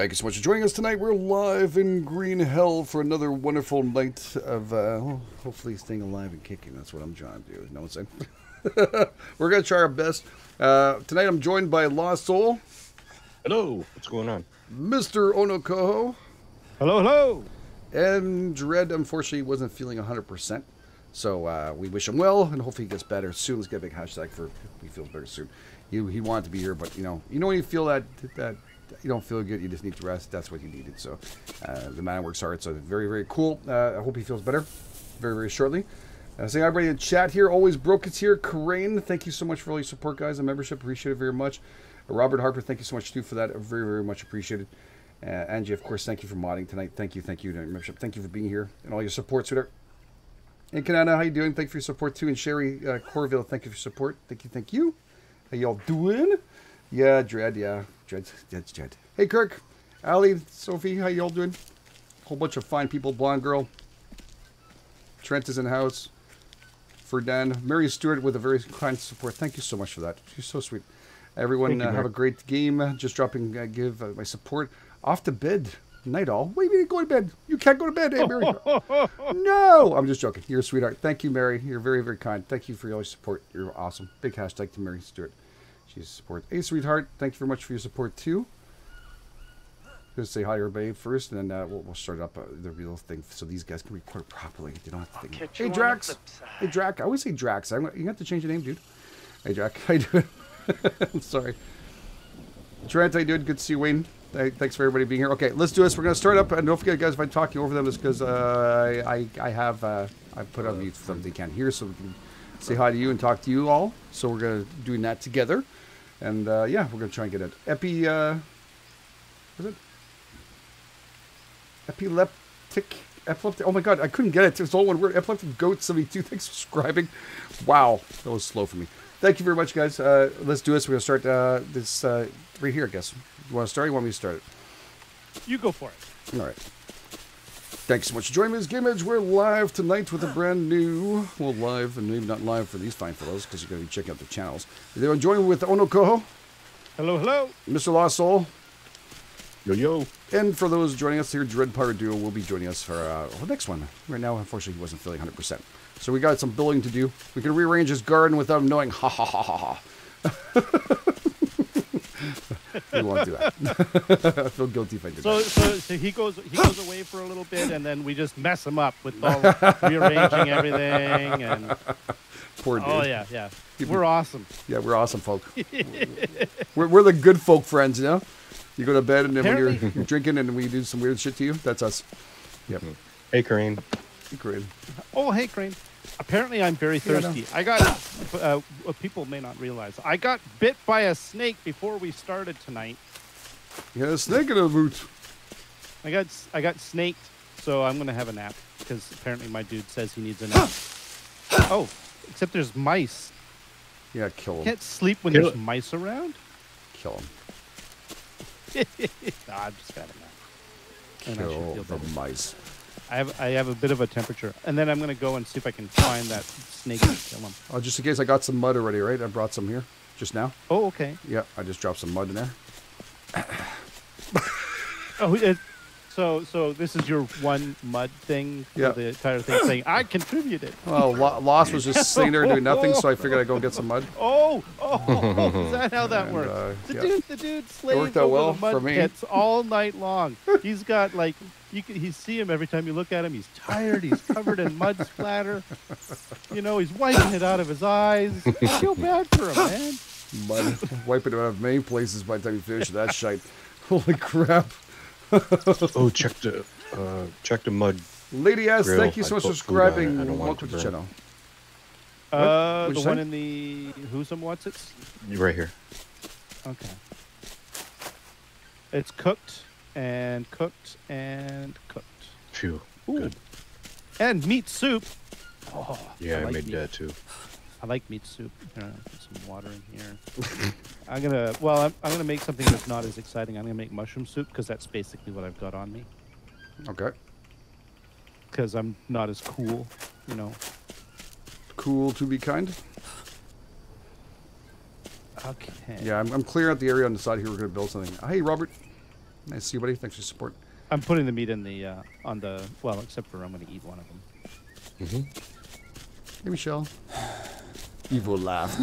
Thank you so much for joining us tonight. We're live in Green Hell for another wonderful night of hopefully staying alive and kicking. That's what I'm trying to do. No one's saying. We're going to try our best. Tonight I'm joined by Lost Soul. Hello. What's going on? Mr. Onokoho. Hello, hello. And Dread, unfortunately, wasn't feeling 100%. So we wish him well, and hopefully he gets better soon. Let's get a big hashtag for he feels better soon. He wanted to be here, but you know when you feel that you don't feel good, you just need to rest. That's what he needed. So the man works hard. So very, very cool. I hope he feels better very, very shortly. Saying everybody in chat here, always broke it's here. Karain, thank you so much for all your support, guys, and membership. Appreciate it very much. Robert Harper, thank you so much too for that. Very, very much appreciated. Angie, of course, thank you for modding tonight. Thank you, membership. Thank you for being here and all your support, sweetheart. And Kanana, how you doing? Thank you for your support too. And Sherry Corville, thank you for your support. Thank you. How y'all doing? Yeah, Dread, yeah. Dread's Dread. Hey, Kirk, Ali, Sophie, how y'all doing? Whole bunch of fine people. Blonde girl. Trent is in the house. Ferdan. Mary Stewart with a very kind support. Thank you so much for that. She's so sweet. Everyone, have a great game. Just dropping, give my support. Off to bed. Night all. What do you mean go to bed? You can't go to bed, hey, Mary. No! I'm just joking. You're a sweetheart. Thank you, Mary. You're very, very kind. Thank you for all your support. You're awesome. Big hashtag to Mary Stewart. She's support. Hey, sweetheart. Thank you very much for your support, too. Going to say hi to everybody first, and then we'll start up the real thing so these guys can record properly. They don't have to think. Hey, Drax. Hey, Drac. I always say Drax. You have to change the name, dude. Hey, Drac. How you doing? I'm sorry. Trent, how you doing? Good to see you, Wayne. Thanks for everybody being here. Okay, let's do this. We're going to start up, and don't forget, guys, if I'm talking over them, it's because I put on mute for them they can't hear, so we can say hi to you and talk to you all. So we're going to doing that together, and yeah, we're going to try and get it. What is it? Epileptic. Oh my God, I couldn't get it. It's all one word. Epileptic Goat 72. Thanks for subscribing. Wow, that was slow for me. Thank you very much, guys. Let's do this. We're going to start this right here, I guess. You want to start? Or you want me to start it? You go for it. All right. Thanks so much for joining me. This Game Edge. We're live tonight with a brand new, well, live, and maybe not live for these fine fellows because you're going to be checking out their channels. They're joining with Onokoho. Hello, hello. Mr. Lost Soul. Yo, yo. And for those joining us here, Dread Pirate Duo will be joining us for the next one. Right now, unfortunately, he wasn't feeling 100%. So we got some building to do. We can rearrange his garden without him knowing. Ha ha ha ha ha. We won't do that. I feel guilty if I did that. So he goes away for a little bit, and then we just mess him up with all rearranging everything. And poor dude. Oh yeah. We're awesome. Yeah, we're awesome folk. we're the good folk friends, you know. You go to bed, and then when you're drinking, and we do some weird shit to you. That's us. Yep. Hey, Crane. Hey, Crane. Oh, hey, Crane. Apparently, I'm very thirsty. I got, people may not realize, I got bit by a snake before we started tonight. You had a snake in a boot. I got snaked, so I'm going to have a nap, because apparently my dude says he needs a nap. Oh, except there's mice. Yeah, kill him. Can't sleep when there's mice around? Kill him. Nah, I'm just got a nap. And Kill the mice. I have a bit of a temperature, and then I'm gonna go and see if I can find that snake and kill him. Oh, just in case, I got some mud already, right? I brought some here just now. Oh, okay. Yeah, I just dropped some mud in there. Oh, so this is your one mud thing for the entire thing, saying I contributed. Well, Lost was just sitting there doing nothing, so I figured I'd go get some mud. Oh, is that how that works? The dude slaved over the mud pits all night long. He's got like. You see him every time you look at him. He's tired. He's covered in mud splatter. You know, he's wiping it out of his eyes. I feel bad for him, man. Mud. Wiping it out of many places by the time you finish that shite. Holy crap. Oh, check the mud. Lady S, grill. Thank you so much for subscribing. Welcome to the channel. The one in the who's and what's it? Right here. Okay. It's cooked. And cooked and cooked. Phew. Ooh. Good. And meat soup. Oh, yeah, I like made that too. I like meat soup. Put some water in here. I'm gonna make something that's not as exciting. I'm gonna make mushroom soup because that's basically what I've got on me. Okay. Because I'm not as cool, you know. Cool to be kind. Okay. Yeah, I'm clearing out the area on the side here. We're gonna build something. Hey, Robert. Nice to see you, buddy. Thanks for your support. I'm putting the meat in the on the except for I'm going to eat one of them. Hey, Michelle. Evil laugh.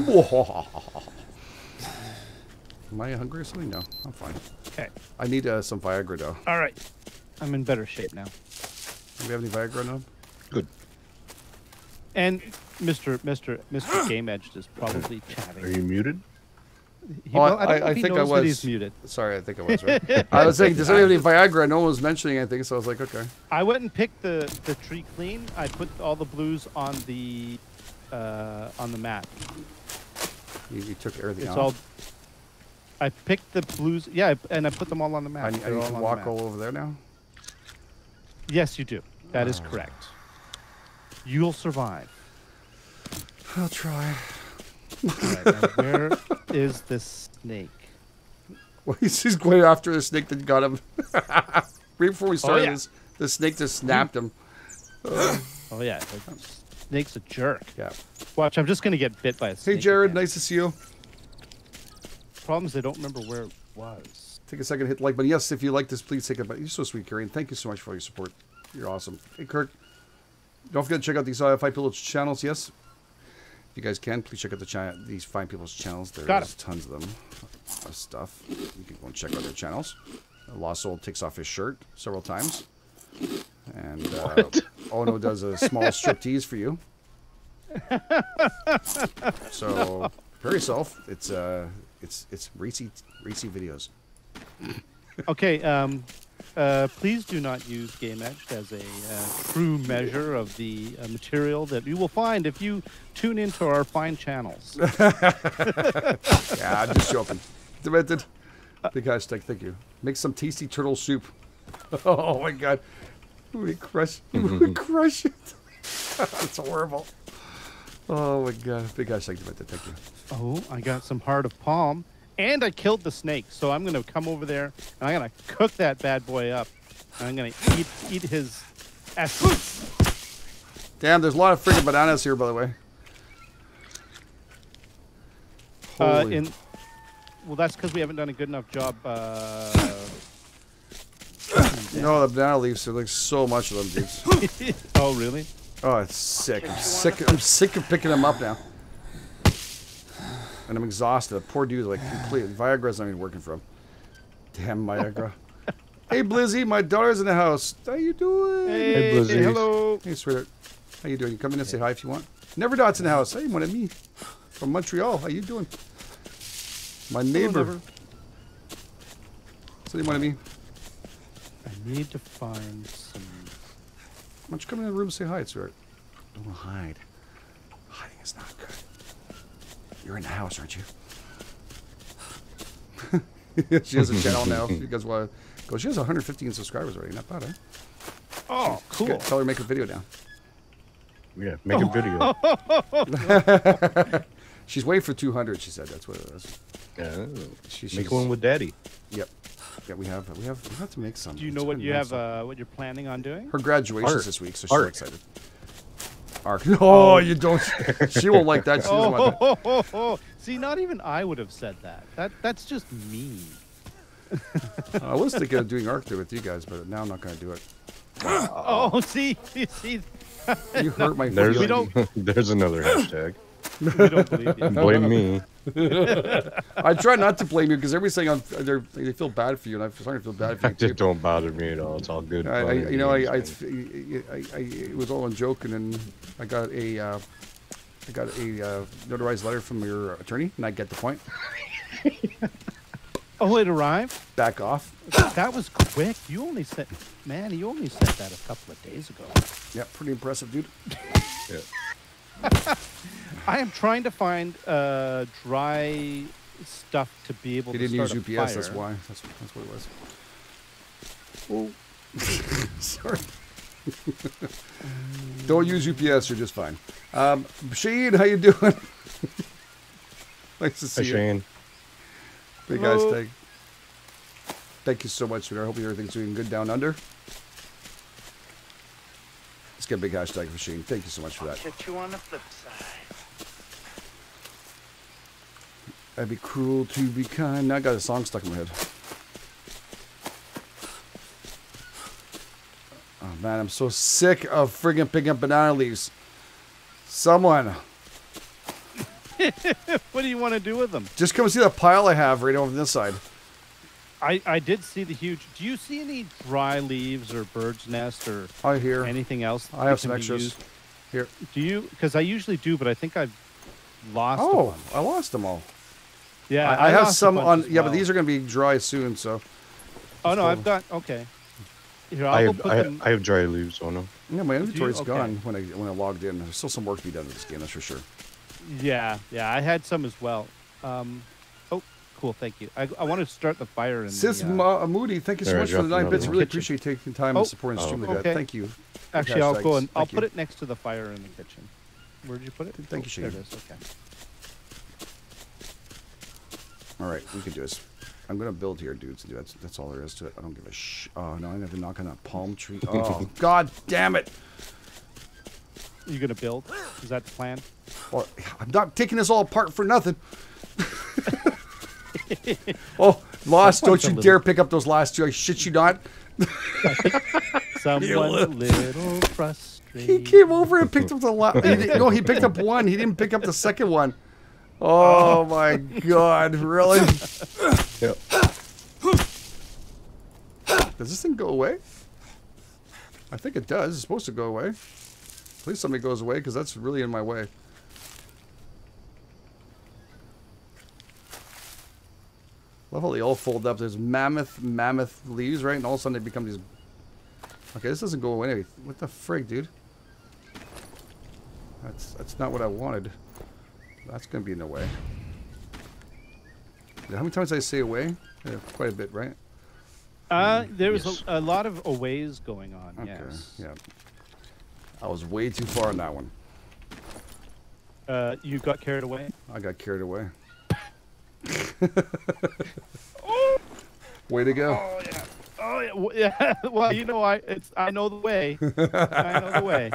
Am I hungry or something? No, I'm fine. Okay. I need some Viagra though. All right. I'm in better shape now. Do we have any Viagra now? Good. And Mr. Game Edge is probably chatting. Are you muted? I think I was. He's muted. Sorry, I think I was. Right? I was saying, does anybody have any Viagra? No one was mentioning anything, so I was like, okay. I went and picked the tree clean. I put all the blues on the mat. You took everything It's off? all. I picked the blues. Yeah, and I put them all on the mat. I need to walk all over there now? Yes, you do. That is correct. You'll survive. I'll try. All right, now where is this snake? Well, he's going after the snake that got him. Right before we started yeah. this, the snake just snapped him. Oh yeah, the snake's a jerk. Yeah. Watch, I'm just gonna get bit by a snake. Hey, Jared, again. nice to see you. Problem is I don't remember where it was. Take a second to hit like button. Yes, if you like this, please take a button. You're so sweet, Karen. Thank you so much for all your support. You're awesome. Hey, Kirk. Don't forget to check out these Five People's channels. Yes, if you guys can, please check out these Five People's channels. There's tons of them, of stuff. You can go and check out their channels. Lost Soul takes off his shirt several times, and Ono does a small striptease for you. So prepare yourself. It's Reese videos. Okay. Please do not use Game Edge as a true measure of the material that you will find if you tune into our fine channels. Yeah, I'm just joking. Demented. Big hashtag, thank you. Make some tasty turtle soup. Oh my god. We crush it. That's horrible. Oh my god. Big hashtag, Demented, thank you. Oh, I got some heart of palm. And I killed the snake, so I'm gonna come over there and I'm gonna cook that bad boy up. And I'm gonna eat his ass. Damn, there's a lot of freaking bananas here, by the way. Well, that's because we haven't done a good enough job. No, the banana leaves. There's like so much of them, dudes. Oh, really? Oh, it's sick. I'm sick of picking them up now. And I'm exhausted. The poor dude, like, completely. Viagra's not even working for him. Damn Viagra. Hey, Blizzy, my daughter's in the house. How you doing? Hey, Blizzy. hello. Hey, sweetheart. How you doing? You come in and say hi if you want. Never Dot's in the house. Hey, one of me. From Montreal. How you doing? My neighbor. Hello, So you want me? I need to find some. Why don't you come in the room and say hi, sweetheart? Don't hide. Hiding is not good. You're in the house, aren't you? She has a channel now. If you guys want to go, she has 115 subscribers already. Not bad, huh? Oh, cool. Tell her to make a video now. Yeah, make a video. She's waiting for 200. She said that's what it is. Yeah. She's Make one with Daddy. Yep. Yeah, we have to make some. Do you know what you have? What you're planning on doing? Her graduation's Art. this week, so she's Art. so excited. Arc. Oh, you don't. She won't like that. She doesn't want that. See, not even I would have said that. That's just mean. I was thinking of doing Arc there with you guys, but now I'm not going to do it. Oh, see, you see. You hurt my There's, feelings. there's another hashtag. We don't believe you. Blame me. I try not to blame you because everybody's saying they feel bad for you, and I'm starting to feel bad for you Just too. don't bother me at all. It's all good. fun and games, it was all a joke, and then I got a notarized letter from your attorney, and I get the point. Oh, it arrived? Back off. That was quick. You only said that a couple of days ago. Yeah, pretty impressive, dude. Yeah. I am trying to find dry stuff to be able He to didn't start use a UPS. fire. That's why. That's what it was. Oh, sorry. Don't use UPS. You're just fine. Shane, how you doing? Nice to see Hi, you. Shane. Big Hello. hashtag. Thank you so much, sweetheart. I hope everything's doing good down under. Let's get a big hashtag for Shane. Thank you so much for that. Catch you on the flip side. I'd be cruel to be kind. Now I got a song stuck in my head. man, I'm so sick of friggin' picking up banana leaves. Someone. What do you want to do with them? Just come see the pile I have right over this side. I did see the huge... Do you see any dry leaves or bird's nest or anything else? I have some extras. Here. Do you? Because I usually do, but I think I've lost them. Oh, I lost them all. Yeah, I have some on... Yeah, but these are going to be dry soon, so... Oh, no, I've got... Okay. Here, I have dry leaves on them. Yeah, my inventory's gone when I logged in. There's still some work to be done in this game, that's for sure. Yeah, I had some as well. Oh, cool, thank you. I want to start the fire in Sis Moody, thank you so much for the 9 bits. Really appreciate taking time and supporting the stream like that. Thank you. Actually, I'll go and I'll put it next to the fire in the kitchen. Where did you put it? Thank you, Shane. There it is, okay. All right, we can do this. I'm going to build here, dudes. That's all there is to it. I don't give a Oh, no, I'm going to have to knock on that palm tree. Oh, God damn it. Are you going to build? Is that the plan? Well, I'm not taking this all apart for nothing. Oh, Lost, don't you dare pick up those last two. I shit you not. Someone's a little frustrated. He came over and picked up the last. No, he picked up one. He didn't pick up the second one. Oh, my God. Really? Yep. Does this thing go away? I think it does. It's supposed to go away. Please somebody goes away, because that's really in my way. Love how they all fold up. There's mammoth leaves, right? And all of a sudden they become these... Okay, this doesn't go away. What the frig, dude? That's not what I wanted. That's going to be in the way. How many times did I say away? Yeah, quite a bit, right? There was a lot of aways going on, okay, yes. Yeah. I was way too far on that one. You got carried away? I got carried away. Way to go. Oh, yeah. Oh, yeah. Well, you know, I know the way. I know the way.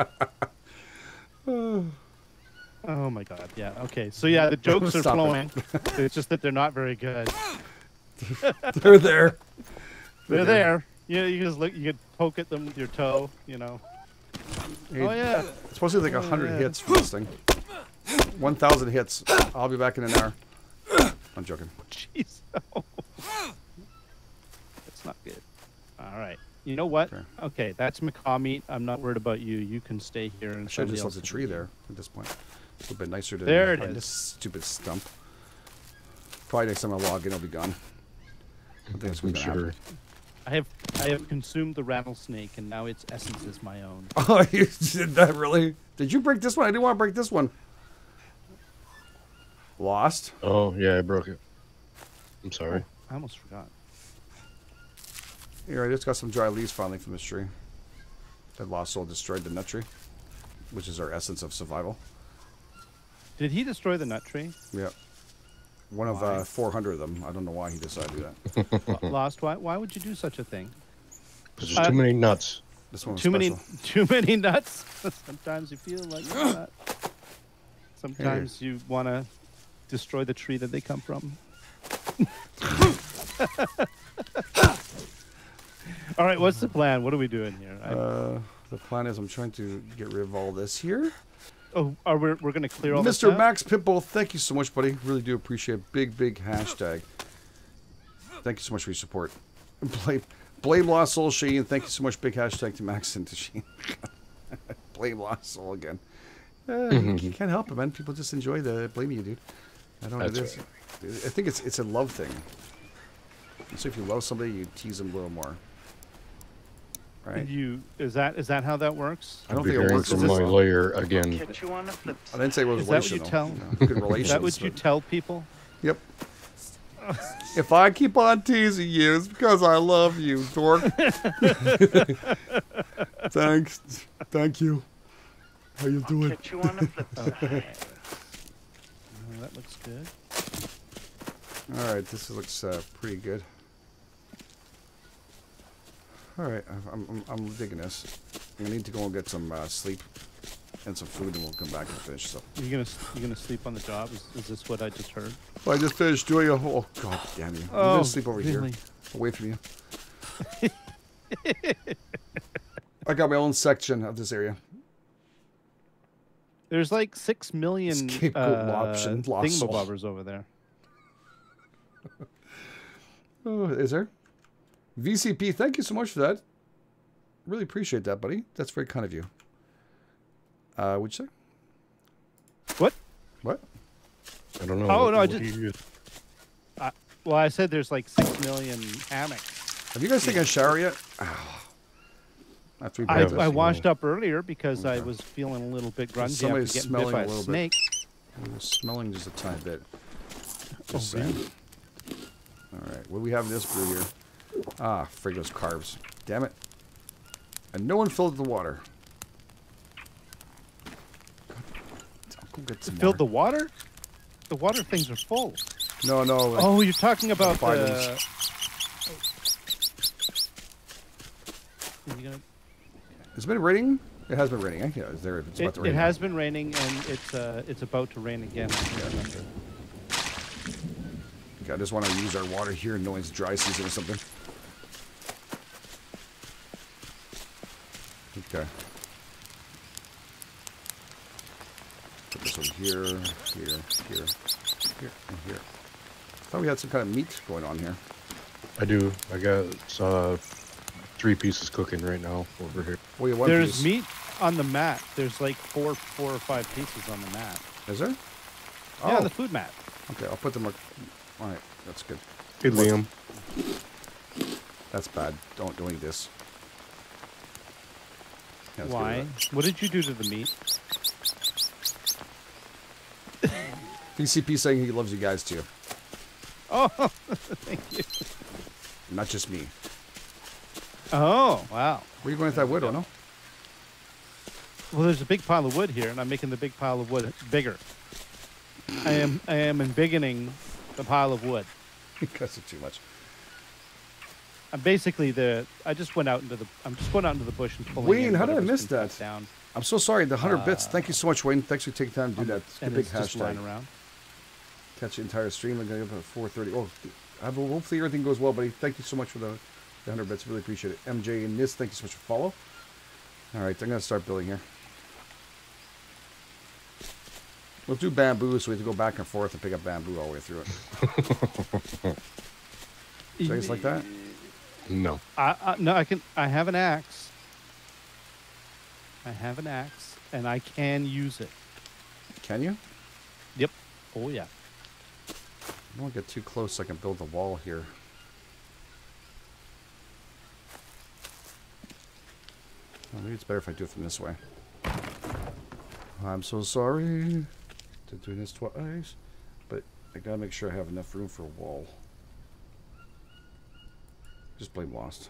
Oh, my God. Yeah, okay. So, yeah, the jokes are flowing. It's just that they're not very good. They're there. They're there. You just look. You could poke at them with your toe, you know. Oh, yeah. It's supposed to be like 100 hits for this thing. 1,000 hits. I'll be back in an hour. I'm joking. Jeez. Oh. That's not good. All right. You know what? Okay, that's macaw meat. I'm not worried about you. You can stay here. And I should have just left the tree there at this point. A little bit nicer to there it is. This stupid stump. Probably next time I log in, it'll be gone. I think that's what's gonna happen. I have consumed the rattlesnake, and now its essence is my own. Oh, you did that really? Did you break this one? I didn't want to break this one. Lost? Oh, yeah, I broke it. I'm sorry. Oh, I almost forgot. Here, I just got some dry leaves finally from this tree. That Lost Soul destroyed the nut tree, which is our essence of survival. Did he destroy the nut tree? Yeah. One of 400 of them. I don't know why he decided that. Lost, why would you do such a thing? Because there's too many nuts. This one's too many nuts? Sometimes you feel like that. Sometimes you want to destroy the tree that they come from. All right, what's the plan? What are we doing here? The plan is I'm trying to get rid of all this here. Oh, we're going to clear all this Mr. out? Max Pitbull, thank you so much, buddy. Really do appreciate it. Big hashtag. Thank you so much for your support. Blame Lost Soul Shane. Thank you so much. Big hashtag to Max and to Shane. Blame Lost Soul again. You can't help it, man. People just enjoy the blaming you, dude. I don't know what it is. I think it's a love thing. So if you love somebody, you tease them a little more. Right? Is that how that works? I don't think it works. From my lawyer again. I didn't say it was relational. Is that what you tell? Good relations. Is that what you tell people? Yep. If I keep on teasing you, it's because I love you, dork. Thanks. Thank you. How you doing? Okay. That looks good. All right, this looks pretty good. All right, I'm digging this. I need to go and get some sleep and some food, and we'll come back and finish stuff. You gonna sleep on the job? Is this what I just heard? Well, I just finished doing a oh god damn you! I'm gonna sleep over here, away from you. I got my own section of this area. There's like 6 million Scapegoat thingamabobbers over there. Oh, is there? VCP, thank you so much for that. Really appreciate that, buddy. That's very kind of you. What'd you say? What? What? I don't know. Oh, no, I just... well, I said there's like 6 million hammocks. Have you guys taken a shower yet? Oh. I washed up earlier because I was feeling a little bit grungy. Somebody's smelling bit by a little snake. bit. I'm smelling just a tiny bit. Just saying. All right, what do we have in this brew here? Ah, frig those carbs. Damn it. And no one filled the water. I'll go get some Filled the water? The water things are full. No, no. Like, oh, you're talking about the... Has it been raining? It has been raining. Yeah, it's about to rain. It has been raining, and it's about to rain again. Okay, I just want to use our water here, knowing it's dry season or something. Okay. Put this over here, here, here, here, and here. I thought we had some kind of meat going on here. I do. I got 3 pieces cooking right now over here. Well, yeah, there's meat on the mat. There's like four or five pieces on the mat. Is there? Yeah, the food mat. Okay, I'll put them. All right, that's good. Hey, Liam. That's bad. Don't eat this. Yeah, why? What did you do to the meat? VCP saying he loves you guys too. Oh, thank you. Not just me. Oh, wow. Where are you going with that wood, or no? Well, there's a big pile of wood here, and I'm making the big pile of wood bigger. I am embiggening the pile of wood. Because of too much. I'm basically I'm just going out into the bush and pulling. Wayne, how did I miss that? Down. I'm so sorry. The 100 bits. Thank you so much, Wayne. Thanks for taking time to do that. It's a big hashtag. Around. Catch the entire stream. I'm going to up at 4:30. Oh, hopefully everything goes well, buddy. Thank you so much for the 100 bits. Really appreciate it. MJ and Nis, thank you so much for follow. All right, I'm going to start building here. We'll do bamboo, so we have to go back and forth and pick up bamboo all the way through it. Things like that? No. No, I have an axe. I have an axe, and I can use it. Can you? Yep. Oh, yeah. I don't want to get too close so I can build the wall here. Well, maybe it's better if I do it from this way. I'm so sorry to do this twice, but I gotta make sure I have enough room for a wall. Just blame Lost.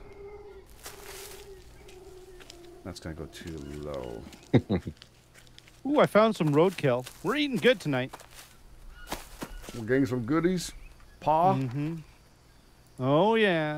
That's gonna go too low. Ooh, I found some roadkill. We're eating good tonight. We're getting some goodies. Pa? Mm-hmm. Oh, yeah.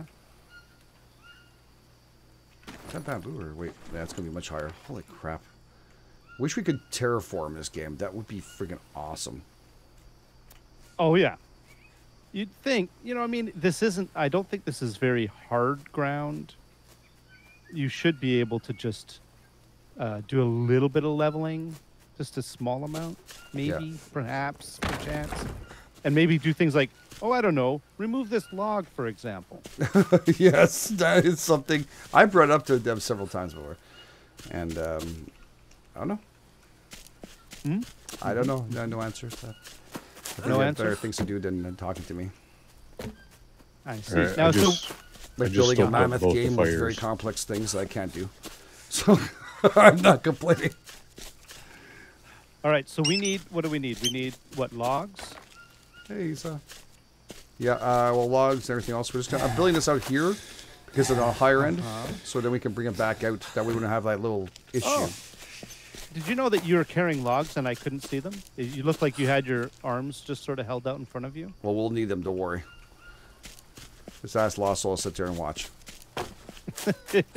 Is that bamboo or wait, that's gonna be much higher. Holy crap. Wish we could terraform this game. That would be freaking awesome. Oh, yeah. You'd think, I mean, I don't think this is very hard ground. You should be able to just do a little bit of leveling, just a small amount, maybe, perhaps, perchance. And maybe do things like, oh, I don't know, remove this log, for example. Yes, that is something I brought up to them several times before. And, I don't know. Hmm? I don't know. No answers. No answers? Better things to do than talking to me. I see. Right, now, like building a mammoth game with very complex things I can't do. So I'm not complaining. All right. So what do we need? We need what, logs? Hey, yeah. Well, logs and everything else. I'm building this out here because of the higher end, so then we can bring it back out. That way we don't have that little issue. Oh. Did you know that you were carrying logs and I couldn't see them? You looked like you had your arms just sort of held out in front of you. Well, we'll need them. Don't worry. Just ask Lost Soul to sit there and watch. Are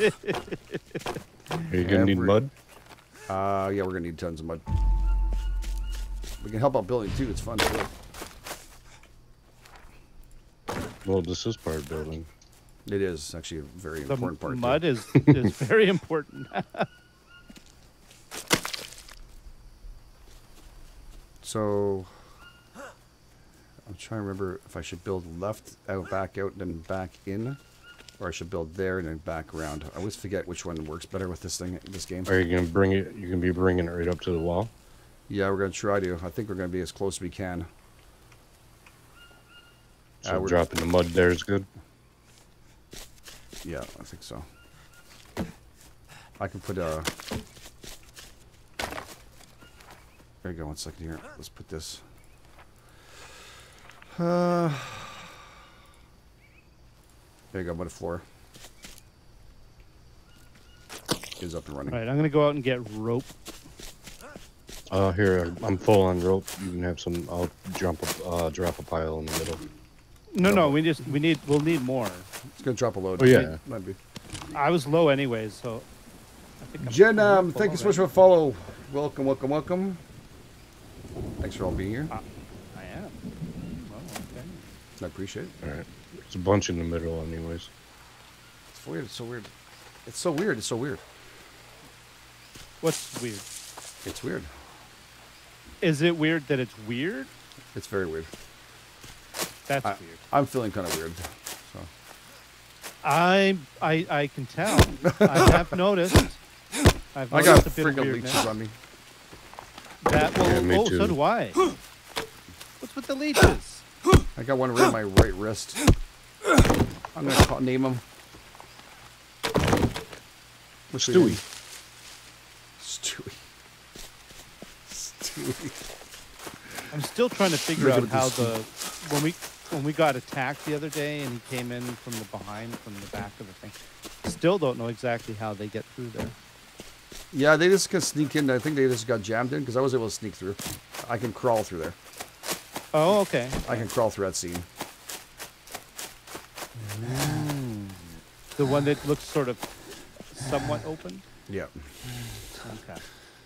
you gonna need mud? Yeah, we're gonna need tons of mud. We can help out building too. It's fun to do. Well, this is part of building. It is actually a very important part. Mud is very important. So I'm trying to remember if I should build left out, back out, then back in, or I should build there and then back around. I always forget which one works better with this game. Are you gonna bring it? You can be bringing it right up to the wall. Yeah, we're gonna try to. I think we're gonna be as close as we can. So dropping the mud there is good. Yeah, I think so. I can put a. There you go. 1 second here. Let's put this. There you go. Mud floor is up and running. All right, I'm gonna go out and get rope. Here, I'm full on rope. You can have some. I'll drop a pile in the middle. No, we'll need more. It's gonna drop a load. Oh yeah. Might be. I was low anyways, so. I think Jen, thank you so much for a follow. Welcome, welcome, welcome. Thanks for all being here. I am. Well, okay. I appreciate it. All right. There's a bunch in the middle, anyways. It's weird. It's so weird. It's so weird. It's so weird. What's weird? It's weird. Is it weird that it's weird? It's very weird. That's weird. I'm feeling kind of weird. So. I can tell. I have noticed. I got freaking leeches on me. That will. Me too. So do I. What's with the leeches? I got one right on my right wrist. I'm gonna name him. Stewie. Stewie. I'm still trying to figure out how when we got attacked the other day and he came in from the back of the thing. Still don't know exactly how they get through there. Yeah, they just can sneak in. I think they just got jammed in because I was able to sneak through. I can crawl through there. Oh, okay. I can crawl through that scene. The one that looks sort of somewhat open? Yeah. Okay.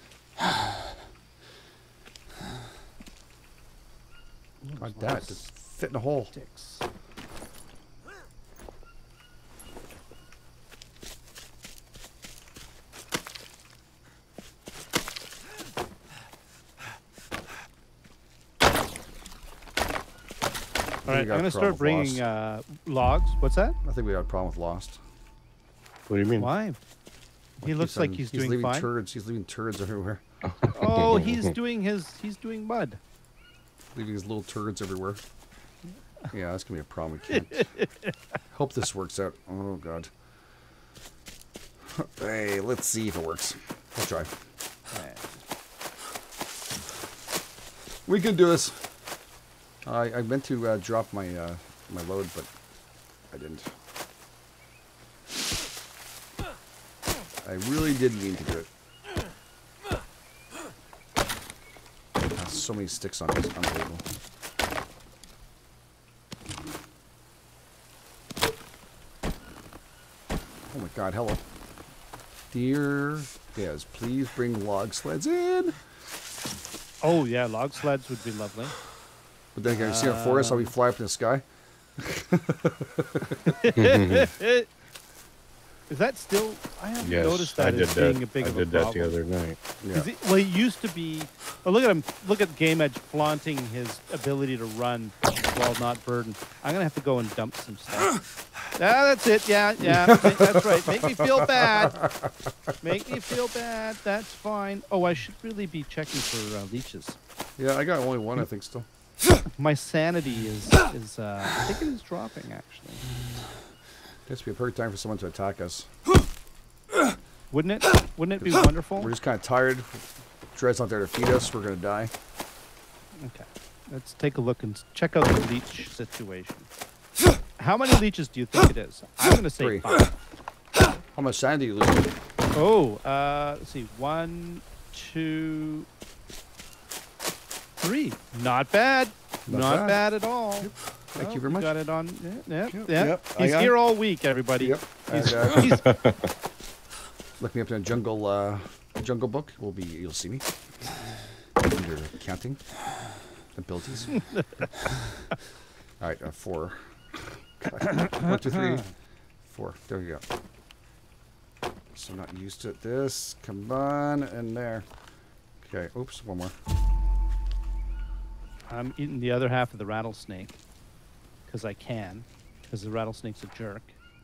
Like that. Just fit in a hole. Sticks. All right, I'm going to start bringing logs. What's that? I think we got a problem with Lost. What do you mean? Why? He looks like he's doing leaving fine. turds. He's leaving turds everywhere. Oh, he's doing mud. Leaving his little turds everywhere. Yeah, that's gonna be a problem. We can't. Hope this works out. Oh god. Hey, let's see if it works. We'll try. We can do this. I meant to drop my my load, but I didn't. I really did mean to do it. So many sticks on this, unbelievable. Oh my god, hello. Dear Des, please bring log sleds in. Oh yeah, log sleds would be lovely. But then again, you see our forest, how we fly up in the sky? Is that still? I haven't Yes, noticed that as being a big of a problem. I did that the other night. Yeah. Well, it used to be. Oh, look at him! Look at Game Edge flaunting his ability to run while not burdened. I'm gonna have to go and dump some stuff. That's it. Yeah, that's right. Make me feel bad. Make me feel bad. That's fine. Oh, I should really be checking for leeches. Yeah, I got only one, I think, still. My sanity is I think it is dropping actually. This would be a perfect time for someone to attack us. Wouldn't it? Wouldn't it be wonderful? We're just kind of tired. Dred's not there to feed us. We're going to die. Okay. Let's take a look and check out the leech situation. How many leeches do you think it is? I'm going to say 3. 5. How much sand do you lose? Oh, let's see. 1, 2, 3. Not bad. Not bad at all. Yep. Thank you very much. Got it on. Yeah. Yep. He's here all week, everybody. Yep. He's Look me up in a jungle book. You'll see me under counting abilities. All right, 4. 1, 2, 3, 4. There you go. So I'm not used to this. Come on, and there. Okay, oops, one more. I'm eating the other half of the rattlesnake. Because I can. Because the rattlesnake's a jerk.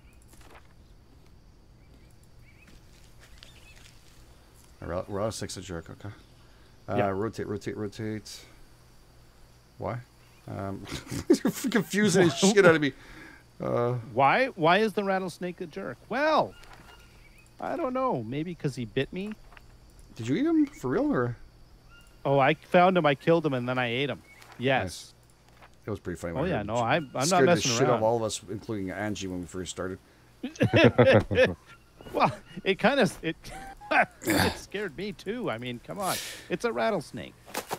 We're out of 6 a jerk, okay. Yeah. Rotate. Why? You're confusing the shit out of me. Why is the rattlesnake a jerk? Well, I don't know. Maybe because he bit me. Did you eat him for real, or? Oh, I found him, I killed him, and then I ate him. Yes. Nice. It was pretty funny. Oh yeah, no, I'm not scared messing the shit out of around. all of us, including Angie, when we first started. Well, it kind of it scared me too. I mean, come on, it's a rattlesnake.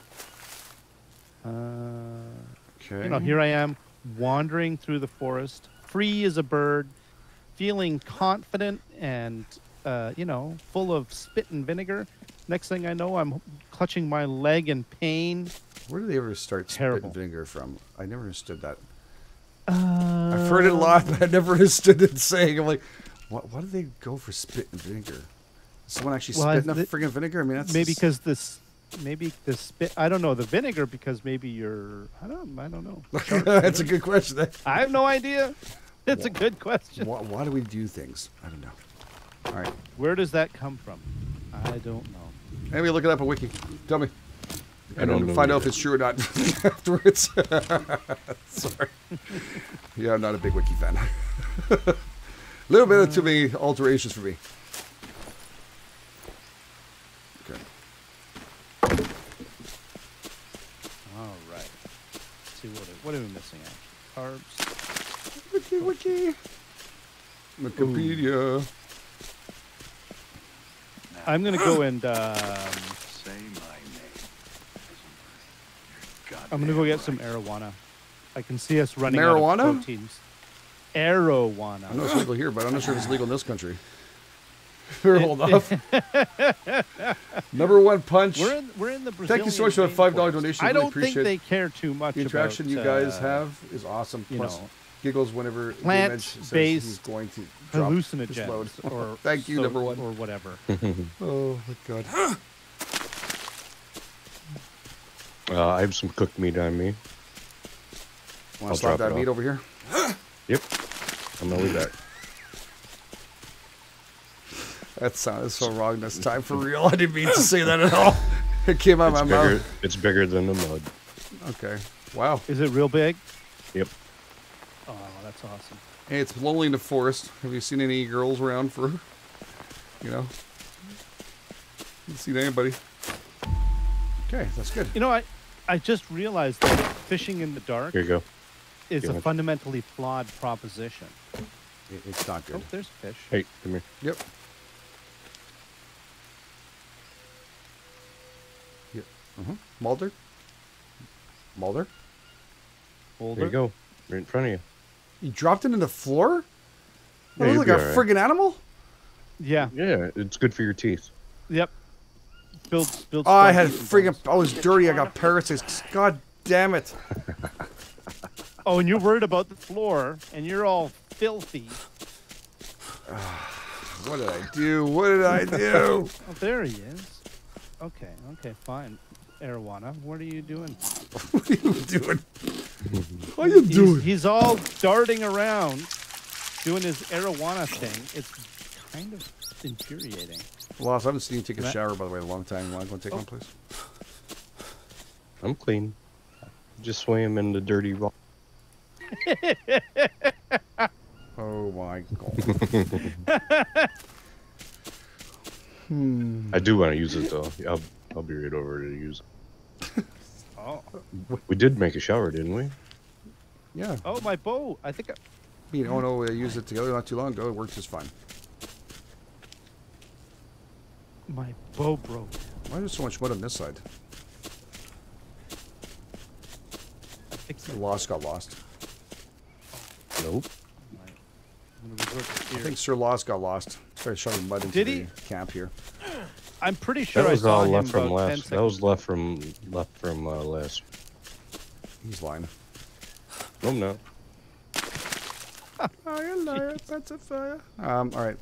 Okay. You know, here I am wandering through the forest, free as a bird, feeling confident and you know, full of spit and vinegar. Next thing I know, I'm clutching my leg in pain. Where do they ever start Terrible. spit and vinegar from? I never understood that. I've heard it a lot, but I never understood it saying. I'm like, why do they go for spit and vinegar? Is someone actually spitting up friggin' vinegar? I mean, that's maybe because maybe the spit. I don't know the vinegar because maybe you're. I don't know. That's a good question. I have no idea. It's a good question. Why do we do things? I don't know. All right. Where does that come from? I don't know. Maybe look it up on Wiki. Tell me. I don't know find out either. if it's true or not afterwards. Sorry. Yeah, I'm not a big Wiki fan. A little bit of too many alterations for me. Okay. All right. Let's see what are we missing? Carbs. Wiki. Wikipedia. I'm gonna go and Say my name. I'm gonna go get some arowana. I can see us running Marijuana? out of proteins. Arowana. I know it's legal here, but I'm not sure if it's legal in this country. Hold off. Number one punch. We're in the Brazilian Thank you so much for that $5 rainforest. donation. I Really don't appreciate think they care too much the interaction about, you guys have is awesome. you Plus, know, giggles whenever plant-based says he's going to drop his load. hallucinogens or Thank you, number one. or whatever. Oh my god. I have some cooked meat on me. Want I'll to slap drop that it meat off. over here? Yep. I'm gonna leave that. That sounded so wrong this time, for real. I didn't mean to say that at all. It came out of my mouth. It's bigger than the mud. Okay. Wow. Is it real big? Yep. Oh, that's awesome. Hey, it's lonely in the forest. Have you seen any girls around for, you know? You seen anybody? Okay, that's good. You know, I just realized that fishing in the dark Here you go. is Yeah. a fundamentally flawed proposition. It's not good. Oh, there's fish. Hey, come here. Yep. Yep. Mulder? Mulder? Boulder. There you go. Right in front of you. You dropped it in the floor? What, Yeah, was it you'll like be a all right. friggin' animal? Yeah. Yeah, it's good for your teeth. Yep. Builds Oh, I had skeleton friggin' bones. I was dirty. I got parasites. God damn it. Oh, and you're worried about the floor, and you're all filthy. What did I do? What did I do? Oh, there he is. Okay, fine. Arowana, what are you doing? What are you doing? What are you doing? He's all darting around, doing his arowana thing. It's kind of infuriating. Lost. I haven't seen you take a Matt? shower, by the way, in a long time. You want to go and take one, please? I'm clean. Just swam in the dirty rock. Oh my god. I do want to use it though. I'll be right over to use it. Oh, We did make a shower, didn't we? Yeah. oh, my bow. I think. Me and Ono used it together not too long ago. It worked just fine. My bow broke. Why is there so much mud on this side? I fixed The it. lost got lost. Nope. I'm gonna resort to I fear. think Sir Lost got lost. Started shoving mud into Did the he? camp here. I'm pretty sure That was I saw all him left from about 10 last. That seconds. was left from last. He's lying. No, no. Fire, liar, that's a fire. All right.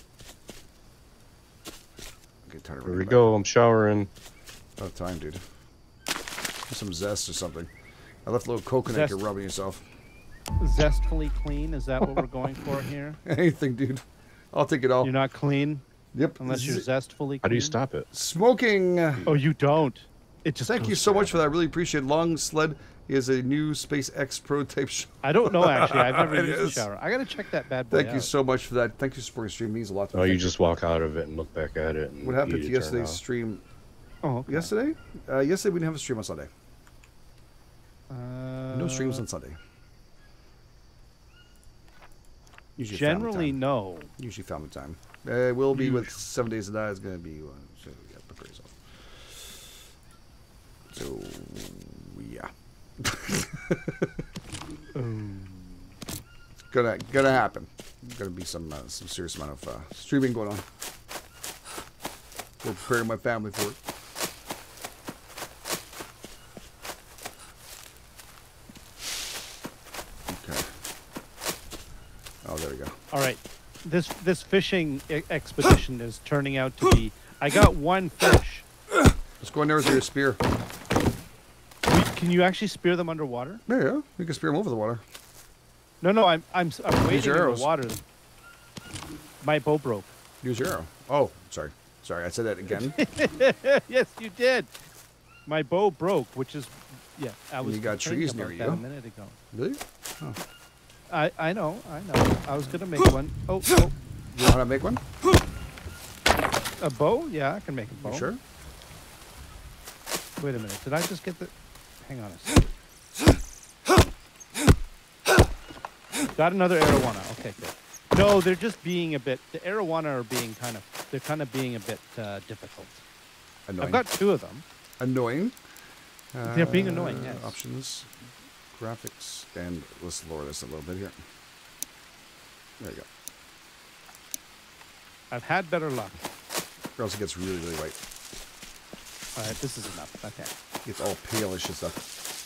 Okay, tired of Here we running go. I'm showering. back. About time, dude. Some zest or something. I left a little coconut you're rubbing yourself. Zestfully clean, is that what we're going for here? Anything, dude. I'll take it all. You're not clean Yep. unless you're zestfully clean? How do you stop it? Smoking. Oh, you don't. It just Thank you so much for that. I really appreciate it. Long Sled is a new SpaceX prototype. I don't know, actually. I've never It used the is. shower. I got to check that bad boy Thank you out. so much for that. Thank you for supporting the stream. It means a lot to me. Oh, you Thank just walk out of it and look back at it. And What happened eat to it, turn yesterday's off. stream? Oh, okay. Yesterday? Yesterday we didn't have a stream on Sunday. No streams on Sunday. Usually Generally, family time. no. Usually family time. It will be with 7 days to die. It's going to be so yeah, prepare yourself. So yeah, gonna happen. Gonna be some serious amount of streaming going on. We're preparing my family for it. Okay. Oh, there we go. All right. This fishing expedition is turning out to be... I got one fish. Let's go in there with your spear. Can you actually spear them underwater? Yeah, you can spear them over the water. No, I'm wading your in arrows. the water. My bow broke. Use your arrow. Oh, sorry. Sorry, I said that again. Yes, you did. My bow broke, which is... Yeah, I was you got complaining trees near about you. that a minute ago. Really? I know. I was going to make one. Oh, You know how to make one? a bow? Yeah, I can make a bow. You sure? Wait a minute. Did I just get the... Hang on a second. Got another arowana. Okay, good. No, they're just being a bit... The arowana are being kind of... They're kind of being a bit difficult. Annoying. I've got two of them. Annoying. They're being annoying, yes. Options, graphics, and let's lower this a little bit here. There you go. I've had better luck. Or else it gets really, really white. All right, this is enough. Okay. It's all palish and stuff.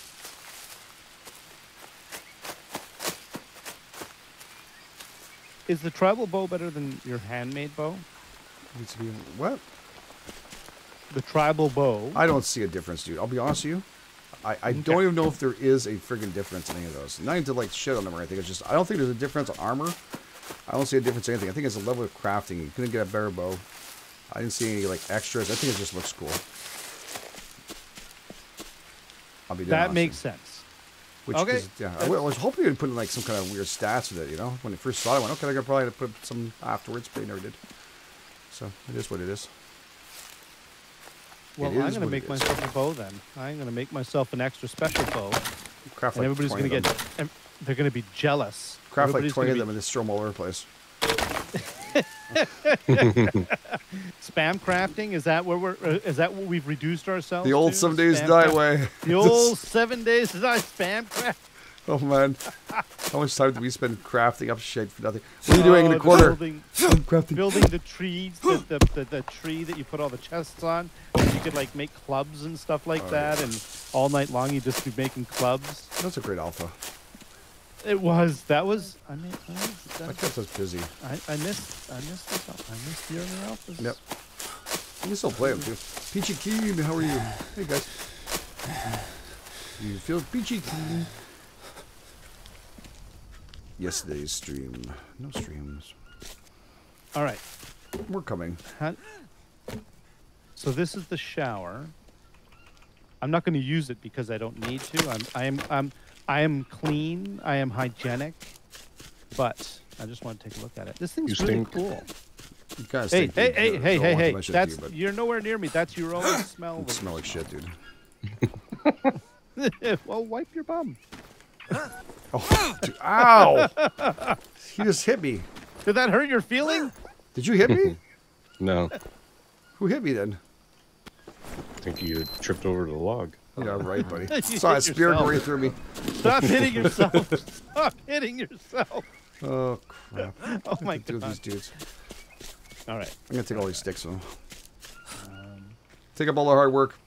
Is the tribal bow better than your handmade bow? Needs to be what? The tribal bow. I don't see a difference, dude. I'll be honest with you. I don't even know if there is a friggin' difference in any of those. Not even to like shit on them or anything. It's just I don't think there's a difference on armor. I don't see a difference in anything. I think it's a level of crafting. You couldn't get a better bow. I didn't see any like extras. I think it just looks cool. I'll be dead honest That with makes you. sense. Which Okay, is, yeah, I was hoping you'd put in like some kind of weird stats with it, you know? When I first saw it, I went, okay, I could probably put some afterwards, but I never did. So, it is what it is. Well, It I'm is going to what make it is. myself a bow then. I'm going to make myself an extra special bow. Craft And like everybody's 20 going to of get... them. and they're going to be jealous. Craft like Everybody's 20 of gonna them and just throw them all over the place. Spam crafting? Is that where we're? Is that what we've reduced ourselves? The old to? 7 days Spam die craft- way. The old 7 days to die spam craft. Oh, man. How much time do we spend crafting up shit for nothing? What are you doing in the corner? Building, Crafting. building the trees, the tree that you put all the chests on. You could like make clubs and stuff like that, yeah. and all night long you just be making clubs. That's a great alpha. It was. That was. I mean, I kept us busy. I missed this. I missed the other alphas. Yep. You can still play them, too. Peachy Keen, how are you? Hey, guys. You feel peachy keen? Yesterday's stream. No streams. All right. We're coming. So this is the shower. I'm not going to use it because I don't need to. I am clean. I am hygienic. But I just want to take a look at it. This thing's You really stink. cool. You guys Hey, think hey, you hey, don't hey, want to hey! mention it to That's you, but you're nowhere near me. That's your own smell. you smell like shit, dude. Well, wipe your bum. Oh, dude, ow! He just hit me. Did that hurt your feeling? Did you hit me? No, Who hit me then? I think you tripped over the log. Yeah, right, buddy. You Saw a hit spear go yourself. right through me. Stop hitting yourself. Stop hitting yourself. Oh crap! Oh my What do with god. these dudes? All right. I'm gonna take all these sticks from them. Take up all the hard work.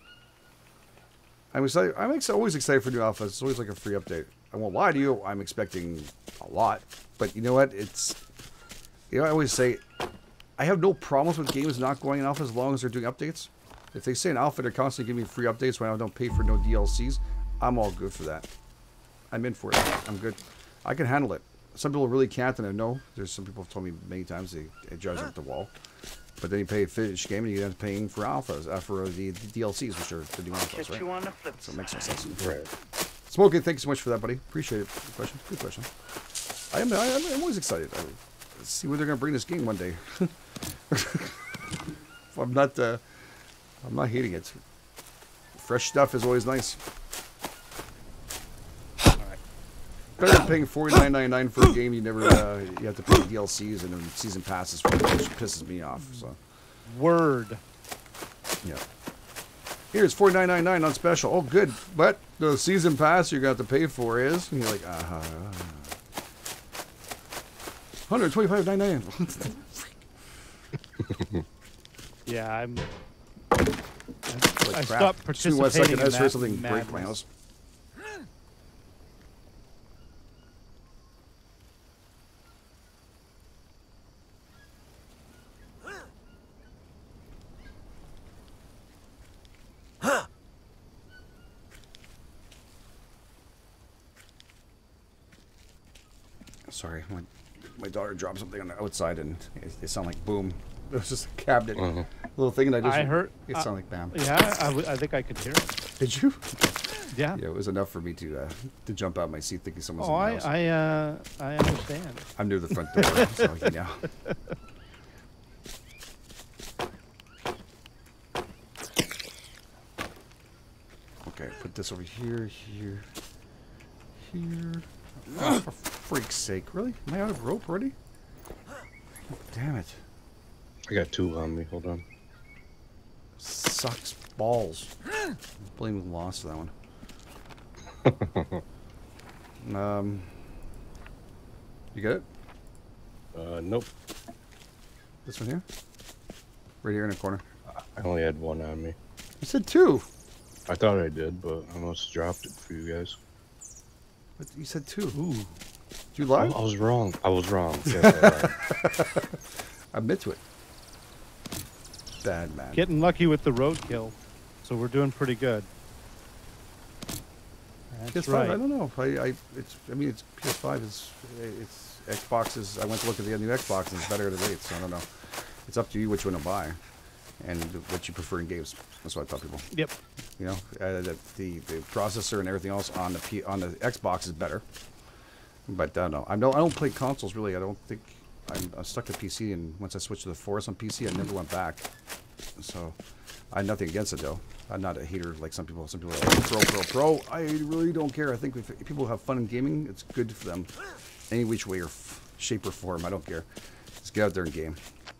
I'm excited. I'm always excited for new alphas. It's always like a free update. I won't lie to you. I'm expecting a lot. But you know what? It's, you know, I always say, I have no problems with games not going in alpha as long as they're doing updates. If they say in alpha they're constantly giving me free updates when I don't pay for no DLCs, I'm all good for that. I'm in for it. I'm good. I can handle it. Some people really can't, and I know. There's some people have told me many times they judge at the wall. But then you pay a finished game and you end up paying for alphas, for the DLCs, which are the new alphas, right? So it makes no sense. Right. Smokey, thanks so much for that, buddy. Appreciate it. Good question. Good question. I'm always excited. Let's see where they're going to bring this game one day. I'm not hating it. Fresh stuff is always nice. Better than paying $49.99 for a game you never you have to pay DLCs and then season passes for, which pisses me off. So. Word. Yeah. Here's $49.99 on special. Oh, good. But the season pass you're going to have to pay for is, and you're like, $125.99. Yeah, I Like stopped participating in I just heard that something break my madness. house. Sorry, my daughter dropped something on the outside and it sounded like boom. It was just a cabinet little thing, and I heard it sounded like bam. Yeah, I think I could hear it. Did you? Yeah. Yeah, it was enough for me to jump out of my seat thinking someone's Oh, in the house. I understand. I'm near the front door, so you know. Okay, put this over here, here. Oh, for freak's sake. Really? Am I out of rope already? Damn it. I got 2 on me. Hold on. Sucks balls. Blame the loss for that one. You get it? Nope. This one here? Right here in the corner. I only had 1 on me. You said 2. I thought I did, but I must have dropped it for you guys. But you said 2. Ooh. Did you lie? I was wrong. I was wrong. Yes, I lied. Admit to it. Bad man. Getting lucky with the roadkill, so we're doing pretty good. That's PS5, right. I don't know. It's PS5 it's Xbox is. I went to look at the new Xbox and it's better at rates. So I don't know. It's up to you which one to buy, and what you prefer in games. That's what I tell people. Yep. You know, the processor and everything else on the Xbox is better. But I don't know. I don't play consoles really. I don't think I'm stuck to PC. And once I switched to the Force on PC, I never went back. So I have nothing against it though. I'm not a hater like some people. Some people are like pro. I really don't care. I think if people have fun in gaming, it's good for them. Any which way or shape or form, I don't care. Just get out there and game.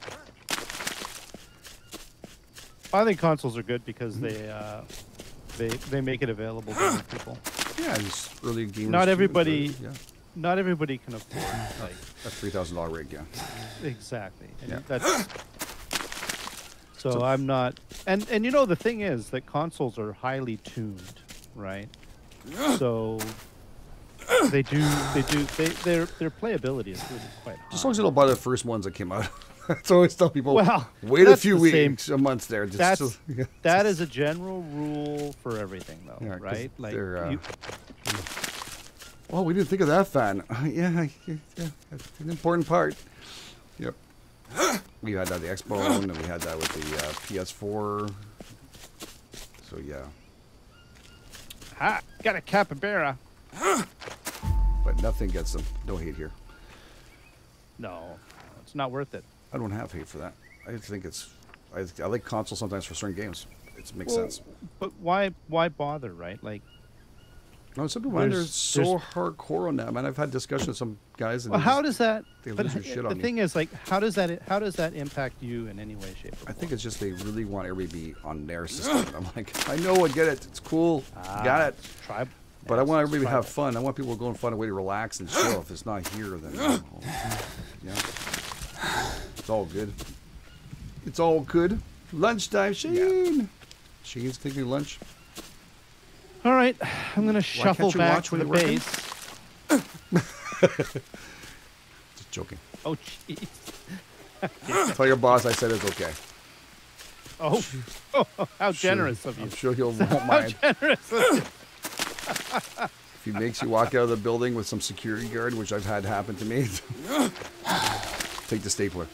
I think consoles are good because they make it available to other people. Yeah, just early gamers. Not everybody. Yeah. Not everybody can afford like A $3,000 rig, yeah. exactly. And Yeah. that's so I'm not. And you know the thing is that consoles are highly tuned, right? So their playability is really quite high. Just as long as you don't buy the first ones that came out. That's always tell people. Well, wait a that's few the same- weeks, a month there. Just That's yeah. that is a general rule for everything, though, Yeah, 'cause right? Like they're, you, Oh, we didn't think of that fan. Yeah, that's an important part. Yep. We had that with the Xbone, and we had that with the PS4. So yeah, got a capybara. but nothing gets them. No hate here. No, it's not worth it. I don't have hate for that. I think it's. I like consoles sometimes for certain games. It makes Well, sense. But why bother, right? Like, No, some people are there's- so hardcore on that, man. I've had discussions with some guys. And well, they how just- does that? they But lose their shit on the me. thing is, like, how does that impact you in any way, shape, or I form? think it's just they really want everybody to be on their system. I'm like, I know, I get it. It's cool. Got it. Tribe. But I want everybody to tribal. have fun. I want people to go and find a way to relax and chill. If it's not here, then yeah, it's all good. It's all good. Lunchtime, Shane. Yeah. Shane's taking lunch. All right, I'm gonna shuffle you back watch to when the you're working? base. Just joking. Oh, jeez. Tell your boss I said it's okay. Oh, how generous of you. I'm sure he'll won't mind. How generous of you. If he makes you walk out of the building with some security guard, which I've had happen to me, take the stapler.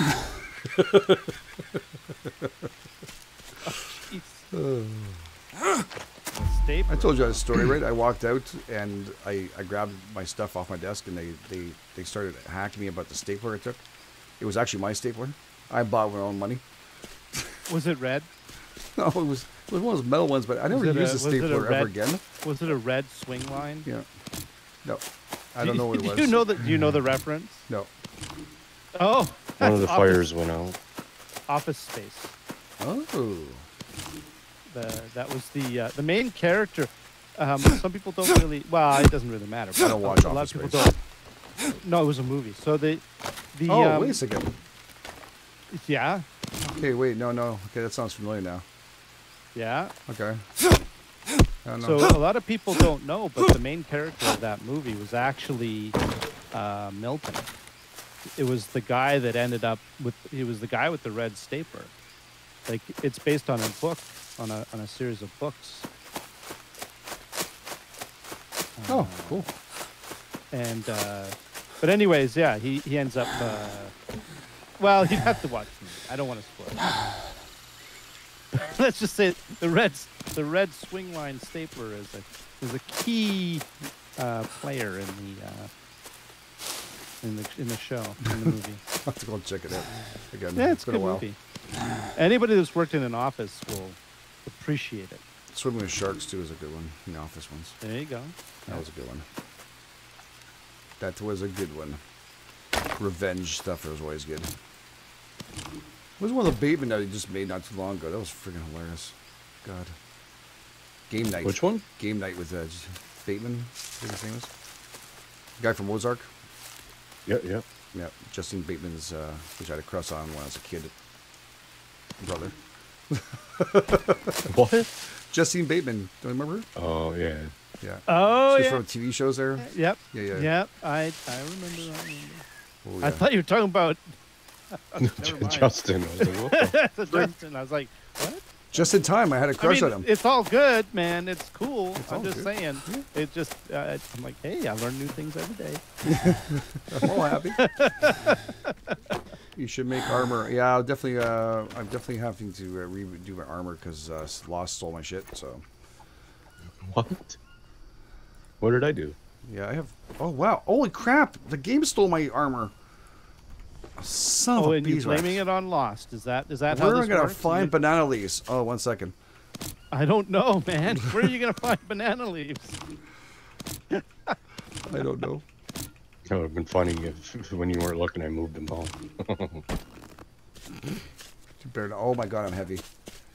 I told you that story, right? I walked out and I grabbed my stuff off my desk, and they started hacking me about the stapler I took. It was actually my stapler. I bought with my own money. Was it red? No, it was one of those metal ones, but I never used a stapler ever again. Was it a red swing line? Yeah. No, I don't know what it was. Do you know the reference? No. Oh, One of the fires went out. Office Space. Oh. That was the main character. Some people don't really. Well, it doesn't really matter. I don't watch a lot Office of people Space. don't. No, it was a movie. So the. Oh, wait a second. Yeah. Okay, wait, no. Okay, that sounds familiar now. Yeah. Okay. So a lot of people don't know, but the main character of that movie was actually Milton. It was the guy that ended up with. He was the guy with the red stapler. Like, it's based on a book, on a series of books. Oh, cool. And but anyways, yeah, he ends up. Well, you'd have to watch the movie. I don't want to spoil it. Let's just say the red swing line stapler is a key player in the show, in the movie. I'll have to go check it out again. Yeah, it's been a good movie. Anybody that's worked in an office will appreciate it. Swimming with Sharks too is a good one. The Office ones. There you go. That was a good one. That was a good one. Revenge stuff was always good. What was one of the Bateman that he just made not too long ago? That was freaking hilarious. God. Game Night. Which one? Game Night with Bateman. What his name is? The guy from Ozark. Yeah. Yeah, Justin Bateman's, which I had a crush on when I was a kid. Brother. What? Justine Bateman. Do you remember her? Oh, yeah. Yeah. Oh, She's yeah. from TV shows there. Yep. Yeah. Yep. I remember that. Oh, yeah. I thought you were talking about never mind. Justin. I was like, what the Justin. I was like, what? Just in time, I had a crush on him. It's all good, man. It's cool. It's I'm all just good. saying. It just, I'm like, hey, I learn new things every day. I'm all happy. You should make armor. Yeah, I'm definitely having to redo my armor because Lost stole my shit. So. What? What did I do? Yeah, I have. Oh wow! Holy crap! The game stole my armor. Son of a and you're beeswax. blaming it on Lost. Is that how Where this am I gonna works? find banana leaves? Oh, 1 second. I don't know, man. Where are you gonna find banana leaves? I don't know. That would have been funny if when you weren't looking, I moved them all. You better not. Oh my god, I'm heavy.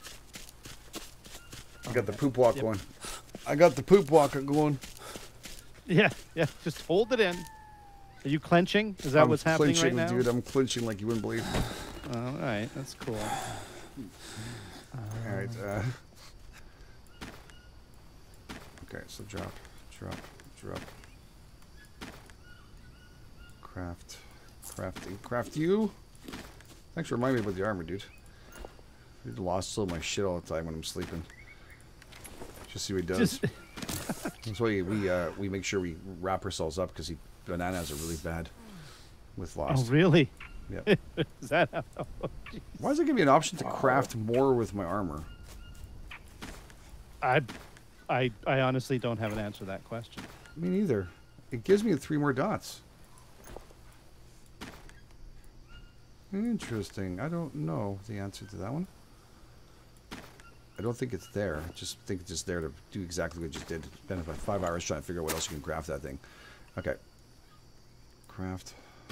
I got the poop walk going. I got the poop walk going. Yeah. Just hold it in. Are you clenching? Is that what's happening right now? Dude, I'm clenching like you wouldn't believe. All right, that's cool. All right. Okay, so drop. Craft you. Thanks for reminding me about the armor, dude. Dude, Lost stole my shit all the time when I'm sleeping. Just see what he does. That's why we make sure we wrap ourselves up because bananas are really bad with Lost. Oh, really? Yep. Is that how? Oh, why does it give me an option to craft more with my armor? I honestly don't have an answer to that question. Me neither. It gives me 3 more dots. Interesting. I don't know the answer to that one. I don't think it's there. I just think it's just there to do exactly what you just did. Spend about 5 hours trying to figure out what else you can craft that thing. Okay. Craft.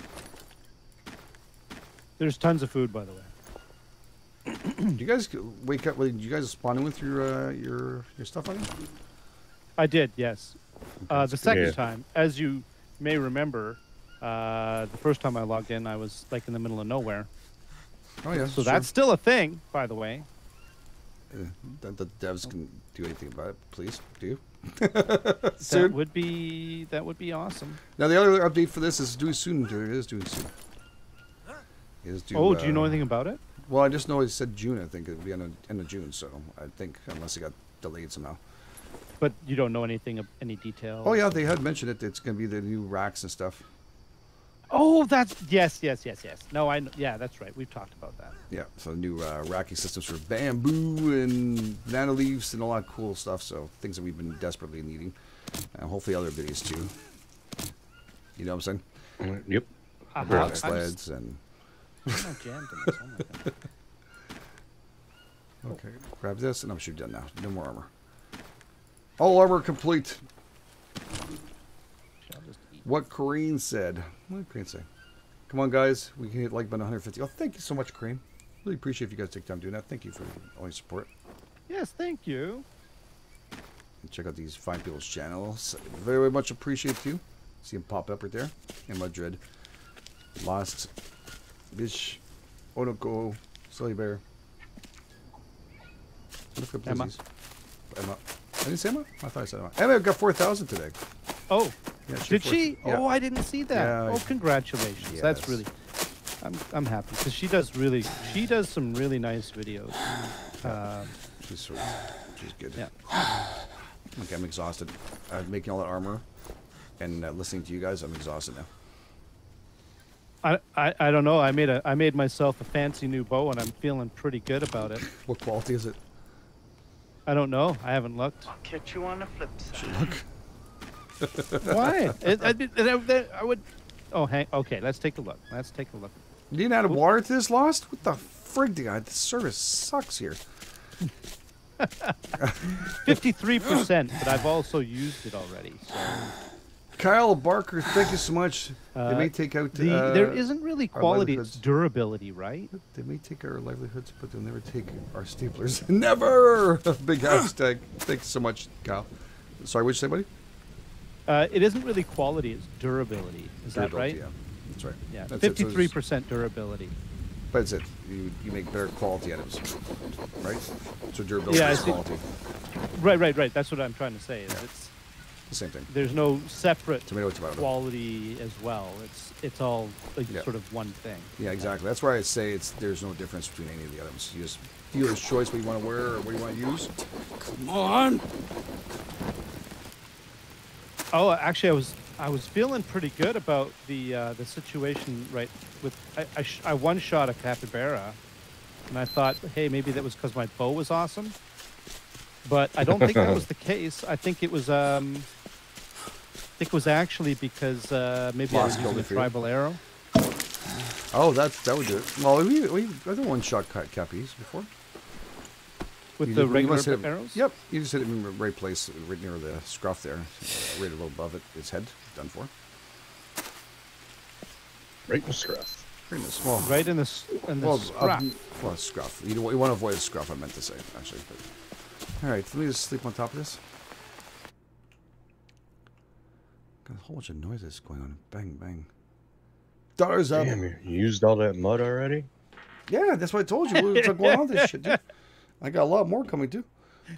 There's tons of food, by the way. Do you guys wake up? Did you guys spawn in with your stuff on you? I did, yes. Okay, the second Yeah. time, as you may remember, the first time I logged in, I was like in the middle of nowhere. Oh yeah. So that's still a thing, by the way. that the devs can do anything about it. Please do. Soon. That would be awesome. Now the other update for this is due soon. It is due soon. It is due, do you know anything about it? Well, I just know it said June. I think it'll be end of June. So I think unless it got delayed somehow. But you don't know anything of any details. Oh yeah, they had mentioned it. It's going to be the new racks and stuff. Oh, that's yes. No, yeah, that's right. We've talked about that. Yeah, so new racking systems for bamboo and banana leaves and all that cool stuff. So things that we've been desperately needing, and hopefully other videos too. You know what I'm saying? Yep. Rock sleds and. I'm not jammed in this. Oh my God. Okay, grab this, and I'm sure done now. No more armor. All armor complete. What Corrine said. What did Corrine say? Come on, guys. We can hit like button 150. Oh, thank you so much, Corrine. Really appreciate if you guys take time doing that. Thank you for all your support. Yes, thank you. And check out these fine people's channels. Very much appreciate you. See them pop up right there. And Madrid. Lost. Bish. Onoko. Silly Bear. Emma. Emma. I didn't say Emma? I thought I said Emma. Emma got 4,000 today. Oh. Yeah, Did she? Yeah. Oh, I didn't see that. Yeah, oh, congratulations. yes. That's really. I'm happy because she does some really nice videos. She's sweet. She's good. Yeah. Okay, I'm exhausted. Making all that armor and listening to you guys, I'm exhausted now. I don't know. I made myself a fancy new bow and I'm feeling pretty good about it. What quality is it? I don't know. I haven't looked. I'll catch you on the flip side. Look. Why? I would. Oh, okay. Let's take a look. You didn't add water to this, Lost? What the frig, guy? The service sucks here. 53%, but I've also used it already. So. Kyle Barker, thank you so much. They may take out there isn't really quality; it's livelihoods. Durability, right? They may take our livelihoods, but they'll never take our staplers. Never! Big hashtag. Thanks so much, Kyle. Sorry, what'd you say, buddy? It isn't really quality; it's durability. Is that right? Yeah, that's right. Yeah, That's it. 53% durability. But it's it. You make better quality items, right? So durability Yeah, is quality. Right. That's what I'm trying to say. Is Yeah. It's The same thing. there's no separate Tomato, tomato. quality as well. It's all like Yeah. sort of one thing. Yeah, exactly. That's why I say there's no difference between any of the items. You just dealer's choice what you want to wear or what you want to use. Come on. Oh, actually, I was feeling pretty good about the situation. Right, with I one shot a capybara, and I thought, hey, maybe that was because my bow was awesome. But I don't think that was the case. I think it was actually because maybe I was using a tribal arrow. Oh, that would do it. Well, we other one-shot cappies before. With You the did- you regular must hit him- arrows? Yep, you just hit it in the right place, right near the scruff there, right a little above it. Its head, done for. Right in the scruff. Right in the small. Right in the scruff. Well, scruff. You want to avoid the scruff. I meant to say actually. But. All right, let me just sleep on top of this. Got a whole bunch of noises going on. Bang, bang. Dollars up. Damn, you used all that mud already? Yeah, that's what I told you. What's going on with this shit, dude? I got a lot more coming too.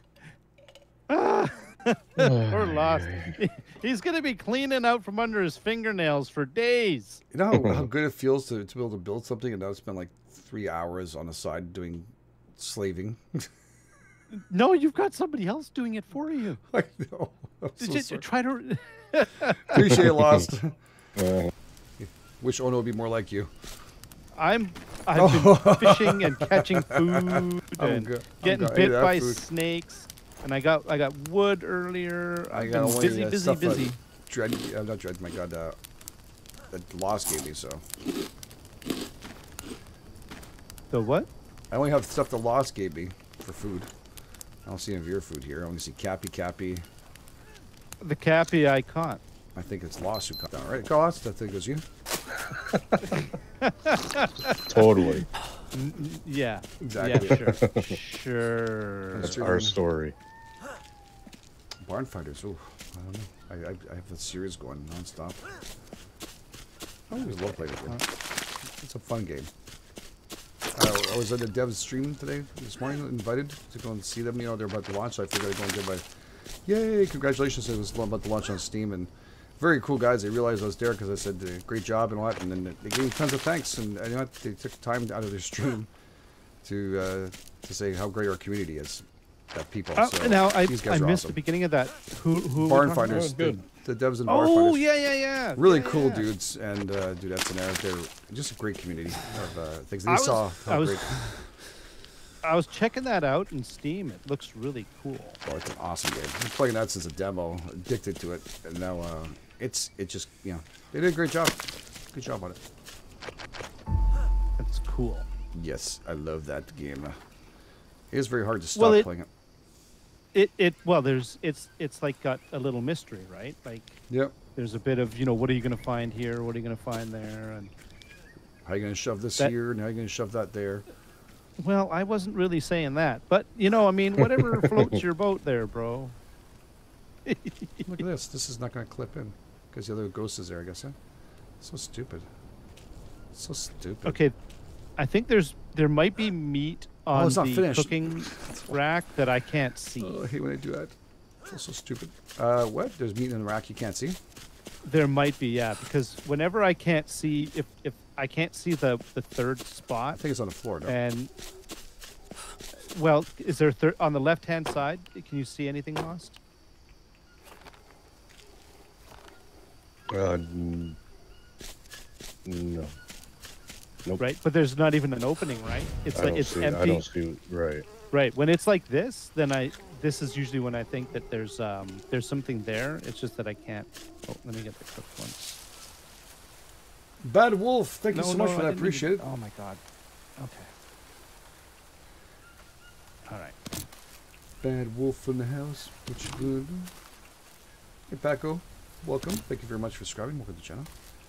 We're lost. He's gonna be cleaning out from under his fingernails for days. You know how good it feels to be able to build something and now spend like 3 hours on the side doing slaving. No, you've got somebody else doing it for you. I know. I'm Did so you sorry. try to? Appreciate it, Lost. Uh, Wish Ono would be more like you. I've been fishing and catching food and getting I ate bit that by food. snakes, and I got wood earlier. I've been only, busy. stuff that busy. not Dread. My God, that Lost gave me. So The what? I only have stuff the Lost gave me for food. I don't see any of your food here. I only see Cappy. The cappy I caught. I think it's Lost who caught down. Right, Lost. I think it was you. totally. Yeah. Exactly. Yeah, sure. That's our story. Barn Fighters. Oh, I don't know. I have a series going nonstop. I always love playing it. It's a fun game. I was at the devs stream this morning, invited to go and see them. You know, they're about to launch, so I figured I'd go and get my Yay! Congratulations! It was about to launch on Steam, and very cool guys. They realized I was there because I said great job and what, and then they gave me tons of thanks, and you know what? They took time out of their stream to say how great our community is. That people. So now I these guys are missed awesome. the beginning of that. Who Barn were we talking Finders, about? the devs and Barn Finders. Oh yeah. Really Yeah, cool yeah. dudes, and dudettes in there. They're just a great community of things. They saw how great. I was checking that out in Steam. It looks really cool. Oh, it's an awesome game. I've been playing that since a demo, addicted to it, and now it just they did a great job. Good job on it. That's cool. Yes, I love that game. It is very hard to stop playing it. It's like got a little mystery, right? Like Yep. there's a bit of what are you gonna find here? What are you gonna find there? And How are you gonna shove this here, and how are you gonna shove that there? well, I wasn't really saying that, but I mean, whatever floats your boat there, bro. Look at this. This is not gonna clip in because the other ghost is there. I guess. Huh? So stupid. So stupid. Okay, I think there might be meat on it's not the finished. cooking rack that I can't see. Oh, I hate when I do that. It's so stupid. What? There's meat in the rack you can't see? There might be, yeah, because whenever I can't see, if I can't see the third I spot, think it's on the floor, no? and well, is there on the left-hand side? Can you see anything, Lost? No. Nope. Right, but there's not even an opening, right? It's like it's empty. I don't see. Right. Right. When it's like this, then this is usually when I think that there's something there. It's just that I can't. Oh, let me get the cooked ones. Bad Wolf, thank you so much for I that. didn't Appreciate even- it. Oh my god. Okay. All right. Bad Wolf in the house. What you gonna do? Hey, Paco. Welcome. Thank you very much for subscribing. Welcome to the channel.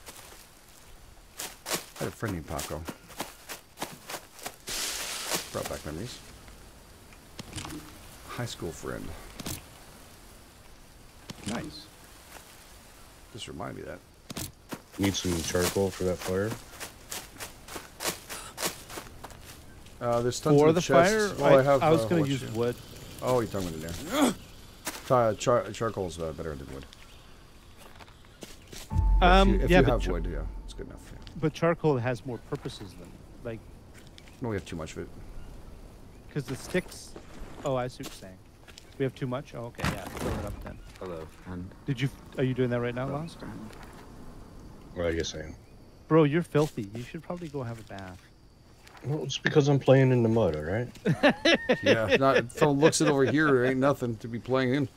I had a friend named Paco. Brought back memories. High school friend. Nice. Just remind me of that. Need some charcoal for that fire. There's tons For of the chests. fire, Well, I was going what to use you- wood. Oh, you're talking about in there. Charcoal's better than wood. If you have wood, yeah, it's good enough. Yeah. But charcoal has more purposes than like No, we have too much of it. because the sticks. Oh, I see what you're saying. We have too much. Oh, okay, yeah. Fill it up then. Hello, friend. Are you doing that right now, Hello, Lost? friend. What are you saying? Bro, you're filthy. You should probably go have a bath. Well, it's because I'm playing in the mud, all right? Yeah, not phone looks it over here. There ain't nothing to be playing in.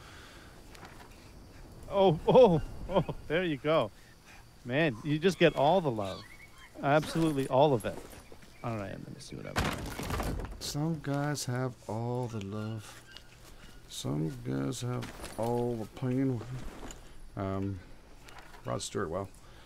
Oh, there you go. Man, you just get all the love. Absolutely all of it. All right, let me see what I've got. Some guys have all the love. Some guys have all the pain. Rod Stewart, wow.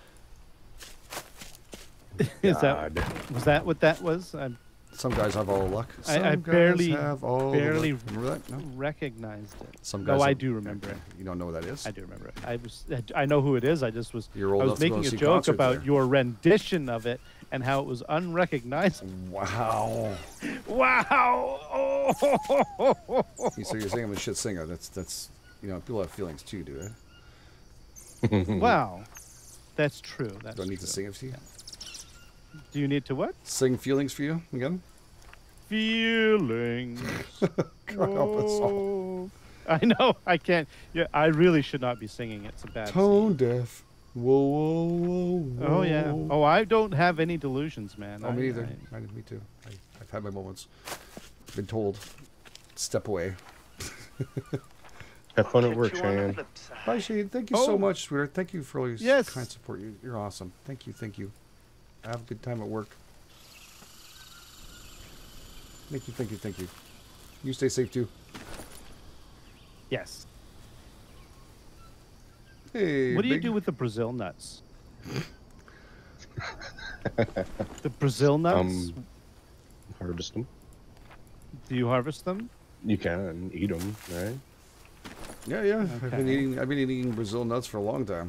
Was God. that what that was? Some guys have all the luck. Some I guys barely have all the barely luck. Remember that? No? recognized it. Some guys No, I have- do remember it. You don't know what that is? I do remember it. I know who it is. I just was You're old I enough was to go making a see joke concerts about there. your rendition of it and how it was unrecognizable. Wow. Wow! Oh. So you're saying I'm a shit singer. That's people have feelings too, do they? Wow, that's true. That's Do I need to true. sing it to you? Do you need to what? Sing feelings for you again? Feelings. God help us all. Whoa. I know. I can't. Yeah, I really should not be singing. It's a bad. Tone scene. deaf. Whoa, whoa, whoa, whoa. Oh yeah. Oh, I don't have any delusions, man. Oh, me either. Me too. I've had my moments. Been told, step away. Have fun at Catch work, you on the Cheyenne. flip side. Bye, Shane. Thank you Oh. so much, sweetheart. Thank you for all your Yes. kind support. You're awesome. Thank you. Have a good time at work. Thank you. You stay safe too. Yes. Hey, What do you big- do with the Brazil nuts? The Brazil nuts. Harvest them. Do you harvest them? You can eat them, right? Yeah. Okay. I've been eating Brazil nuts for a long time.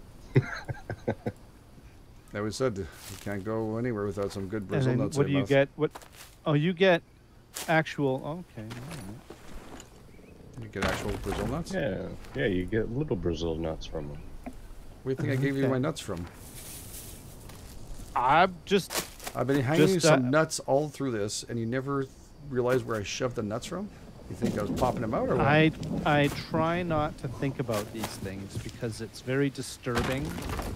I always said you can't go anywhere without some good And Brazil then nuts. what in do your you mouth. get? What? Oh, you get actual. Okay. All right. You get actual Brazil nuts? Yeah, you get little Brazil nuts from them. Where do you think I gave you my nuts from? I've been hanging you some nuts all through this, and you never realized where I shoved the nuts from? You think I was popping them out, or what? I try not to think about these things because it's very disturbing.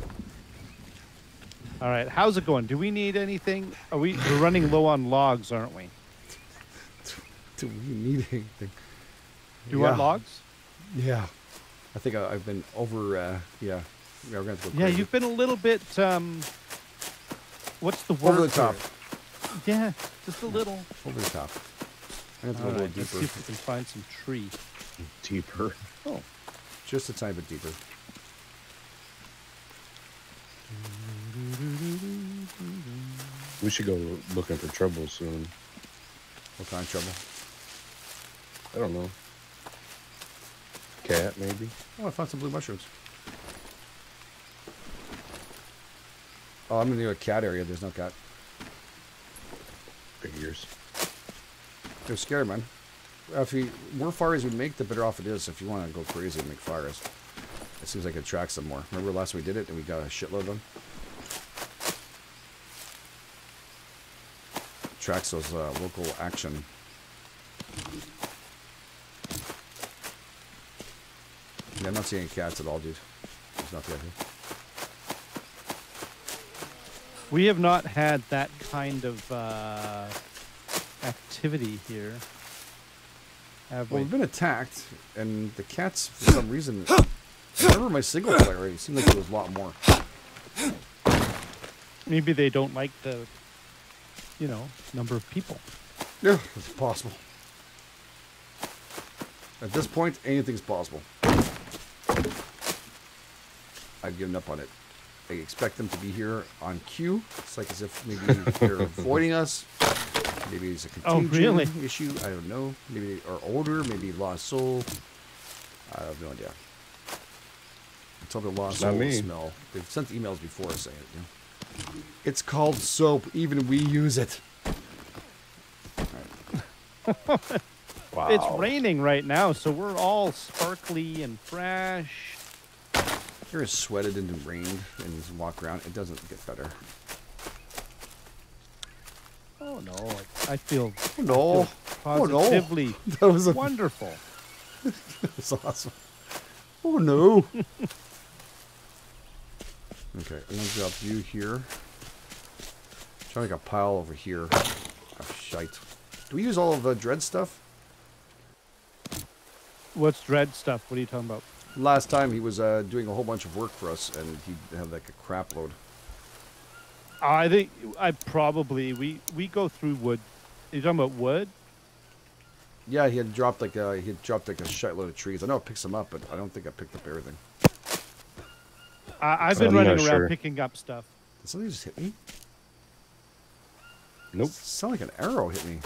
All right, how's it going? Do we need anything? We're running low on logs, aren't we? Do we need anything? Do you want logs? Yeah. I think I've been over, yeah. We're going to have to go Yeah, crazy. you've been a little bit, what's the word? Over the top. Yeah, just a little. Over the top. I'm going to have to go a little deeper. Let's see if we can find some tree. Deeper. Oh, just a tiny bit deeper. We should go looking for trouble soon. What kind of trouble? I don't know. Cat, maybe? Oh, I found some blue mushrooms. Oh, I'm in the cat area. There's no cat. Figures. They're scary, man. The more fires we make, the better off it is. If you want to go crazy and make fires, it seems like it attracts them more. Remember last we did it and we got a shitload of them? Attracts those local action. Yeah, I'm not seeing any cats at all, dude. There's nothing out here. We have not had that kind of activity here, have we? Well, we've been attacked, and the cats, for some reason, I remember my single player, it seemed like there was a lot more. Maybe they don't like the, number of people. Yeah, it's possible. At this point, anything's possible. I've given up on it. I expect them to be here on cue. It's like as if maybe they're avoiding us. Maybe it's a contagion issue. I don't know. Maybe they are older. Maybe lost soul. I have no idea. Until the lost soul smell. They've sent emails before saying it. It's called soap. Even we use it. Right. Wow. It's raining right now, so we're all sparkly and fresh. You're sweated and rained and walk around. It doesn't get better. Oh no! I feel Oh positively no! That was wonderful. That was awesome. Oh no! Okay, I'm gonna drop you here. Try to make a pile over here of shite. Do we use all of the dread stuff? What's dread stuff? What are you talking about? Last time he was doing a whole bunch of work for us, and he had like a crap load. I think we go through wood. Are you talking about wood? Yeah, he had dropped like a shitload of trees. I know I picked some up, but I don't think I picked up everything. I've been running around picking up stuff. Did something just hit me? Nope. It sounded like an arrow hit me.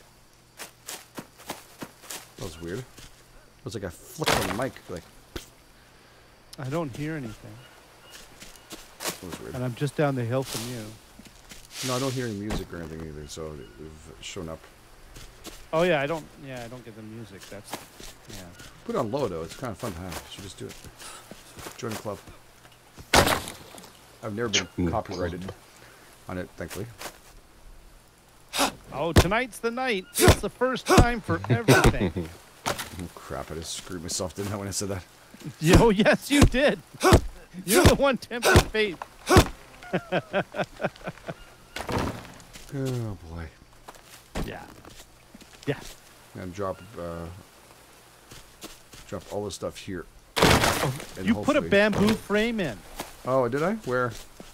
That was weird. It was like a flick on the mic, like. I don't hear anything. That was weird. And I'm just down the hill from you. No, I don't hear any music or anything either, so we've shown up. Oh yeah, I don't get the music. That's Put it on low though. It's kind of fun to have. You should just do it. Join the club. I've never been copyrighted on it, thankfully. Oh, tonight's the night. It's the first time for everything. Oh, crap, I just screwed myself, didn't I, when I said that? Oh, yes, you did. You're the one tempting fate. Oh, boy. Yeah. Yeah. And drop all the stuff here. Oh, you put a bamboo frame in. Oh, did I? Where?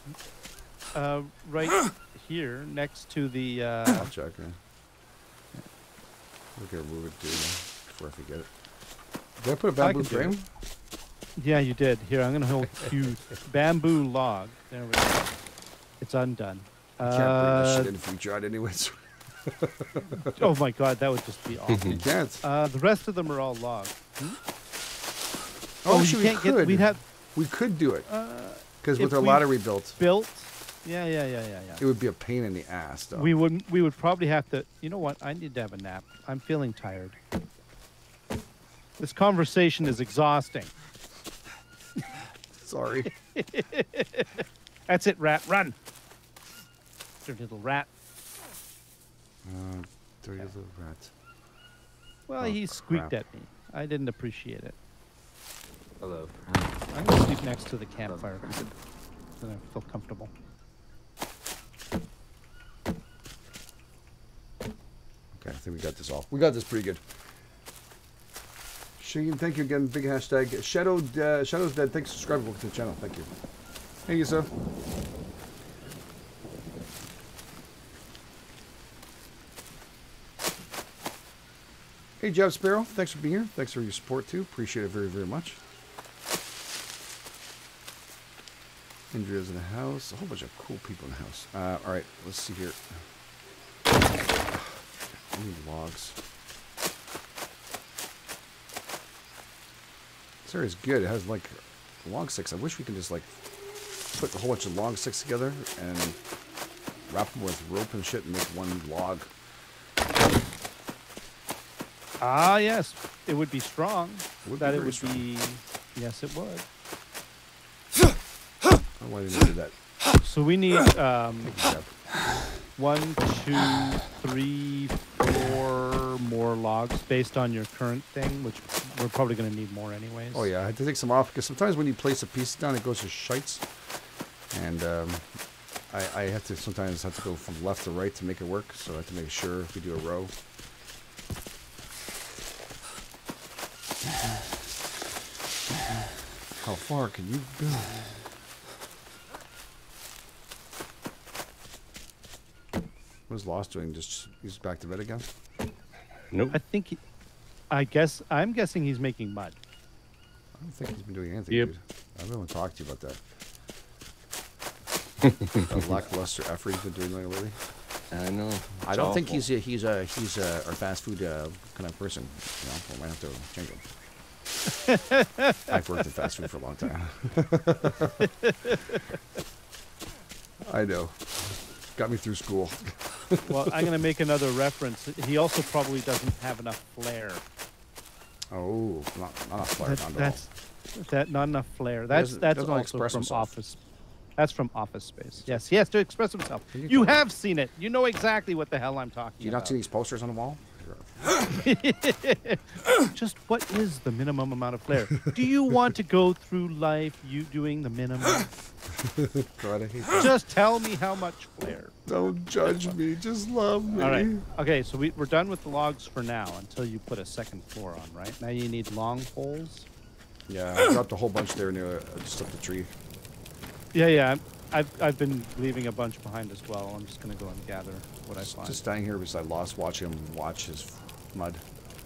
Right here, next to the... I'll check, man. We're going to move it, too, before I forget it. Did I put a bamboo frame? Yeah, you did. Here, I'm going to hold you. Bamboo log. There we go. It's undone. You can't bring this shit in if we tried anyways. Oh my god, that would just be awful. You can't. The rest of them are all log. Oh, actually, we could. We could do it. Because with our ladder we built. Yeah. It would be a pain in the ass, though. We would probably have to... You know what? I need to have a nap. I'm feeling tired. This conversation is exhausting. Sorry. That's it, rat. Run. Dirty little rat. Dirty little rat. Well, he squeaked at me. I didn't appreciate it. Hello. I'm going to sleep next to the campfire. Then I feel comfortable. Okay, I think we got this all. We got this pretty good. Shane, thank you again. Big hashtag. Shadow's Dead. Thanks for subscribing to the channel. Thank you. Thank you, sir. Hey, Jeff Sparrow. Thanks for being here. Thanks for your support, too. Appreciate it very, very much. Andrea's in the house. A whole bunch of cool people in the house. All right, let's see here. I need logs. This area's good. It has like log sticks. I wish we could just like put a whole bunch of log sticks together and wrap them with rope and shit and make one log. Ah, yes. It would be strong. Would that be it very would strong. be. Yes, it would. Why didn't I do that? So we need Thank you, Jeff. 1, 2, 3, 4 more logs based on your current thing, which we're probably going to need more anyways. Oh yeah, I had to take some off because sometimes when you place a piece down, it goes to shites, and I have to sometimes have to go from left to right to make it work. So I have to make sure if we do a row. How far can you go? What's Lost doing? Just he's back to bed again? Nope. I think I'm guessing he's making mud. I don't think he's been doing anything, Yep. dude. I don't want to talk to you about that. That lackluster effort he's been doing lately. I know. I don't think he's a fast food kind of person. You know, we might have to change him. I've worked in fast food for a long time. I know. Got me through school. Well, I'm going to make another reference. He also probably doesn't have enough flair. Oh, not enough flair. Not enough flair. That's doesn't also express from himself. Office. That's from Office Space. Yes, he has to express himself. You have seen it. You know exactly what the hell I'm talking Do you about. not see these posters on the wall? Just what is the minimum amount of flair? Do you want to go through life you doing the minimum? God, I hate that. Just tell me how much flair. Don't judge me. Just love me. All right. Okay, so we're done with the logs for now until you put a second floor on, right? Now you need long poles. Yeah, I dropped a whole bunch there near just up the tree. Yeah. I've been leaving a bunch behind as well. I'm just gonna go and gather what I find. Just standing here beside Lost, watching him watch his mud.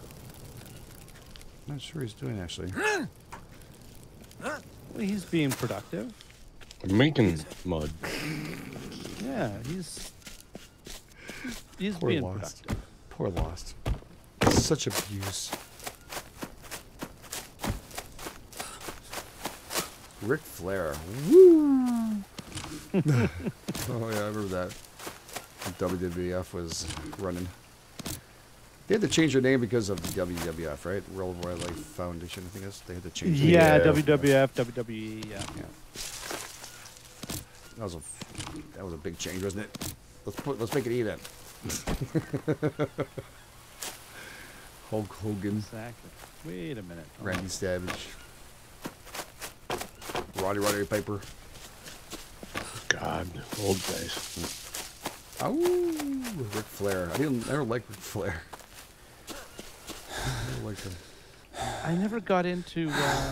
Not sure he's doing actually. Well, he's being productive. I'm making mud. Yeah, he's Poor being Lost. productive. Poor Lost. Such abuse. Ric Flair. Woo! Oh yeah, I remember that. When WWF was running. They had to change their name because of the WWF, right? World Wildlife Foundation, I think that's. They had to change. Yeah, their name. WWF, WWE. Yeah. That was a big change, wasn't it? Let's make it even. Hulk Hogan, Exactly. Wait a minute. Randy Savage, Roddy Piper. God, old days. Oh, Ric Flair. I never liked Ric Flair. I never liked him. I never got into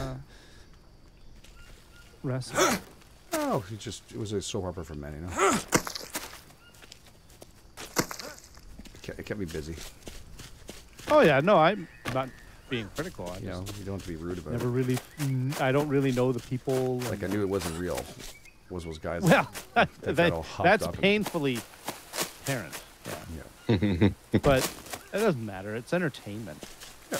wrestling. Oh, it was a soap opera for men, you know. It kept me busy. Oh yeah, no, I'm not being critical. I You know, just you don't have to be rude about never it. really. I don't really know the people. Like I knew it wasn't real. Was those guys? Well, that all hopped that's up and- painfully apparent. Yeah. Yeah. But it doesn't matter. It's entertainment. Yeah.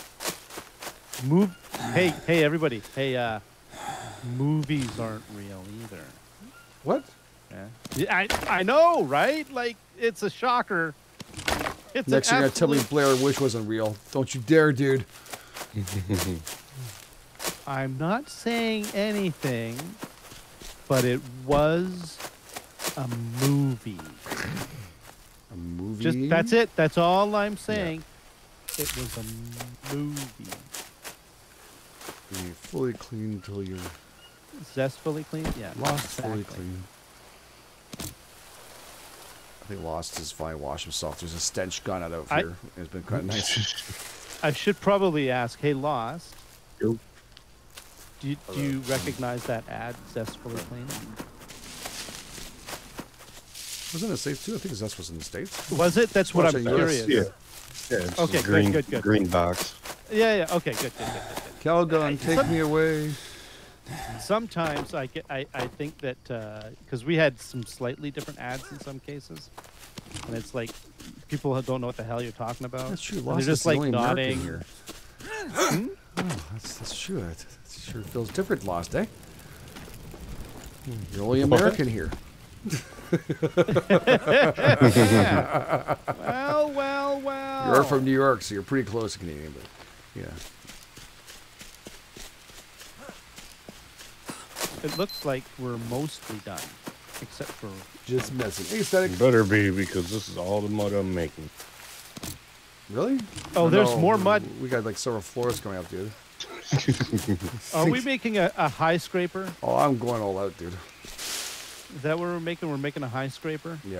Hey, everybody. Hey, movies aren't real either. What? Yeah. I know, right? Like, it's a shocker. It's Next thing you're gonna tell me Blair Witch wasn't real. Don't you dare, dude. I'm not saying anything, but it was a movie. A movie? Just that's it. That's all I'm saying. Yeah. It was a movie. Be fully clean until you're zestfully clean. Yeah, lost exactly. fully clean. I think Lost is fine. Wash himself. There's a stench gone out of here. It's been quite nice. I should probably ask. Hey, Lost. Yo. Do you recognize that ad, Zestfully Clean? Wasn't it States too? I think Zest was in the States. Was it? That's what I'm curious. Yeah. It's okay, green, good. Green box. Yeah. Okay, good. Calgon, take me away. Sometimes I think that because we had some slightly different ads in some cases, and it's like people don't know what the hell you're talking about. That's true. They're just like nodding. Here. Oh, that's true. It sure feels different, Lost, eh? You're only American here. Yeah. Well. You're from New York, so you're pretty close to Canadian, but yeah. It looks like we're mostly done, except for just messing. Hey, Static. Better be, because this is all the mud I'm making. Really? Oh, there's more mud. We got like several floors coming up, dude. Are we making a high scraper? Oh, I'm going all out, dude. Is that what we're making? We're making a high scraper? Yeah.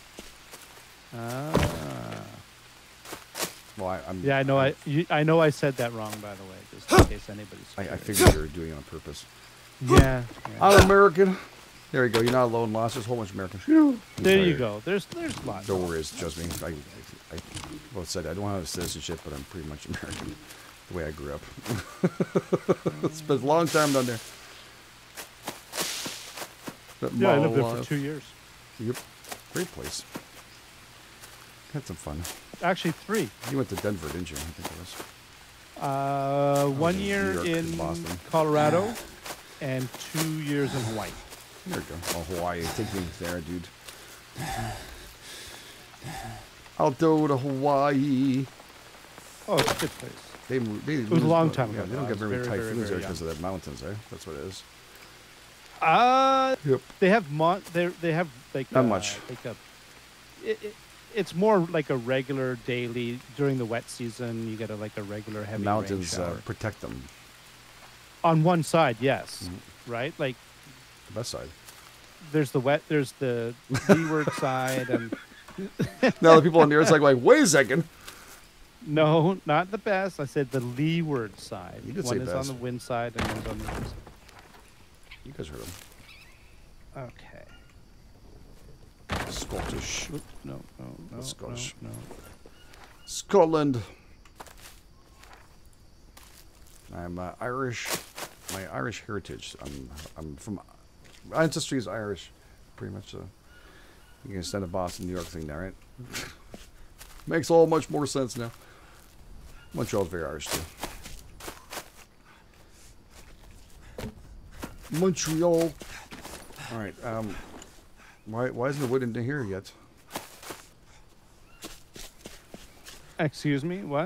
Well, yeah, I know. I know I said that wrong, by the way, just in case anybody's. I figured you were doing it on purpose. Yeah. I'm American. There you go. You're not alone, Lost. There's a whole bunch of Americans. There you go. There's lots. No worries. Trust me. I both said I don't have a citizenship, but I'm pretty much American. The way I grew up. Spent a long time down there. Yeah, I lived there for 2 years. Yep. Great place. Had some fun. Actually, 3. You went to Denver, didn't you? I think it was. 1 year in Boston, Colorado, and 2 years in Hawaii. There you go. Oh, Hawaii. Take me there, dude. I'll go to Hawaii. Oh, it's a good place. It was a long time ago. Yeah, they don't get very typhoons there because of the mountains, eh? That's what it is. Yep. They have they have like not much. Like it's more like a regular daily during the wet season. You get a regular heavy mountains rain shower. Protect them. On one side, yes, right. Like the best side. There's the leeward side, and now the people on the other side are like, wait a second. No, not the best. I said the leeward side. You did one say is best. on the wind side, and one's on the wind side. You guys heard him. Okay. Scottish. No. Scottish. No. Scotland. I'm Irish. My Irish heritage. I'm from ancestry is Irish, pretty much. You can extend the Boston, New York thing now, right? Makes all much more sense now. Montreal's very Irish too. Montreal. All right. Why isn't the wood in here yet? Excuse me. What?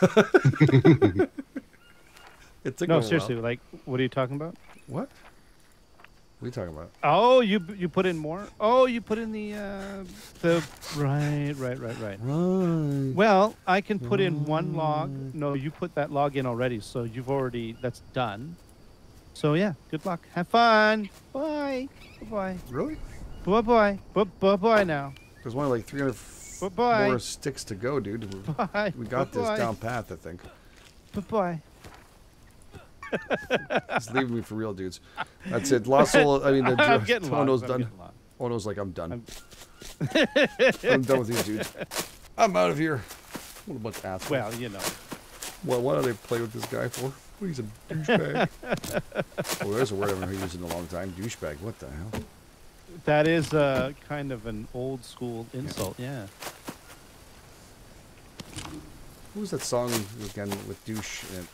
It took no, seriously. Like, what are you talking about? What? What are you talking about? Oh, you put in more? Oh, you put in the right. Right. Well, I can put in one log. No, you put that log in already, so that's done. So yeah, good luck. Have fun. Bye. Bye. Really? Bye. Bye now. There's only like 300 more sticks to go, dude. Bye. We got this down path, I think. Bye. It's leaving me for real, dudes. That's it. Lost Soul. I mean, Tono's done. Tono's like, I'm done. I'm done with these dudes. I'm out of here. What a bunch of assholes. Well, you know. Well, what do they play with this guy for? Oh, he's a douchebag. Oh, there's a word I haven't used in a long time. Douchebag. What the hell? That is kind of an old school insult. Yeah. Who was that song again with douche in it?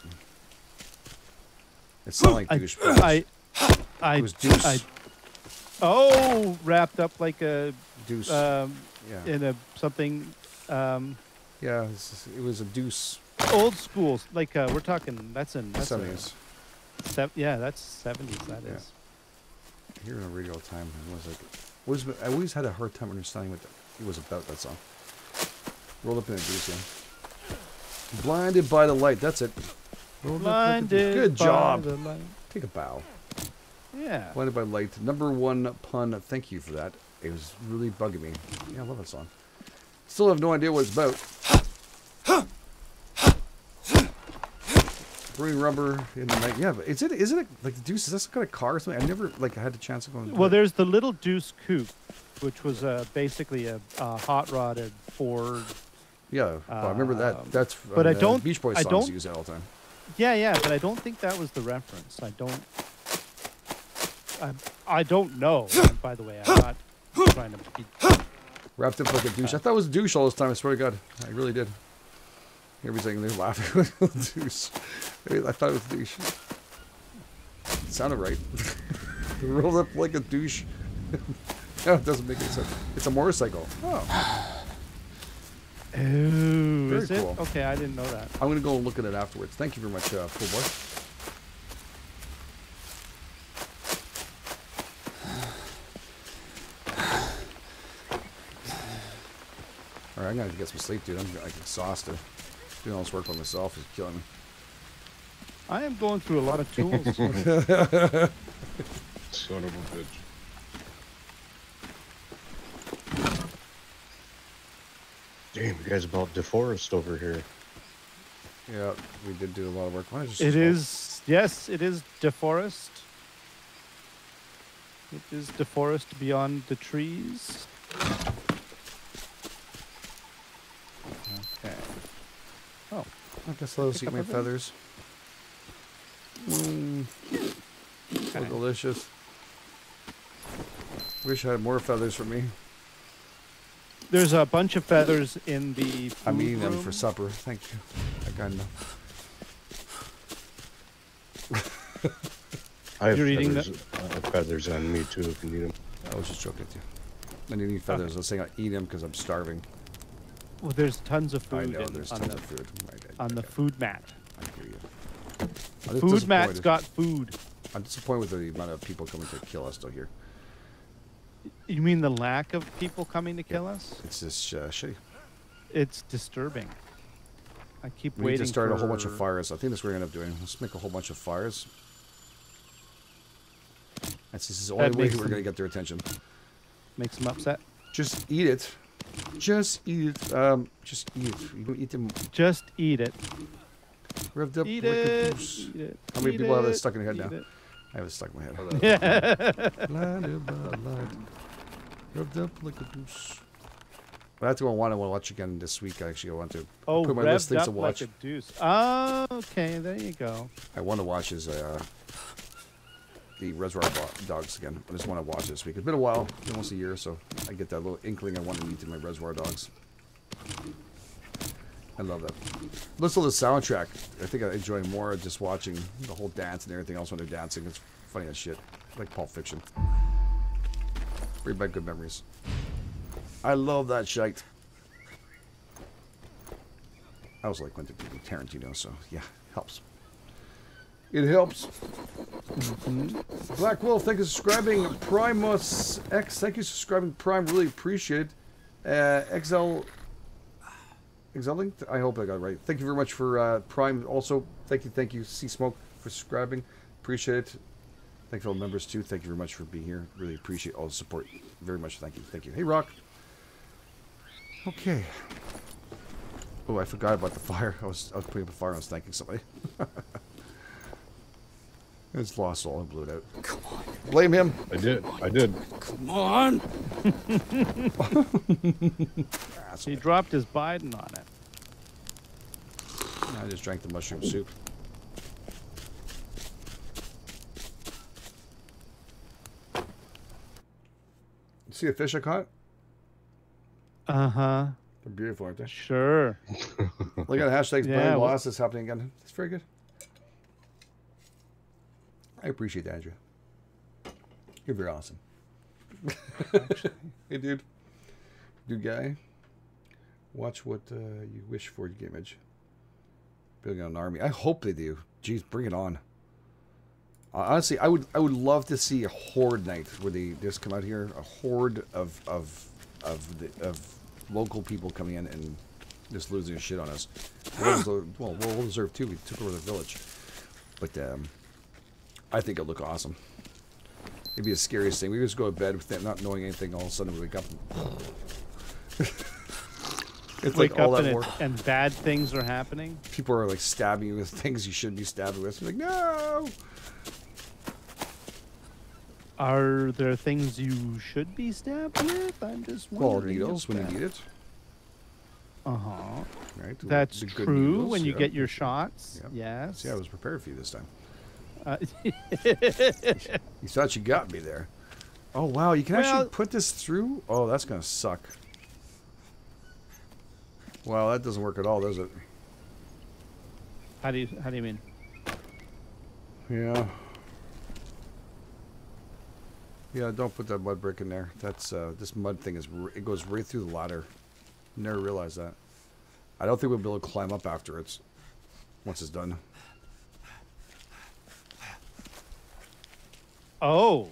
It sounded like douche. It was deuce. Wrapped up like a deuce. in a something. Yeah, it was a deuce Old schools, like we're talking. That's 70s. Yeah, that's 70s. That is. Hearing a radio all the time, I always had a hard time understanding what it was about, that song. Roll up in a deuce, yeah. Blinded by the light, that's it. Blinded Good job. by the light. Take a bow. Yeah. Blinded by light. #1 pun, thank you for that. It was really bugging me. Yeah, I love that song. Still have no idea what it's about. Burning rubber in the night. Yeah, but isn't it like the Deuce? Is that some kind of car or something? I never had the chance of going. Well, there's the Little Deuce Coupe, which was basically a hot rodded Ford. Yeah, I remember that. That's but I don't. Beach Boys songs use that all the time. Yeah, but I don't think that was the reference. I don't know. By the way, I'm not trying to be wrapped up like a douche. I thought it was a douche all this time. I swear to God, I really did. Everything they're laughing with douche. I thought it was douche. It sounded right. Rolled up like a douche. No, it doesn't make any sense. It's a motorcycle. Oh. Ooh, very is cool. It? Okay, I didn't know that. I'm gonna go and look at it afterwards. Thank you very much, Pool Boy. All right, I'm gonna have to get some sleep, dude. I'm like exhausted. Doing all this work by myself is killing me. I am going through a lot of tools. Son of a bitch. Damn, you guys about DeForest over here. Yeah, we did do a lot of work. Why it is, yes, it is DeForest. It is DeForest beyond the trees. Okay. Oh, I guess I'll eat my feathers. So delicious. Wish I had more feathers for me. There's a bunch of feathers in the food I'm eating room. them for supper. Thank you. I got enough. I have You're eating feathers on me too if you need them. I was just joking with you. I didn't eat feathers. I was saying I eat them because I'm starving. Well, there's tons of food. I know there's tons of food. On the food mat. I hear you. The food mat's got food. I'm disappointed with the amount of people coming to kill us still here. You mean the lack of people coming to kill us? It's just shitty. It's disturbing. I keep we waiting need to start for a whole bunch of fires. I think that's what we're going to end up doing. Let's make a whole bunch of fires. This is the only way we're going to get their attention. Makes them upset. Just eat it. Just eat it. Just eat it. You don't eat them. Just eat it. Revved up Eat like it. a goose. Eat it. How many people have it stuck in their head now? I have it stuck in my head. Blinded by light. Revved up like a goose. Well, that's what I want to watch again this week. I want to put my list things to watch. Like a deuce. Oh, okay, there you go. I want to watch the Reservoir Dogs again. I just want to watch it this week. It's been a while, almost a year, so I get that little inkling I want to eat in my Reservoir Dogs. I love that. Listen to the soundtrack. I think I enjoy more just watching the whole dance and everything else when they're dancing. It's funny as shit. Like Pulp Fiction. Bring back good memories. I love that shite. I also like Quentin Tarantino, so yeah, helps. It helps. Black Wolf, thank you for subscribing. Primus X, thank you for subscribing. Prime, really appreciate it. Excelling? I hope I got it right. Thank you very much for Prime. Also, thank you, Sea Smoke, for subscribing. Appreciate it. Thank you all members too. Thank you very much for being here. Really appreciate all the support. Very much. Thank you. Thank you. Hey, Rock. Okay. Oh, I forgot about the fire. I was putting up a fire and I was thanking somebody. It's lost all and blew it out. Come on. Blame him. I did. Come on. He dropped his Biden on it. I just drank the mushroom soup. You see a fish I caught? Uh-huh. They're beautiful, aren't they? Sure. Look at hashtags. Yeah, Blame loss is happening again. That's very good. I appreciate that, Andrew. You're very awesome. Hey, dude. Dude guy. Watch what you wish for, Gamage. Building an army. I hope they do. Jeez, bring it on. Honestly, I would love to see a horde night where they just come out here, a horde of local people coming in and just losing their shit on us. Well, we'll deserve too. We took over the village, but I think it'll look awesome. It'd be the scariest thing. We just go to bed with not knowing anything. All of a sudden, we wake up. It's wake like all up that and bad things are happening. People are like stabbing you with things you shouldn't be stabbed with. You're like, no. Are there things you should be stabbed with? I'm just wondering. Well, needles when you need it. Right. That's true needles, when you get your shots. Yep. Yes. See, I was prepared for you this time. You You thought you got me there. Oh wow, you can actually put this through. Oh, that's gonna suck. Wow, that doesn't work at all, does it? How do you mean? Yeah. Yeah, don't put that mud brick in there. That's this mud thing it goes right through the ladder. Never realized that. I don't think we'll be able to climb up after it's once it's done. Oh.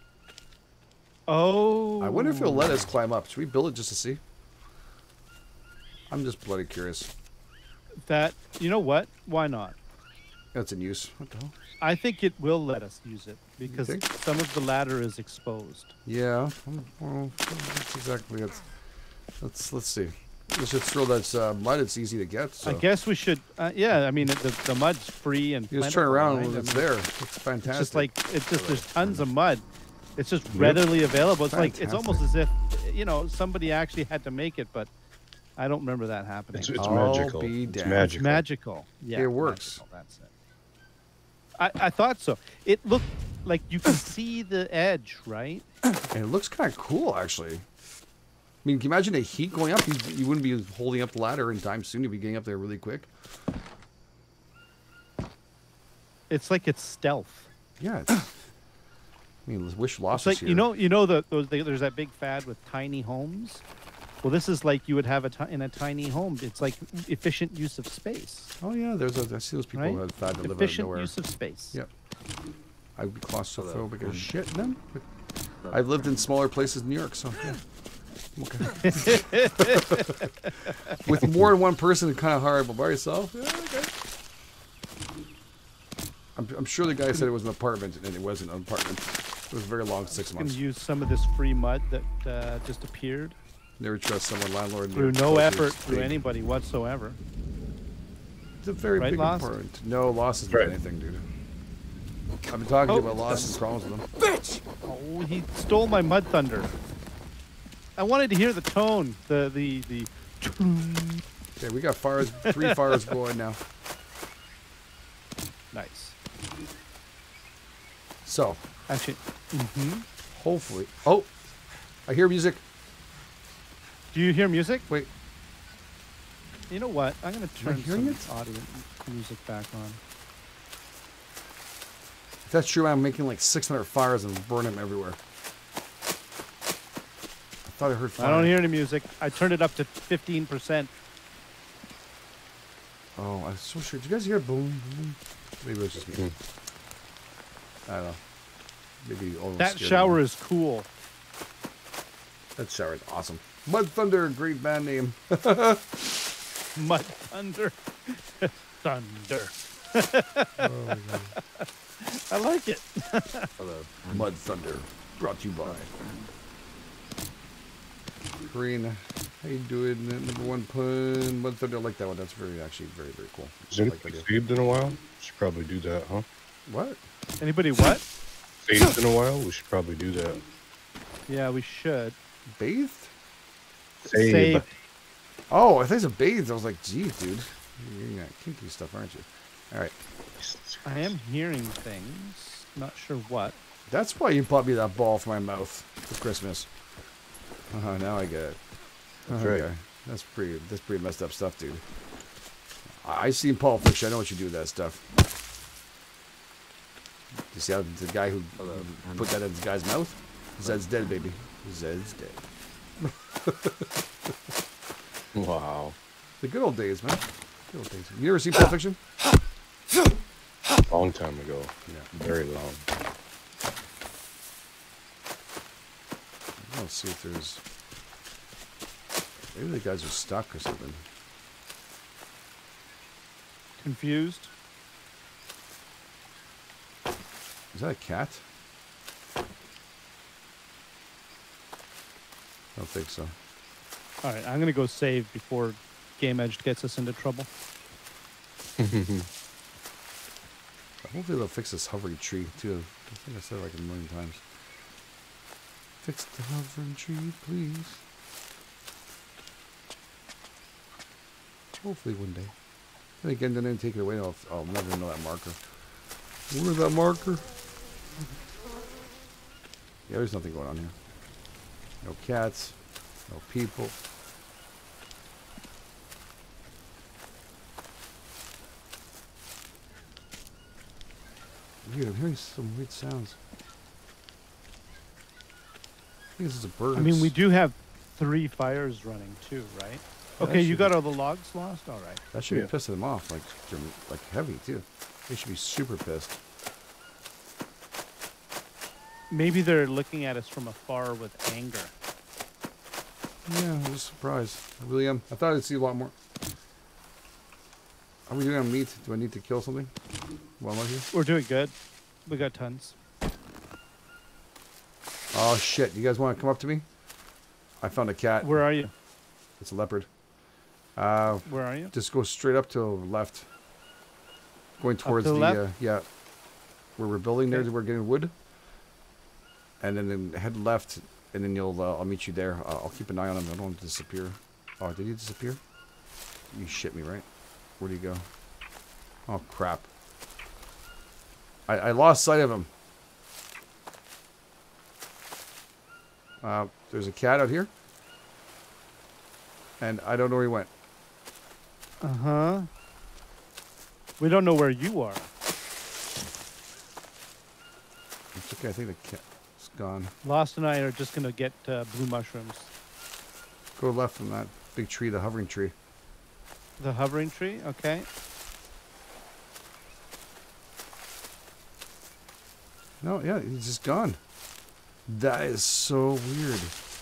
I wonder if it'll let us climb up. Should we build it just to see? I'm just bloody curious. You know what? Why not? That's in use. What the hell? I think it will let us use it because some of the ladder is exposed. Yeah. Well, that's exactly it. Let's see. We should throw that mud. It's easy to get. So. I guess we should. Yeah, I mean the mud's free and you just turn around right? and it's there. It's fantastic. It's just like there's tons of mud. It's just readily available. It's fantastic. like it's almost as if somebody actually had to make it, but I don't remember that happening. It's magical. It's magical. It's magical. Yeah, it works. Magical, that's it. I thought so. It looked like you can see the edge, right? And it looks kind of cool, actually. I mean, can you imagine the heat going up? You wouldn't be holding up the ladder in time soon. You'd be getting up there really quick. It's like it's stealth. Yeah. I mean, wish Lost It's like was here. there's that big fad with tiny homes. Well, this is like you would have in a tiny home. It's like efficient use of space. Oh yeah, I see those people Right? who have fad to live out of Efficient nowhere. use of space. Yep. I would be claustrophobic as shit then. I've lived in smaller places in New York, so yeah. Okay. With more than one person, it's kind of hard, but by yourself, yeah, okay. I'm sure the guy said it was an apartment, and it wasn't an apartment. It was a very long 6 You months. can use some of this free mud that just appeared Never trust someone landlord. through no effort through anybody whatsoever. It's a very big Lost? apartment. No, Lost isn't anything, dude. I've been talking to you about Lost and problems with them. Bitch! Oh, he stole my mud thunder. I wanted to hear the tone, the. Okay, we got fires, 3 fires going now. Nice. So, Actually, hopefully. Oh, I hear music. do you hear music? Wait, You know what? I'm going to Am I turn hearing some audio music back on. if that's true, I'm making like 600 fires and burning them everywhere. I thought I heard fire. I don't hear any music. I turned it up to 15%. Oh, I'm so sure. Did you guys hear boom, boom? Maybe it was just me. I don't know. Maybe all That shower is cool. That shower is awesome. Mud Thunder, great band name. Mud Thunder. Thunder. Oh, I like it. Hello. Mud Thunder, brought to you by Karina. How you doing? #1 pun. Mud Thunder, I like that one. That's actually very, very cool. Has I anybody like that. saved in a while? Should probably do that, huh? What? Anybody what? Saved in a while? We should probably do that. Yeah, we should. Bathed? Saved. Oh, I think it's a bathed. I was like, geez, dude. You're got kinky stuff, aren't you? All right. I am hearing things. Not sure what. That's why you bought me that ball for my mouth for Christmas. Now I get it. That's right. Okay. That's pretty messed up stuff, dude. I've seen Pulp Fiction. I know what you do with that stuff. You see how the guy who put that in the guy's mouth? Zed's dead, baby. Zed's dead. Wow. The good old days, man. You ever seen Pulp Fiction? Long time ago. Yeah. Very long. Let's see if there's... Maybe the guys are stuck or something. Confused? Is that a cat? I don't think so. All right, I'm going to go save before Game Edge gets us into trouble. Hopefully they'll fix this hovering tree, too. I think I said it like a million times. Fix the hovering tree, please. Hopefully one day. And again, then take it away. I'll never know that marker. Where's that marker? Yeah, there's nothing going on here. No cats. No people. Weird, I'm hearing some weird sounds. I think this is a bird. I mean, we do have 3 fires running too, right? Okay, you got all the logs lost? All right. That should be pissing them off, like heavy too. They should be super pissed. Maybe they're looking at us from afar with anger. Yeah, I was surprised. I really am. I thought I'd see a lot more. Are we doing on meat? Do I need to kill something while I'm out here? We're doing good. We got tons. Oh shit! You guys want to come up to me? I found a cat. Where are you? It's a leopard. Where are you? Just go straight up to the left. Going towards the the left? yeah, where we're building there. Okay. We're getting wood. And then head left, and then I'll meet you there. I'll keep an eye on him. I don't want him to disappear. Oh, did he disappear? You shit me, right? Where'd he go? Oh crap! I lost sight of him. There's a cat out here, and I don't know where he went. Uh-huh. We don't know where you are. It's okay. I think the cat's gone. Lost and I are just going to get blue mushrooms. Go left from that big tree, the hovering tree. The hovering tree? Okay. No, yeah, he's just gone. That is so weird.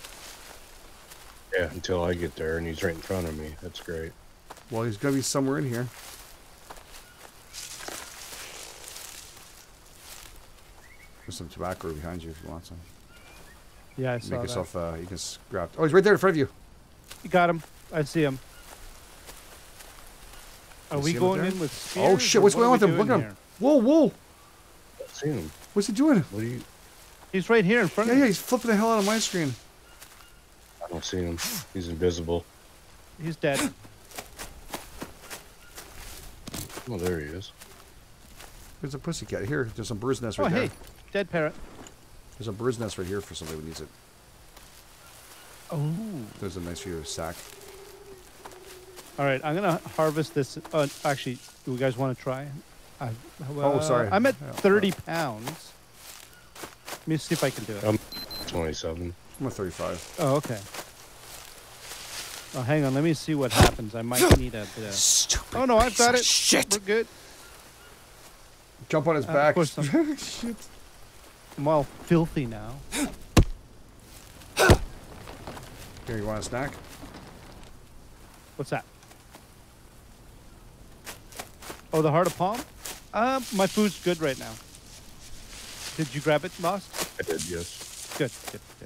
Yeah, until I get there and he's right in front of me. That's great. Well, he's gonna be somewhere in here. There's some tobacco behind you if you want some. Yeah, I saw Make that. yourself, you can grab. Oh, he's right there in front of you. You got him. I see him. Are You we see him up going there? in with spears? Oh shit! What's or going on what with are him? we Look at doing him! here? Whoa, whoa! I've seen him. What's he doing? What do you? He's right here in front Yeah, of yeah, me. he's flipping the hell out of my screen. I don't see him. He's invisible. He's dead. Oh, there he is. There's a pussycat here. There's some bird's nest right Oh, there. hey. Dead parrot. There's a bird's nest right here for somebody who needs it. Oh. There's a nice few sack. All right, I'm going to harvest this. Actually, do you guys want to try? Oh, sorry. I'm at Yeah, 30 pounds. Let me see if I can do it. 27. I'm at 35. Oh, okay. Oh, hang on. Let me see what happens. I might need a bit of... Stupid. Oh, no, I've got it. Shit! We're good. Jump on his Of back. course I'm- Shit. I'm all filthy now. Here, you want a snack? What's that? Oh, the heart of palm? My food's good right now. Did you grab it, Lost? I did, yes. Good, good, good.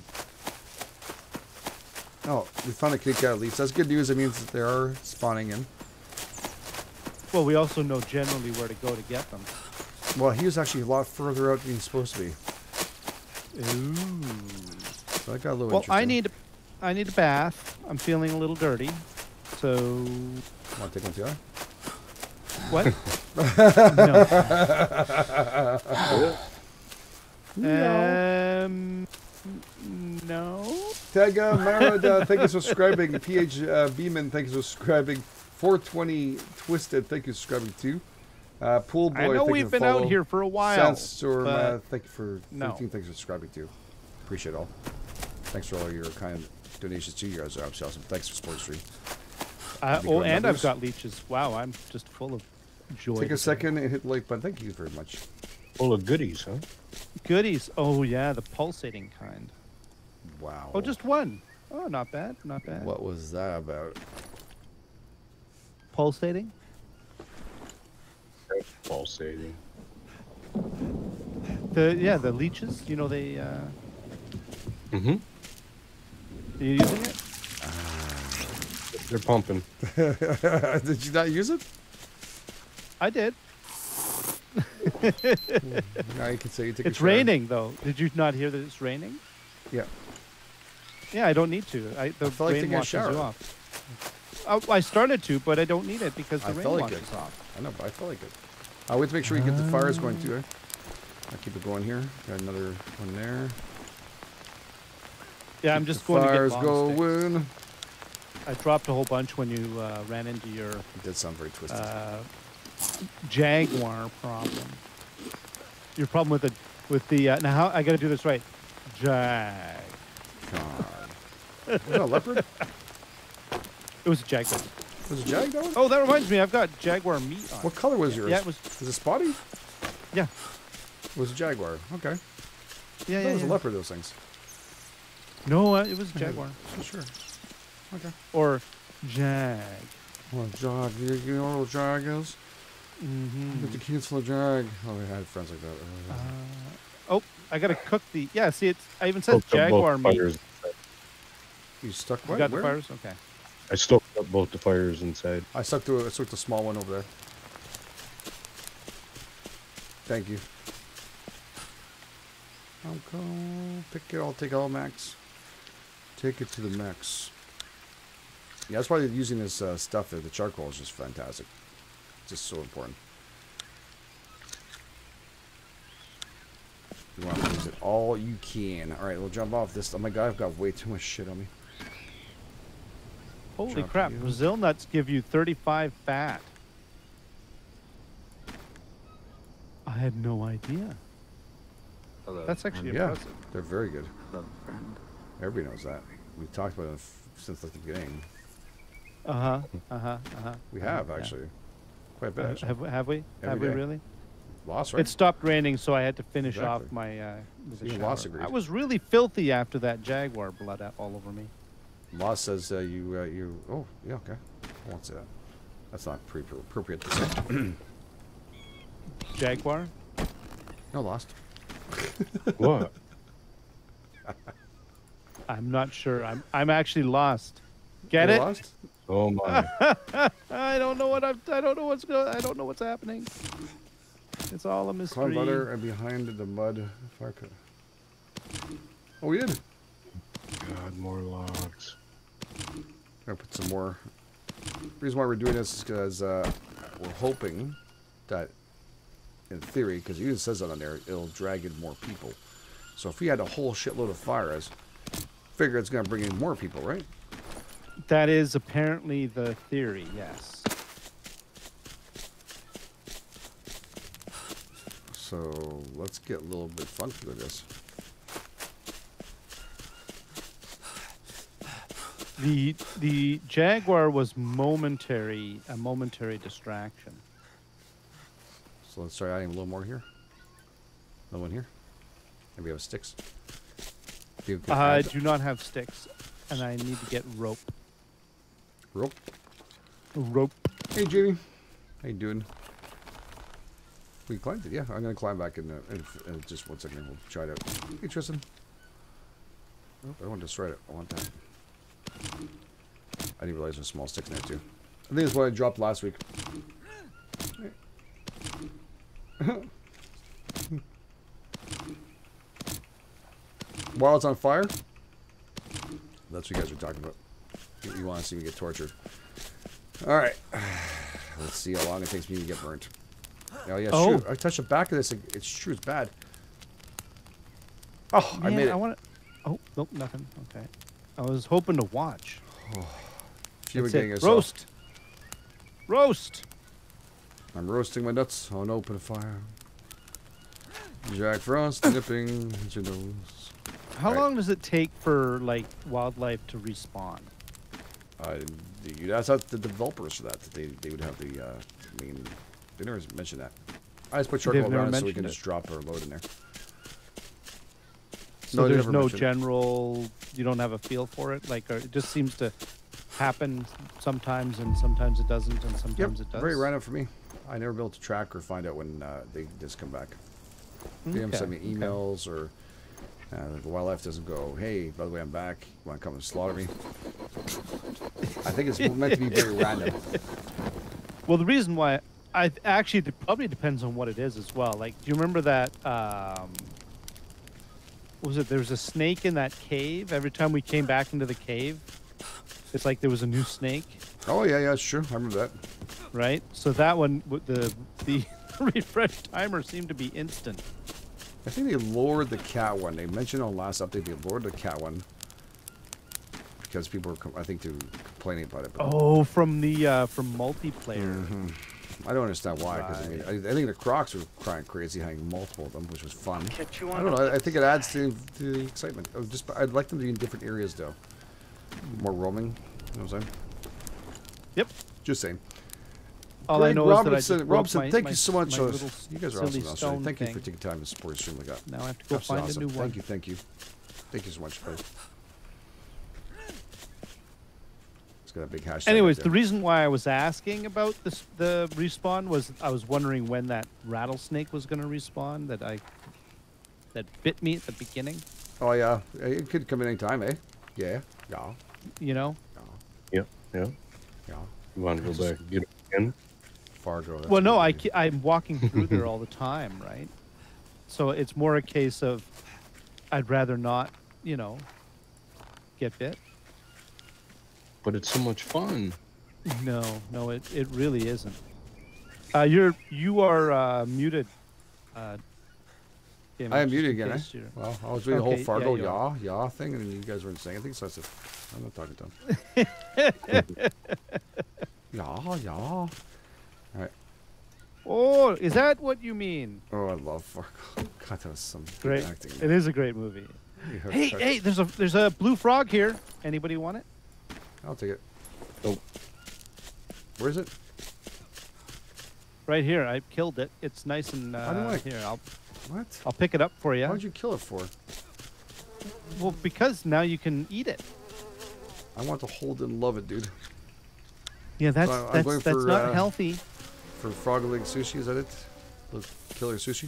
Oh, we found a kitty cat at least. That's good news. It means that they are spawning in. Well, we also know generally where to go to get them. Well, he was actually a lot further out than he's supposed to be. Ooh. So that got a little Well, interesting. I need a bath. I'm feeling a little dirty. So... Want to take one to the eye? What? No. No. Tega Marad, thank you for subscribing. PH Beeman, thank you for subscribing. 420 Twisted, thank you for subscribing too. Pool Boy, I know thank we've you for been follow. out here for a while. Sandstorm, but thank you for 15. no. Thanks for subscribing too. Appreciate it all. Thanks for all your kind donations to you guys. Are obviously awesome. Thanks for supporting the stream. Oh, and I've got leeches. Wow, I'm just full of joy. Take a second and hit the like button. Thank you very much. Full of goodies, huh? Goodies. Oh, yeah, the pulsating kind. Wow. Oh, just one. Oh, not bad. Not bad. What was that about? Pulsating? Pulsating. The leeches, you know, they... Mm-hmm. Are you using it? They're pumping. Did you not use it? I did. Now you can say you took It's raining, though. Did you not hear that it's raining? Yeah. Yeah, I don't need to. The felt like rain taking a washes shower. you off. I started to, but I don't need it because the I rain felt like washes it. off. I know, but I felt like it. I wait to make sure you get the fires going too. I'll keep it going here. Got another one there. Yeah, I'm just going to get fires long sticks. going. I dropped a whole bunch when you ran into your It did sound very twisted. Jaguar problem. Your problem with the now how I got to do this right. Jag. God. Was that a leopard? It was a Jaguar. Was it Jag that one? Oh, that reminds me. I've got Jaguar meat on. What color was yours? Yeah, it was. Was it spotty? Yeah. It was a jaguar. Okay. Yeah, That was a leopard. Those things. No, it was a Jaguar. Sure. Okay. Or Jag. Well, Jag. You know what a jag is? Mm-hmm. Get the kids full of jag. Oh, we had friends like that. Oh, I gotta cook the. Yeah, see, it's. I even said Stoked up Jaguar both meat. fires. You stuck You what? got Where? the fires? Okay. I stoked up both the fires inside. I stuck the small one over there. Thank you. I'll go pick it. I'll take all max. Take it to the max. Yeah, that's why using this stuff. The charcoal is just fantastic. It's just so important. You want to use it all you can. All right, we'll jump off this. Oh my god, I've got way too much shit on me. Holy Drop crap! you. Brazil nuts give you 35 fat. I had no idea. Hello. That's actually Yeah, impressive. they're very good. Hello, friend. Everybody knows that. We've talked about it since like the beginning. We have yeah. actually, quite a bit. Actually. Have we? Every Have we day. really? Lost, right? It stopped raining, so I had to finish off Exactly. my. With a Even shower. Lost agreed. I was really filthy after that Jaguar blood all over me. Lost says you. Oh yeah, okay. I won't say that. That's not appropriate to say. Jaguar? No, Lost. What? I'm not sure. I'm actually lost. Get You're it? Lost? Oh my. I don't know what I don't know what's happening. It's all a Cloud mystery. butter and behind the mud fire pit. Oh, we did. God, more logs. Gonna put some more. The reason why we're doing this is because we're hoping that, in theory, because it even says that on there, it'll drag in more people. So if we had a whole shitload of fires, figure it's gonna bring in more people, right? That is apparently the theory. Yes. So let's get a little bit funky with this. The Jaguar was a momentary distraction. So let's start adding a little more here. Another one here. Maybe we have sticks. You can I add do not have sticks, and I need to get rope. rope. Rope. Hey, Jamie. How you doing? We climbed it, yeah. I'm gonna climb back in just 1 second. We'll try it out. Hey, Tristan. Oh, I want to destroy it. I want that. I didn't realize there's small sticks in there too. I think it's what I dropped last week. While it's on fire, that's what you guys are talking about. You want to see me get tortured. All right. Let's see how long it takes me to get burnt. Oh, yeah, Oh. shoot. I touched the back of this. It's true. It's bad. Oh, I made it. I want to. Oh, nope, nothing. Okay. I was hoping to watch. If you were That's getting it. yourself. Roast. Roast. I'm roasting my nuts on open fire. Jack Frost nipping at your nose. How Right. long does it take for like wildlife to respawn? You'd ask out the developers for that. They would have the. I mean, they never mentioned that. I just put charcoal around it so we can just drop our load in there. So there's no general. You don't have a feel for it. Like, it just seems to happen sometimes, and sometimes it doesn't, and sometimes it does. Very random for me. I never be able to track or find out when they just come back. They haven't sent me emails or the wildlife doesn't go, hey, by the way, I'm back. You want to come and slaughter me? I think it's meant to be very random. Well, the reason why, it probably depends on what it is as well. Like, do you remember that, what was it? There was a snake in that cave. Every time we came back into the cave, it's like there was a new snake. Oh, yeah, it's true. I remember that. Right? So that one, the refresh timer seemed to be instant. I think they lowered the cat one. They mentioned on the last update they lowered the cat one because people were, I think, complaining about it. Oh, from the from multiplayer. I don't understand why. Because I mean, I think the Crocs were crying crazy having multiple of them, which was fun. I don't know. I think it adds to the excitement. I'd like them to be in different areas though, more roaming. You know what I'm saying? Yep. Just saying. All I know is that Robinson, thank you so much. You guys are awesome. Thank you for taking time to support a stream like that. Now I have to go find a new one. Thank you. Thank you so much, guys. It's got a big hashtag. Anyways, the reason why I was asking about the respawn was I was wondering when that rattlesnake was going to respawn that bit me at the beginning. Oh yeah, it could come at any time, eh? Yeah. You know. Yeah. Yeah. You want to go back and get it again? Fargo. Well, no, I'm walking through there all the time, right? So it's more a case of I'd rather not, get bit. But it's so much fun. No, it really isn't. You are muted. I am muted again, eh? Well, I was doing the whole Fargo yaw thing, and you guys weren't saying anything, so I said, I'm not talking to them. yaw. All right. Oh, is that what you mean? Oh, I love Fargo. God, that was some great acting. It is a great movie. Hey, there's a blue frog here. Anybody want it? I'll take it. Oh. Where is it? Right here. I killed it. It's nice and here. I'll pick it up for you. Why'd you kill it for? Well, because now you can eat it. I want to hold and love it, dude. Yeah, that's not healthy. For frog leg sushi, is that it? The killer sushi?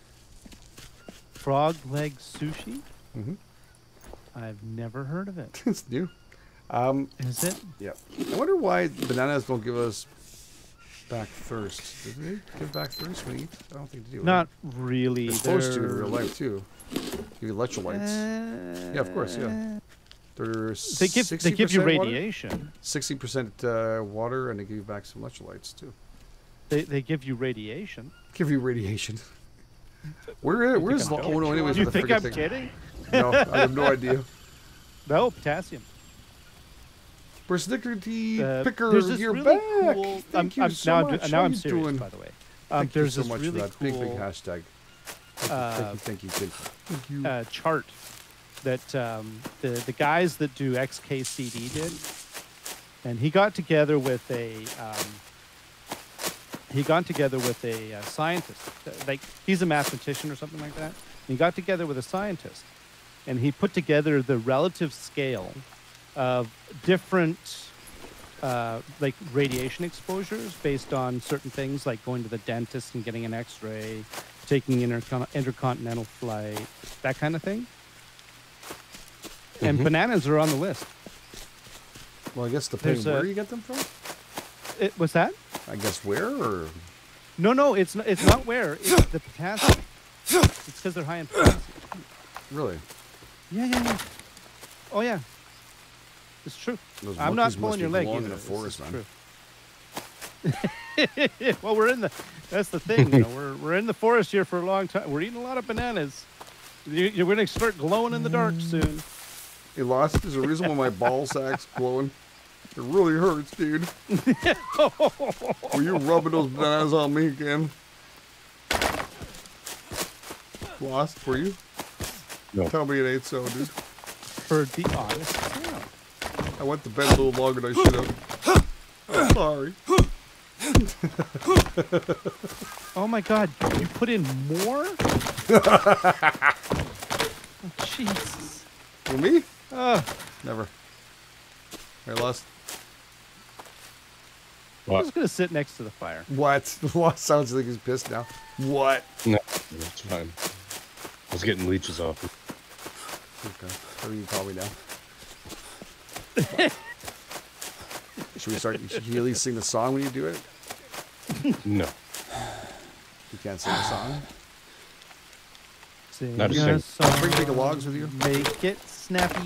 Frog leg sushi? Mm-hmm. I've never heard of it. It's new. Is it? Yeah. I wonder why bananas don't give us back thirst. Did they give back thirst when we eat? I don't think they do. Not really. They're supposed to in real life too. Give you electrolytes. Yeah, of course. Yeah. They give you radiation. 60% water, and they give you back some electrolytes too. They give you radiation. Give you radiation. Where's the anyways? You think I'm kidding? No, I have no idea. No, potassium. Persnickety Picker, you're really back. Cool, Thank you so much. Now I'm serious, by the way. Thank you so much really for that cool, big hashtag. Thank you. Chart that the guys that do XKCD did, and he got together with a scientist. Like, he's a mathematician or something like that. And he got together with a scientist, and he put together the relative scale of different like radiation exposures based on certain things, like going to the dentist and getting an X-ray, taking intercontinental flight, that kind of thing. And bananas are on the list. Well, I guess depending where you get them from. What's that? I guess where, or no, it's not where. It's the potassium. It's because they're high in potassium. Really? Yeah. Oh yeah. It's true. I'm not pulling your leg either. In the forest, man. True. Well, that's the thing. We're in the forest here for a long time. We're eating a lot of bananas. You're going to start glowing in the dark soon. Hey, Lost, there's a reason why my ball sack's glowing. It really hurts, dude. Were you rubbing those bananas on me again? Lost, were you? No. Tell me it ain't so, dude. For the honest. Yeah. I went to bed a little longer than I should have. I'm sorry. Oh my God! You put in more? Oh, Jesus. For me? Oh, Never. I lost. I'm just gonna sit next to the fire. What? What? Sounds like he's pissed now. What? No, it's fine. I was getting leeches off. Okay. What do you call me now? Should we start? Should you at least sing the song when you do it? No. You can't sing the song? Sing Not a a sing. song, Bring big logs with you? Make it snappy.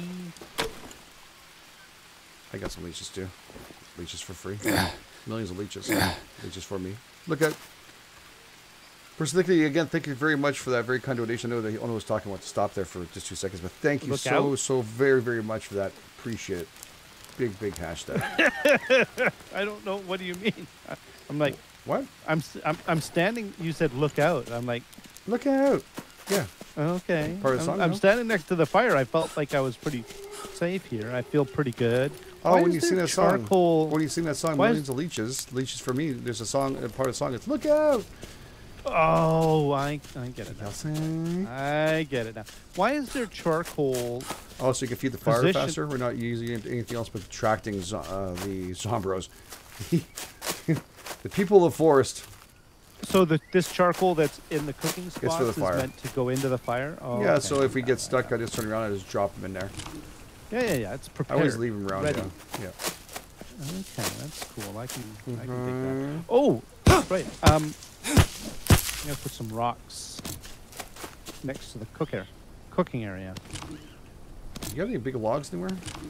I got some leeches too. Leeches for free. Millions of leeches. Leeches for me. Look at. Personally, again, thank you very much for that very kind donation. I know the owner was talking about to stop there for just 2 seconds, but thank you so very, very much for that. Appreciate it. Big, big hashtag. I don't know. What do you mean? I'm like, What? I'm standing. You said look out. I'm like, Look out. Yeah. okay. Part of the song, I'm no? standing next to the fire. I felt like I was pretty safe here. I feel pretty good. Oh, Why when is you there sing that song. charcoal? When you sing that song, Why is- Millions of Leeches. Leeches for me. There's a song, a part of the song. It's Look Out. Oh, I get it now. Nelson. I get it now. Why is there charcoal? Oh, so you can feed the fire Position- faster? We're not using anything else but attracting the Zombros. The people of the forest. So this charcoal that's in the cooking spots for the is fire. meant to go into the fire? Oh, Yeah, okay. so if we get stuck, I just turn around and just drop them in there. Yeah. It's I prepared. always leave them around. Ready. Yeah. Okay, that's cool. I can dig Mhm. that. Oh, right. I'm gonna put some rocks next to the cooking area. You got any big logs anywhere?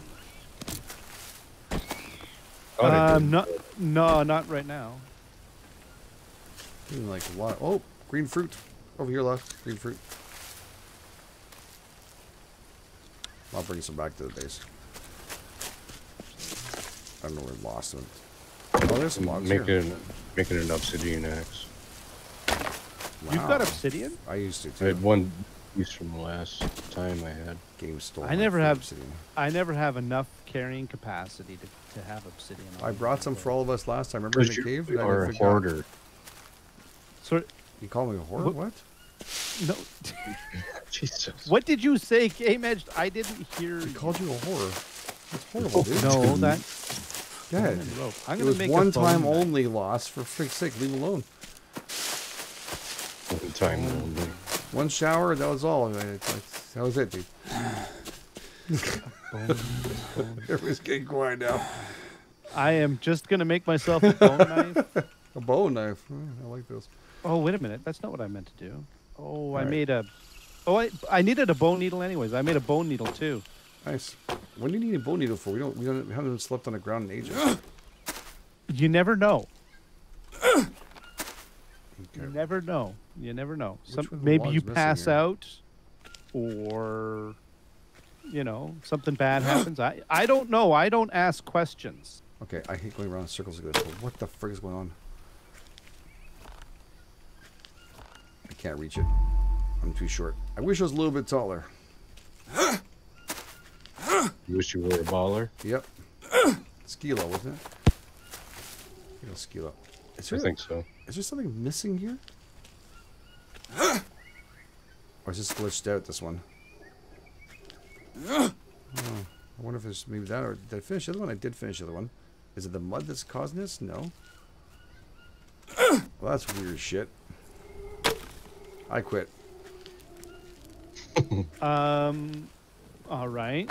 Oh, they did. Not right now. Even like a lot. Oh, green fruit. Over here, left. Green fruit. I'll bring some back to the base. I don't know where we lost them. Oh, there's some logs here. Making an obsidian axe. You've Wow. got obsidian? I used to I too. had one piece from the last time I had. Game stolen. I never from have- Obsidian. I never have enough carrying capacity to have obsidian. I on brought me. some for all of us last time. Remember in the cave? You I are a forgot. hoarder. So You call me a whore? What? no. Jesus. What did you say, Game Edge? I didn't hear. I called you a whore. That's horrible, dude. No, that. Go ahead. I'm It gonna was make one a bone time knife. only loss. For freak's sake, leave alone. One time only. One shower, that was all. That was it, dude. Everyone's getting quiet now. I am just gonna make myself a bone knife. A bow knife. I like this. Oh, wait a minute. That's not what I meant to do. Oh, I Alright. made a. Oh, I needed a bone needle anyways. I made a bone needle too. Nice. When do you need a bone needle for? We haven't slept on the ground in ages. You never know. Okay. You never know. You never know. Which one of the Maybe logs you missing pass here? out, or something bad happens. I don't know. I don't ask questions. Okay, I hate going around in circles like this, but what the frick is going on? I can't reach it. I'm too short. I wish I was a little bit taller. You wish you were a baller? Yep. Skilo, wasn't it? You know, Skilo. I think so. Is there something missing here? Or is this glitched out, this one? Oh, I wonder if there's maybe that, or did I finish the other one? I did finish the other one. Is it the mud that's causing this? No. Well, that's weird as shit. I quit. All right.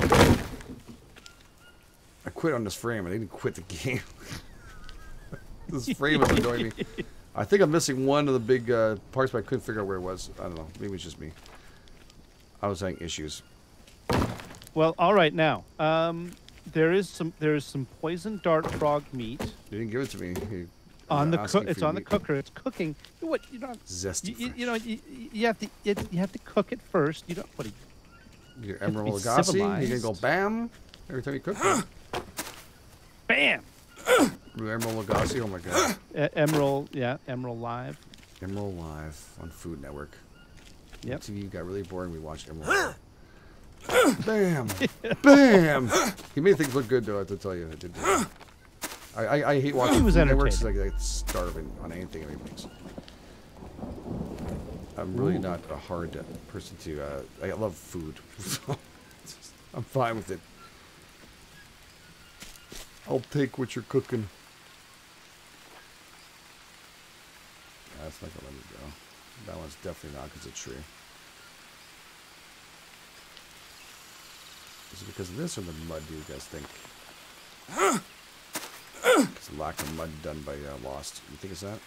I quit on this frame. I didn't quit the game. This frame is annoying me. I think I'm missing one of the big parts, but I couldn't figure out where it was. I don't know. Maybe it's just me. I was having issues. Well, all right now. There is some poison dart frog meat You didn't give it to me. You on the asking it's for on the meat. cooker. It's cooking. What you know? Zesty. You have to you have to cook it first. You don't. What? Your have to be Emerald Lagasse. You're gonna go civilized. bam every time you cook. Bam. Emerald Lagasse. Oh my god. Emerald. Yeah. Emerald Live. Emerald Live on Food Network. Yep. TV got really boring. We watched Emerald. Bam! Bam! He made things look good, though, I have to tell you. I hate watching was Food Networks. entertaining. Like starving on anything he makes. I'm really not a hard person to... I love food. I'm fine with it. I'll take what you're cooking. That's not gonna let me go. That one's definitely not because of tree. Is it because of this or the mud, do you guys think? It's a lack of mud done by Lost. You think it's that?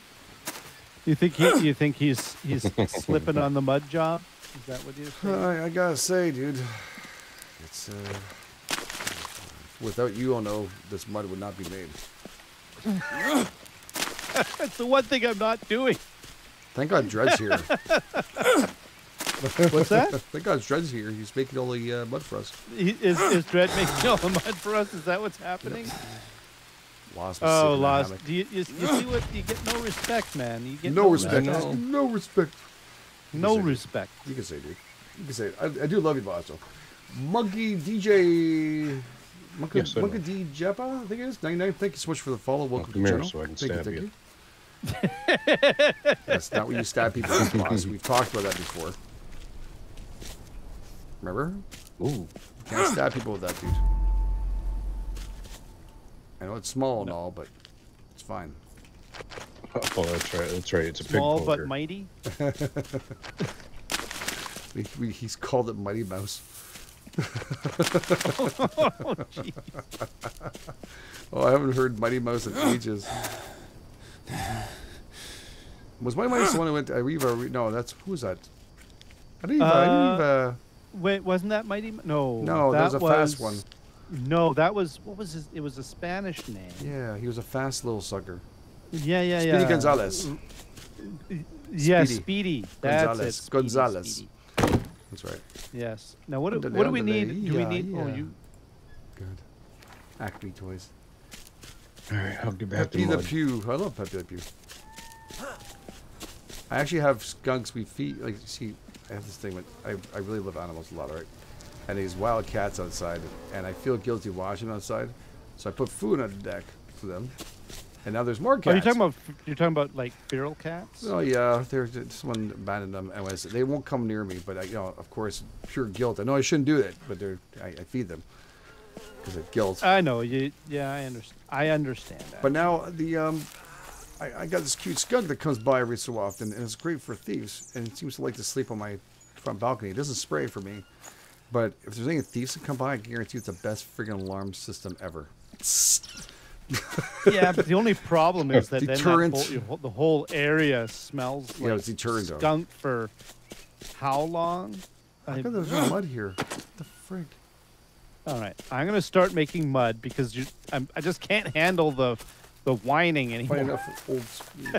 You think he's slipping on the mud job? Is that what you're saying? I gotta say, dude, it's without you, I know this mud would not be made. That's the one thing I'm not doing. Thank God Dred's here. What's that? Thank God Dred's here. He's making all the mud for us. Is Dred making all the mud for us? Is that what's happening? Yep. Lost. Oh, Lost. Do you see what? You get no respect, man. You get no respect. respect. No respect. No respect. You can say, dude. You can say it. I do love you, Lost. So. Monkey DJ. Monkey D Jeppa, I think it is. 99. Thank you so much for the follow. Welcome to the channel. So I can thank stab you. That's not what you stab people with, boss. We've talked about that before. Remember? Ooh. You can't stab people with that, dude. I know it's small and all, but it's fine. Oh, that's right. That's right. It's a Small pig poker. but mighty. He's called it Mighty Mouse. Oh, geez. Oh, I haven't heard Mighty Mouse in ages. Was Mighty Mouse the one who went to Arriva? No, that's... Who was that? I didn't even... Wait, wasn't that Mighty? No. No, that was a fast one. No, that was... What was his... It was a Spanish name. Yeah, he was a fast little sucker. Yeah. Speedy Gonzalez. Yeah, Speedy. That's Gonzalez. it. Gonzalez. Speedy. That's right. Yes. Now, what do we need? Do we need... Oh, you... Good. Acme toys. All right, I'll get back Pepe to the mud. Pew. I love Pepe the Pew. I actually have skunks. We feed... Like, see, I have this thing with... I really love animals a lot, right? And these wild cats outside, and I feel guilty washing them outside, so I put food on the deck for them. And now there's more cats. Oh, you're talking about like feral cats? Oh yeah, someone abandoned them. Anyways, they won't come near me, but you know, of course, pure guilt. I know I shouldn't do that, but I feed them because of guilt. I know you. Yeah, I understand that. But now I got this cute skunk that comes by every so often, and it's great for thieves. And it seems to like to sleep on my front balcony. It doesn't spray for me, but if there's any thieves that come by, I guarantee it's the best friggin' alarm system ever. Yeah, but the only problem is that Deterrent. then the whole area smells like it's deterrent, though. skunk for how long? How come there's no mud here? What the frig? All right, I'm gonna start making mud because I just can't handle the whining anymore. Find enough old school.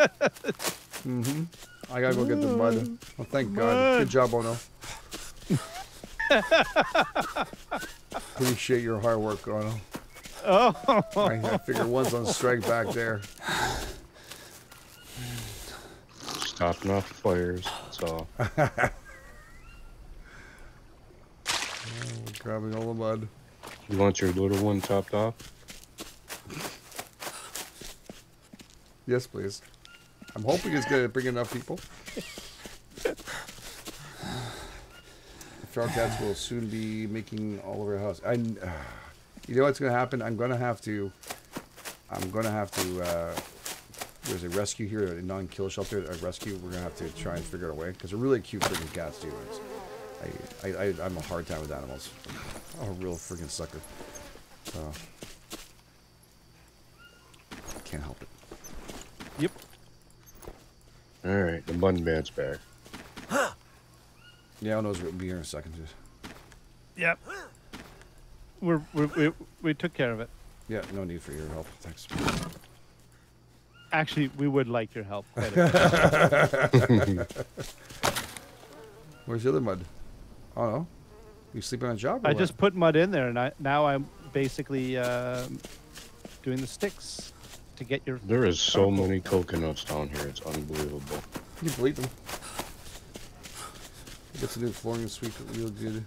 I gotta go get the mud. Oh, thank God. Good job, Ono. Appreciate your hard work, Ono. Oh. I figure one's on strike back there. Stopping off fires. That's all. Grabbing all the mud. You want your little one topped off? Yes, please. I'm hoping it's going to bring enough people. The feral cats will soon be making all over our house. You know what's going to happen? I'm going to have to, there's a rescue here, a non-kill shelter, a rescue. We're going to have to try and figure out a way, because they're really cute freaking cats, too. I'm a hard time with animals. I'm a real freaking sucker. So, can't help it. Yep. All right, the bun band's back. Yeah, I know we'll be here in a second, dude. Yep. We took care of it. Yeah, no need for your help. Thanks. Actually, we would like your help. Quite a bit. Where's the other mud? Oh no, you sleeping on a job? Or I what? just put mud in there, and now I'm basically doing the sticks to get your. There is so many coconuts down here. It's unbelievable. You bleed them. Get some new flooring sweep real good.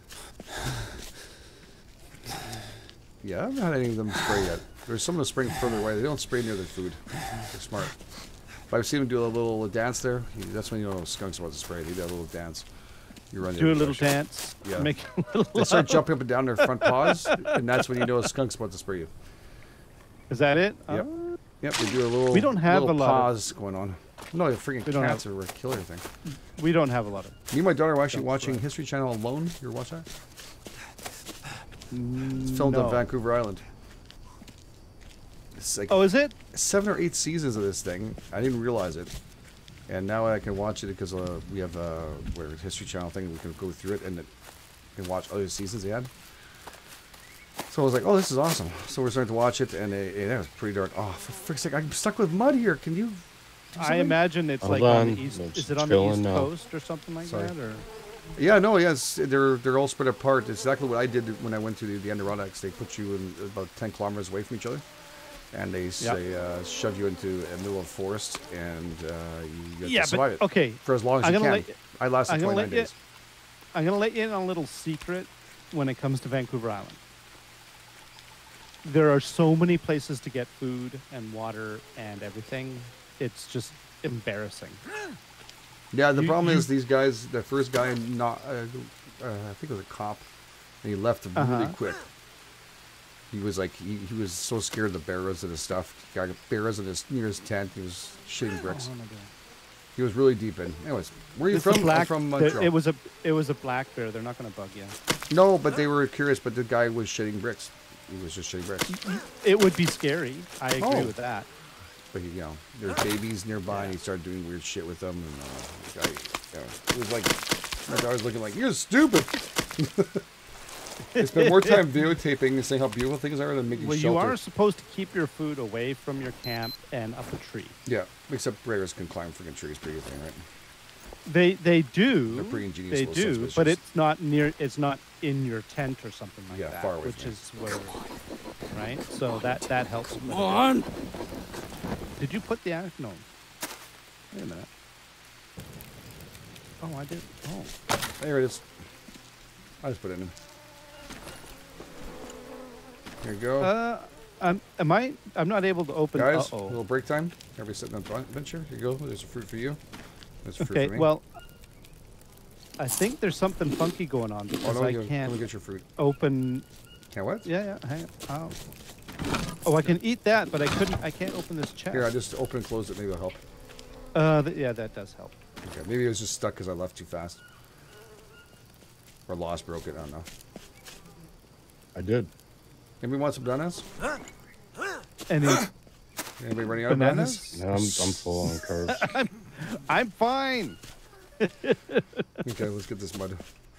Yeah, I haven't had any of them spray yet. There's some of them spraying further away. They don't spray near their food. They're smart. If I've seen them do a little dance there, that's when you know skunks about to spray. They do a little dance. You run do a little dance. Yeah. Make a little They start jumping up and down their front paws, and that's when you know a skunk's about to spray you. Is that it? Yep. Yep, they do a little, we don't have little a lot pause going on. No, the freaking cats are a killer thing. We don't have a lot of. Me and my daughter were actually watching History Channel alone. You ever watch that? It's filmed on Vancouver Island. It's like is it? 7 or 8 seasons of this thing. I didn't realize it. And now I can watch it because we have a History Channel thing. We can go through it and can watch other seasons they had. So I was like, oh, this is awesome. So we're starting to watch it, and that was pretty dark. Oh, for frick's sake, I'm stuck with mud here. Can you... I imagine it's like on the east. Is it on the east coast or something like that? Or? Yeah, no, yes, they're all spread apart. It's exactly what I did when I went to the Adirondacks. They put you in about 10 kilometers away from each other, and they shove you into the middle of the forest, and you have to survive it. Okay, for as long as you can. I lasted 29 days. I'm gonna let you in on a little secret when it comes to Vancouver Island. There are so many places to get food and water and everything. It's just embarrassing. Yeah, the problem is these guys. The first guy, I think it was a cop, and he left really quick. He was like, he was so scared of the bearers and his stuff. He got bearers near his tent. He was shitting bricks. He was really deep in. Anyways, where are you from? I'm from Montreal. It was a black bear. They're not going to bug you. No, but they were curious. But the guy was shitting bricks. He was just shitting bricks. It would be scary. I agree with that. But you know, there's babies nearby, and he started doing weird shit with them. And the guy, it was like my daughter's looking like, "You're stupid." They spend more time videotaping and saying how beautiful things are than making shelter. Well, you are supposed to keep your food away from your camp and up a tree. Yeah, except bears can climb freaking trees, pretty thing, right? They do. They're pretty ingenious. They do, but it's not near. It's not in your tent or something like that. Yeah, far away. Which is where, right? So that helps. Come on. Did you put the no? Wait a minute. Oh, I did. Oh, there it is. I just put it in. There you go. I'm not able to open. Guys, a little break time. Everybody sitting on the bench here. Here you go. There's a fruit for you. There's fruit for me. Well, I think there's something funky going on because I can't. Let me get your fruit. Open. Can't what? Yeah. Hang on. Oh, I can eat that, but I can't open this chest. Here, I just open and close it. Maybe it'll help. Yeah, that does help. Okay, maybe it was just stuck because I left too fast. Or lost, broke it. I don't know. I did. Anybody want some bananas? Anybody running out of bananas? No, I'm full on carbs. I'm fine. Okay, let's get this mud.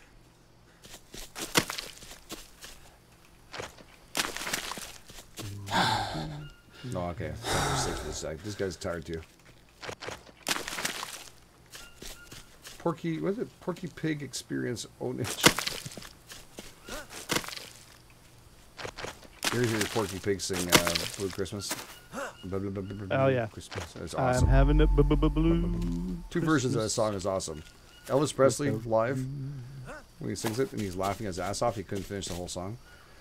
No, okay. This guy's tired too. Porky Pig Experience Ownage. Here's your Porky Pig sing Blue Christmas. Oh yeah. Christmas. It's awesome. I'm having a blue. Two versions of that song is awesome. Elvis Presley live when he sings it and he's laughing his ass off. He couldn't finish the whole song.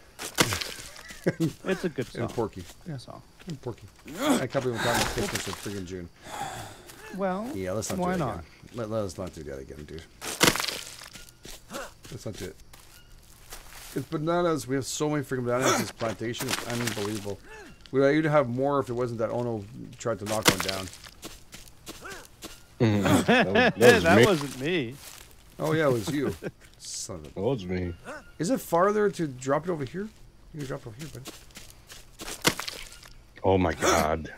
It's a good song. And Porky. Yeah, song. And Porky. I can't believe we're talking about Christmas in friggin' June. Well, yeah, let's not why do that not? again. Let us not do that again, dude. Let's not do it. It's bananas. We have so many freaking bananas in this plantation. It's unbelievable. We'd have more if it wasn't that Ono tried to knock one down. That wasn't me. Oh yeah, it was you. Son of a... That was me. Is it farther to drop it over here? You can drop it over here, buddy. Oh my god.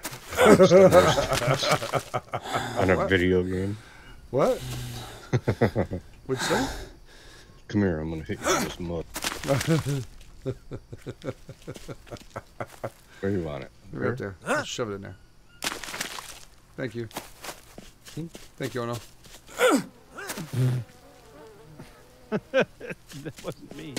On a video game. What? What'd you say? Come here, I'm gonna hit you with this mud. Where do you want it? Right up there. Just shove it in there. Thank you. Thank you, Ono. That wasn't me.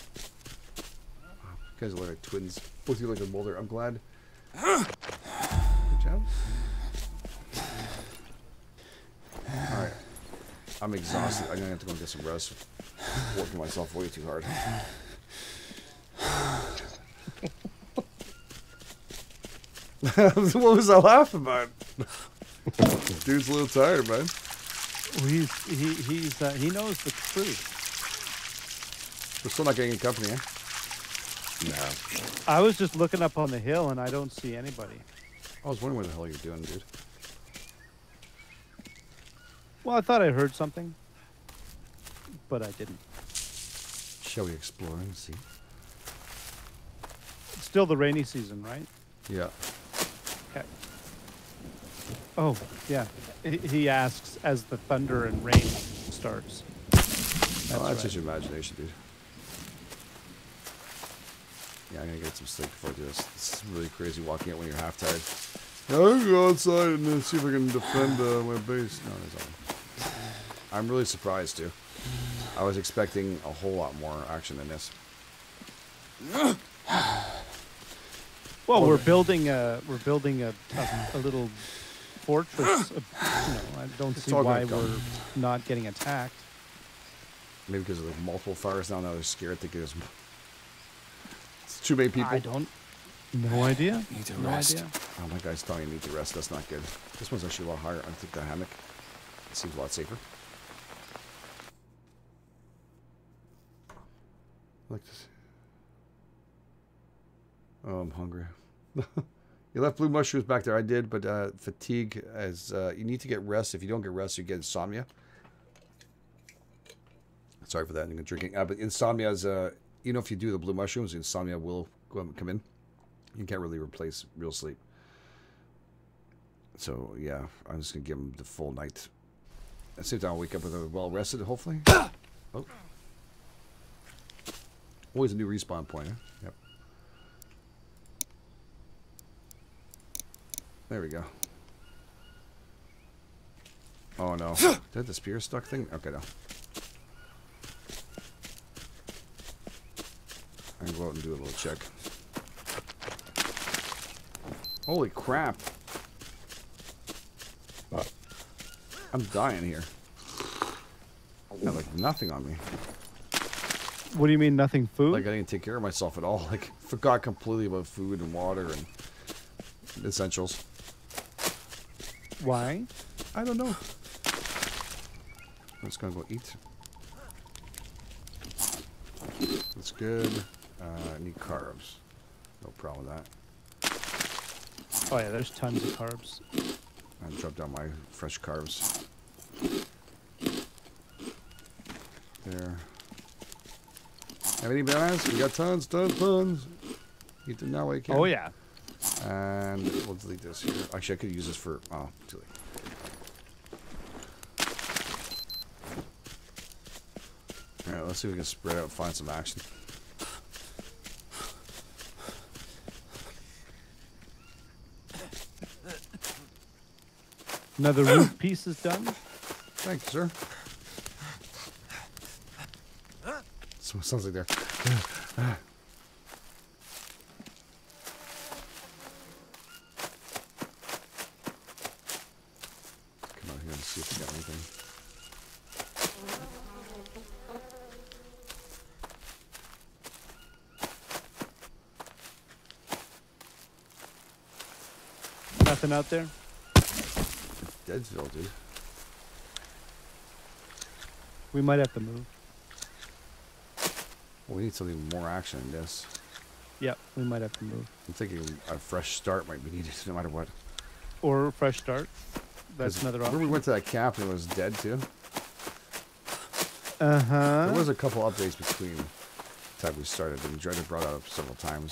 You guys look like twins. Both of you look like a molder. I'm glad. Good job. Alright. I'm exhausted. I'm gonna have to go and get some rest. Working myself way too hard. What was I laughing about? Dude's a little tired, man. Well, he knows the truth. We're still not getting any company, eh? No. I was just looking up on the hill and I don't see anybody. I was wondering what the hell you're doing, dude. Well, I thought I heard something, but I didn't. Shall we explore and see? It's still the rainy season, right? Yeah. Okay. Oh, yeah. He asks as the thunder and rain starts. That's just your imagination, dude. Yeah, I'm gonna get some sleep before I do this. This is really crazy walking out when you're half tired. I'll go outside and then see if I can defend my base. No, there's nothing. I'm really surprised too. I was expecting a whole lot more action than this. Well, we're building a little fortress. I don't see why we're not getting attacked. Maybe because of the multiple fires now. Now they're scared to get us. It's too many people. I don't. No idea. Need to no rest. idea. Oh, my guy's telling me need to rest. That's not good. This one's actually a lot higher. I think the hammock seems a lot safer. I like this. Oh, I'm hungry. You left blue mushrooms back there. I did, but fatigue as you need to get rest. If you don't get rest, you get insomnia. Sorry for that. I'm drinking. But insomnia is, you know, if you do the blue mushrooms, insomnia will come in. You can't really replace real sleep. So yeah, I'm just gonna give him the full night. At the same time, I'll wake up with a well rested, hopefully. Oh, always a new respawn point. Huh? Yep. There we go. Oh no, is that the spear stuck thing? Okay, no. I can go out and do a little check. Holy crap. What? I'm dying here. I got like nothing on me. What do you mean, nothing food? Like I didn't take care of myself at all. Like forgot completely about food and water and essentials. Why? I don't know. I'm just gonna go eat. That's good. I need carbs. No problem with that. Oh yeah, there's tons of carbs. I dropped down my fresh carbs. There. Have any bananas? We got tons. Eat them now while you can. Oh yeah. And we'll delete this here. Actually, I could use this for... Oh, too late. Alright, let's see if we can spread out and find some action. Another roof piece is done. Thank you, sir. So, sounds like they're... Come out here and see if we got anything. Nothing out there? Deadsville, dude. We might have to move. Well, we need something more action in this. Yep, we might have to move. I'm thinking a fresh start might be needed no matter what. Or a fresh start. That's another option. Remember we went to that camp and it was dead too? Uh-huh. There was a couple updates between the time we started, and Dreader brought it up several times.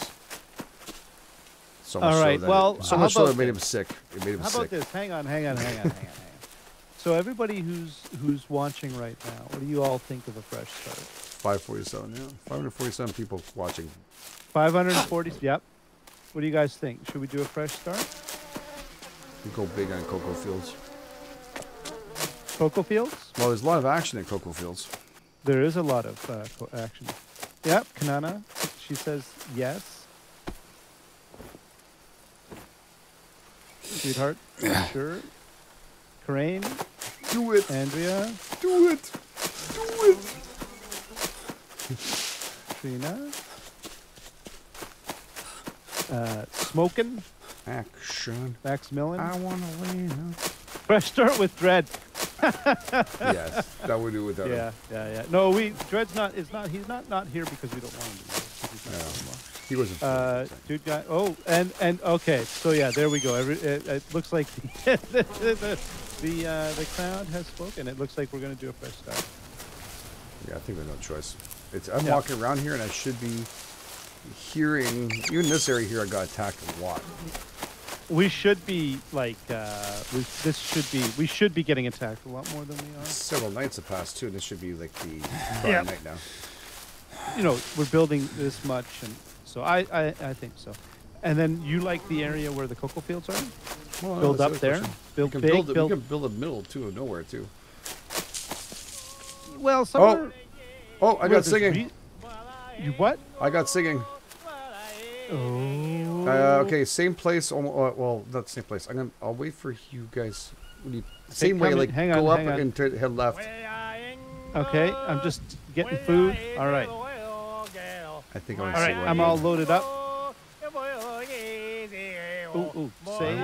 So much all right, so well, so much so that it made him sick. It made him how sick. about this? Hang on. So everybody who's watching right now, what do you all think of a fresh start? 547, yeah. 547 people watching. 540, yep. What do you guys think? Should we do a fresh start? We go big on Cocoa Fields. Cocoa Fields? Well, there's a lot of action in Cocoa Fields. There is a lot of action. Yep, Kanana, she says yes. Sweetheart, sure. Crane, Do it. Andrea, Do it. Do it. Trina. Smoking. Action. Maximilian. I want to win. Fresh start with Dread. Yes, that would do without him. Yeah. No, Dread's not. He's not here because we don't want him to be here. He's not here anymore. He wasn't. Dude guy. Oh, and okay. So yeah, there we go. It looks like the crowd has spoken. It looks like we're gonna do a fresh start. Yeah, I think we have no choice. I'm walking around here and I should be hearing. Even this area here, I got attacked a lot. We should be like we should be getting attacked a lot more than we are. Several nights have passed too, and this should be like the night now. You know, we're building this much, and so I think so. And then you like the area where the cocoa fields are? Well, Build up there. Build big. We can build a middle too of nowhere too. Well, somewhere. Oh, I got singing. You what? I got singing. Oh. Okay, same place. Well, not the same place. I'll wait for you guys. Same way, like hang go on, up and head left. Okay, I'm just getting food. All right. I think All right, I'm all loaded up. Ooh, save.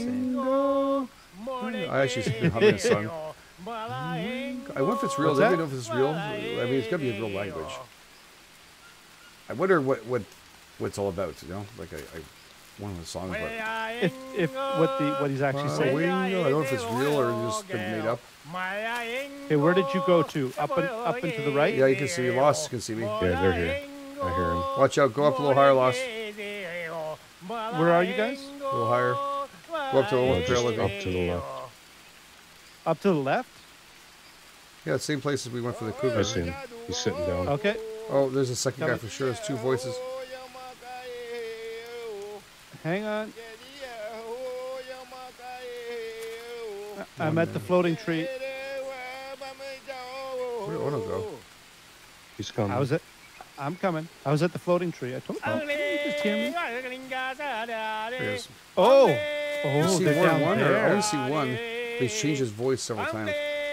I actually been humming a song. I wonder if it's real. Does anybody know if it's real? I mean, it's gotta be a real language. I wonder what it's all about. You know, like I one of the songs. But if what he's actually saying. I don't know if it's real or just been made up. Okay, where did you go to? Up and to the right? Yeah, you can see me. Lost, you can see me. Yeah, they're here. I hear him. Watch out. Go up a little higher, Lost. Where are you guys? A little higher. Go up to the left. Just up to the left. Up to the left? Yeah, same place as we went for the cougar. I see him. He's sitting down. Okay. Oh, there's a second guy for sure. There's two voices. Hang on. I'm at the floating tree. Where'd Ono go? He's coming. How's it? I'm coming. I was at the floating tree. I told you. You just hear me? There he is. Oh. You see they're more down than one? there. I only see one. But he's changed his voice several times.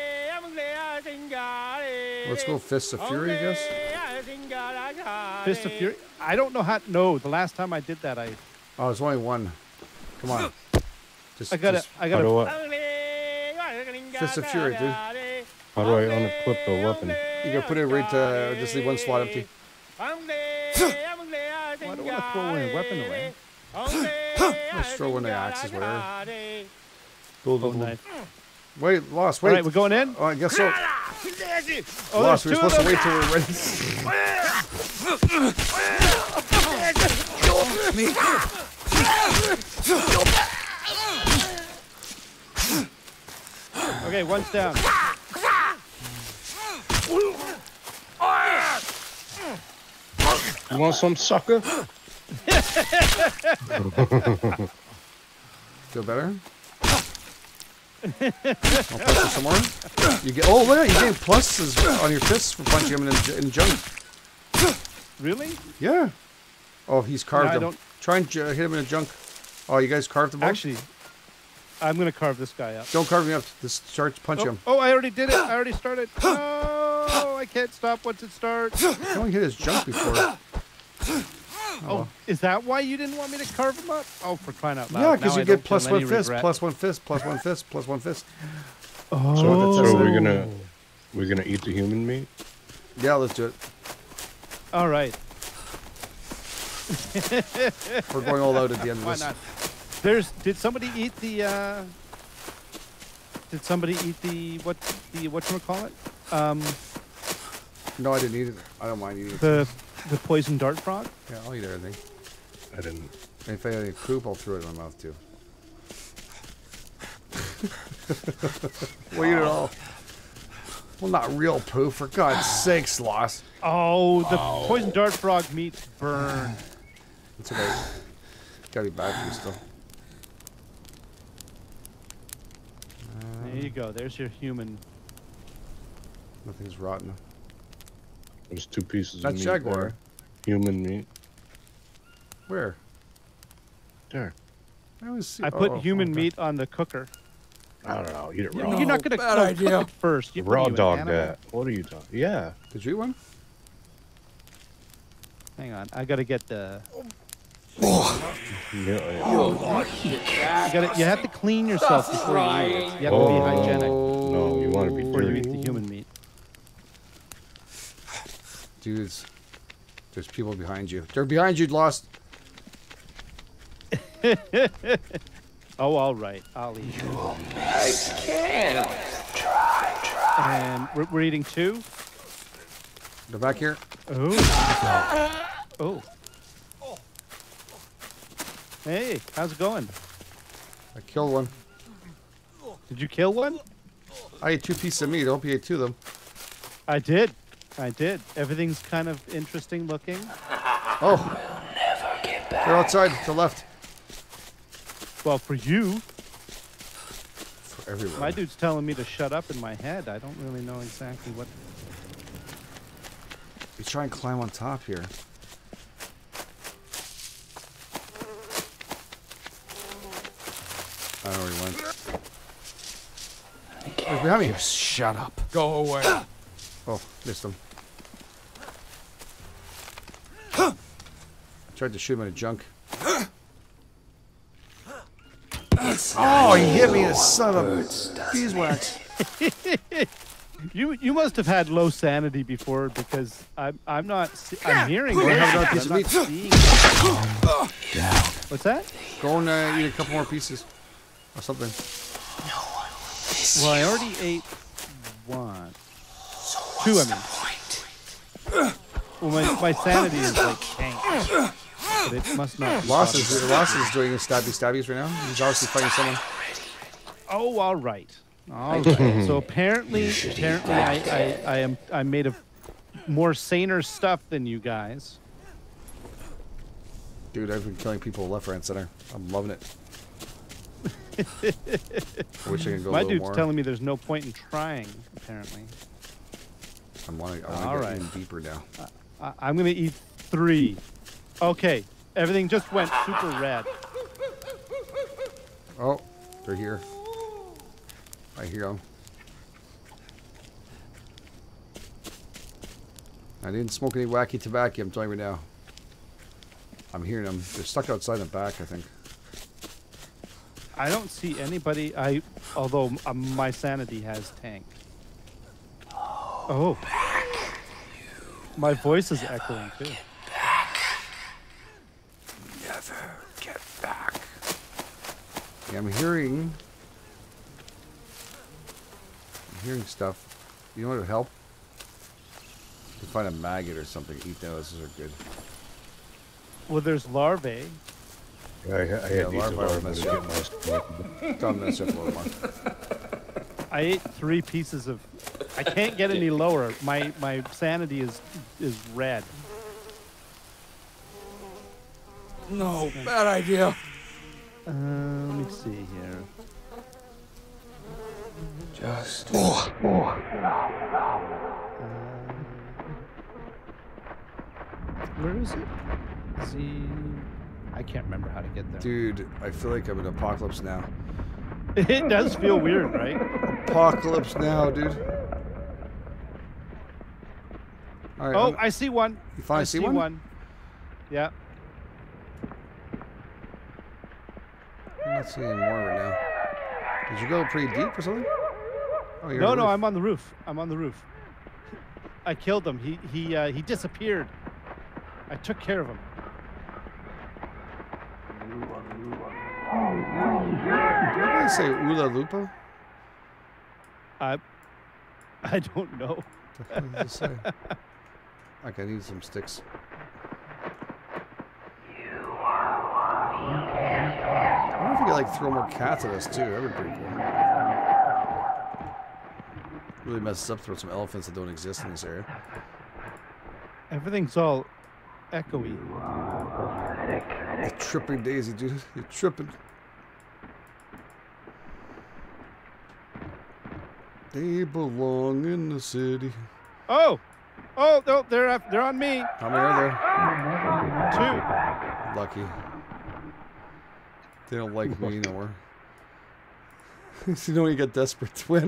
Let's go Fists of Fury, I guess. Fist of Fury? I don't know how. No, the last time I did that, Oh, there's only one. Come on. I gotta. How do I, Fists of Fury, dude. how do I unequip the weapon? You gotta put it right just leave one slot empty. I don't want to throw a weapon away. Just throw one of the axes, whatever. Oh, nice. Wait, Lost, wait. All right, we're going in? Oh, I guess so. Oh, Lost, we're supposed to wait till we're ready. Okay, one's down. You want some, sucker? Feel better? I'll press it some more. You get. Oh, look at it. You get pluses on your fists for punching him in junk. Really? Yeah. Oh, he's carved No, I him. don't- Try and hit him in the junk. Oh, you guys carved him up? Actually, I'm going to carve this guy up. Don't carve me up. Just start to punch him. Oh, I already did it. I already started. No, I can't stop once it starts. You only hit his junk before. Oh, is that why you didn't want me to carve him up? Oh, for crying out loud. Yeah, because Now you I get don't plus feel one any fist, regret. plus one fist, plus one fist, plus one fist. Oh. So we're gonna eat the human meat? Yeah, let's do it. All right. We're going all out at the end of Why this. not? Did somebody eat the whatchamacallit? No, I didn't eat it. I don't mind eating it. The poison dart frog? Yeah, I'll eat everything. I didn't. And if I had any poop, I'll throw it in my mouth too. We'll eat it all. Well, not real poop, for God's sakes, Lost. Oh, the poison dart frog meats burn. It's okay. Gotta be bad for you still. There you go. There's your human. Nothing's rotten. There's 2 pieces That's of meat Jaguar. there. Human meat. Where? There. I always see. I put oh, human okay. meat on the cooker. I don't know. Eat it raw. You're not gonna cook it first. Raw dog that. What are you talking? Yeah. Did you eat one? Hang on, I gotta get the. Yeah. You have to clean yourself before you eat it. You have to be hygienic No, you want to be before you dirty. eat the human meat. Dudes, there's people behind you. They're behind you, Lost. Oh, all right. I'll eat. I can't. Try. And we're eating 2. They're back here. Oh. Hey, how's it going? I killed one. Did you kill one? I ate 2 pieces of meat. I hope you ate 2 of them. I did. Everything's kind of interesting looking. Oh. We'll never get back. They're outside to the left. Well, for you, For everyone. my dude's telling me to shut up in my head. I don't really know exactly what. You try and climb on top here. I don't know where he went. He's behind me. Shut up. Go away. Oh, missed him. Tried to shoot him in the junk. Oh, he hit me, the son of a beeswax. You must have had low sanity before because I'm hearing it. have another piece I'm of not meat. seeing it. What's that? Go and eat a couple more pieces. Or something. Well, I already ate 1. 2, I mean. Well, my sanity is like tanked. But it must not. Lost is doing his stabbies right now. He's obviously fighting someone. Oh, all right. All right. So apparently I'm made of more saner stuff than you guys. Dude, I've been killing people left, right, and center. I'm loving it. I wish I could go a My little dude's more. telling me there's no point in trying. Apparently. I want to All get right. even deeper now. I'm gonna eat 3. Okay. Everything just went super red. Oh, they're here. I hear them. I didn't smoke any wacky tobacco, I'm telling you right now. I'm hearing them. They're stuck outside the back, I think. I don't see anybody. Although my sanity has tanked. Oh. My voice is echoing too. Never get back. Yeah, I'm hearing stuff. You know what would help? To find a maggot or something. Eat those. Those are good. Well, there's larvae. I had these larvae to mess get up. my stomach. Don't mess up a little more. I ate 3 pieces of. I can't get any lower. My sanity is red. No, bad idea. Let me see here. Just Where is it? I can't remember how to get there. Dude, I feel like I'm in apocalypse now. It does feel weird, right? Apocalypse now, dude. All right, Oh, I see one. you finally I see one? Yeah. I'm not seeing any more right now. Did you go pretty deep or something? Oh, you're No, on the no, roof. I'm on the roof. I'm on the roof. I killed him. He disappeared. I took care of him. What did I say? Ula Lupa? I don't know. What did I say? Okay, I need some sticks. I wonder if we could like throw more cats at us too. That would be pretty cool. Really messes up. Throw some elephants that don't exist in this area. Everything's all echoey. You're tripping, Daisy, dude. You're tripping. They belong in the city. Oh, no, they're on me. How many are 2. there? Lucky. They don't like me no more. You know when you get desperate to win?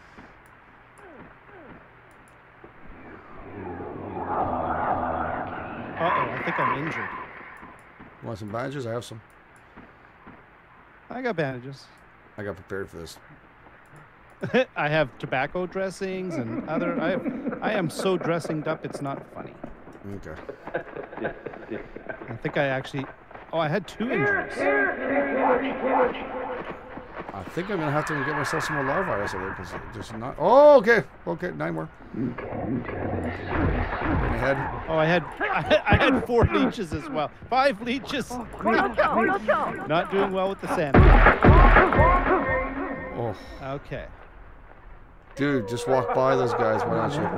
Uh-oh, I think I'm injured. Want some bandages? I have some. I got bandages. I got prepared for this. I have tobacco dressings and other. I am so dressinged up, it's not funny. Okay. I think I actually. Oh, I had 2 injuries. I think I'm gonna have to get myself some more larva virus over there because there's not. Oh, okay. Okay, 9 more. In the head. Oh, I had 4 leeches as well. 5 leeches. Not doing well with the sand. Oh. Okay. Dude, just walk by those guys. Why don't you?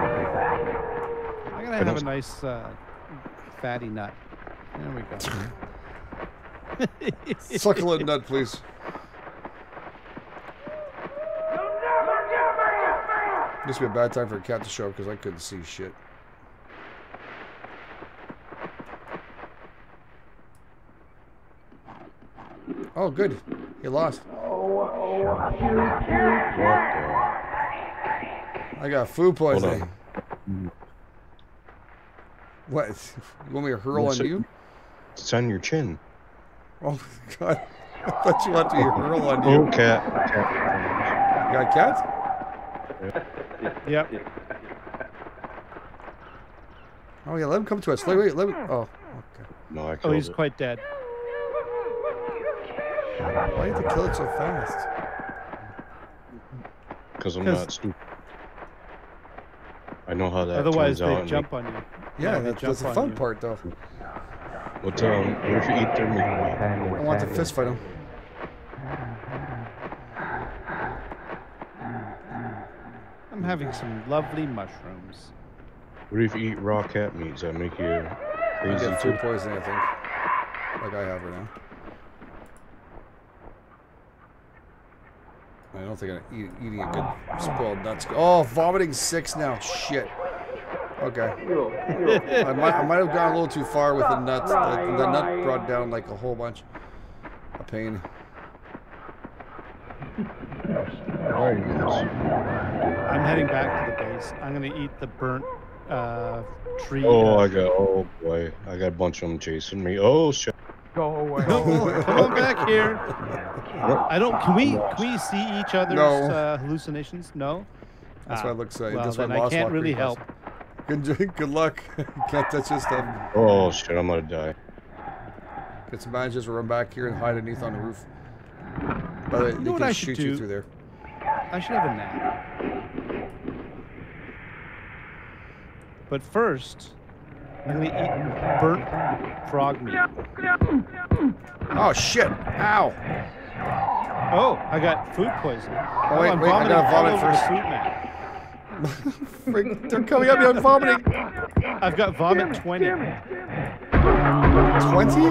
I'm gonna have a nice fatty nut. There we go. Succulent nut, please. This would be a bad time for a cat to show up because I couldn't see shit. Oh, good. He lost. I got food poisoning. What? You want me to hurl on you? It's on your chin. Oh, God. I thought you wanted me to hurl on you. Oh, cat. You got a cat? Yep. Oh, yeah, let him come to us. Wait, let me. Oh, okay. No, I Oh, killed he's it. quite dead. Why do you have to kill it so fast? Because I'm not stupid. I know how that Otherwise, turns out. they jump on you. Yeah, they that's jump the on fun you. part, though. What if you eat their meat? I want to fist fight him. I'm having some lovely mushrooms. What if you eat raw cat meat? Does that make you I crazy get too? food poisoning, I think. Like I have right now. I don't think I'm eating a good spoiled nuts. Oh, vomiting 6 now. Shit. Okay. I might have gone a little too far with the nuts. The nut brought down like a whole bunch of pain. I'm heading back to the base. I'm gonna eat the burnt tree. Oh boy, I got a bunch of them chasing me. Oh shit! Go away. Come on back here. I don't. Can we see each other's No. hallucinations? No. That's why it looks. Well, That's why then I Lost can't Walk really recalls. help. Good luck. Can't touch this stuff. Oh shit! I'm gonna die. Get some bandages. We'll run back here and hide underneath on the roof. By the way, You know they what can I should shoot you do? through there. I should have a nap. But first, I'm gonna eat burnt frog meat. Oh shit! Ow! Oh, I got food poisoning. Oh, wait, I'm wait, I vomiting gotta vomit all over first. the food mat. Freak, they're coming up. I'm vomiting. I've got vomit 20. 20? 20.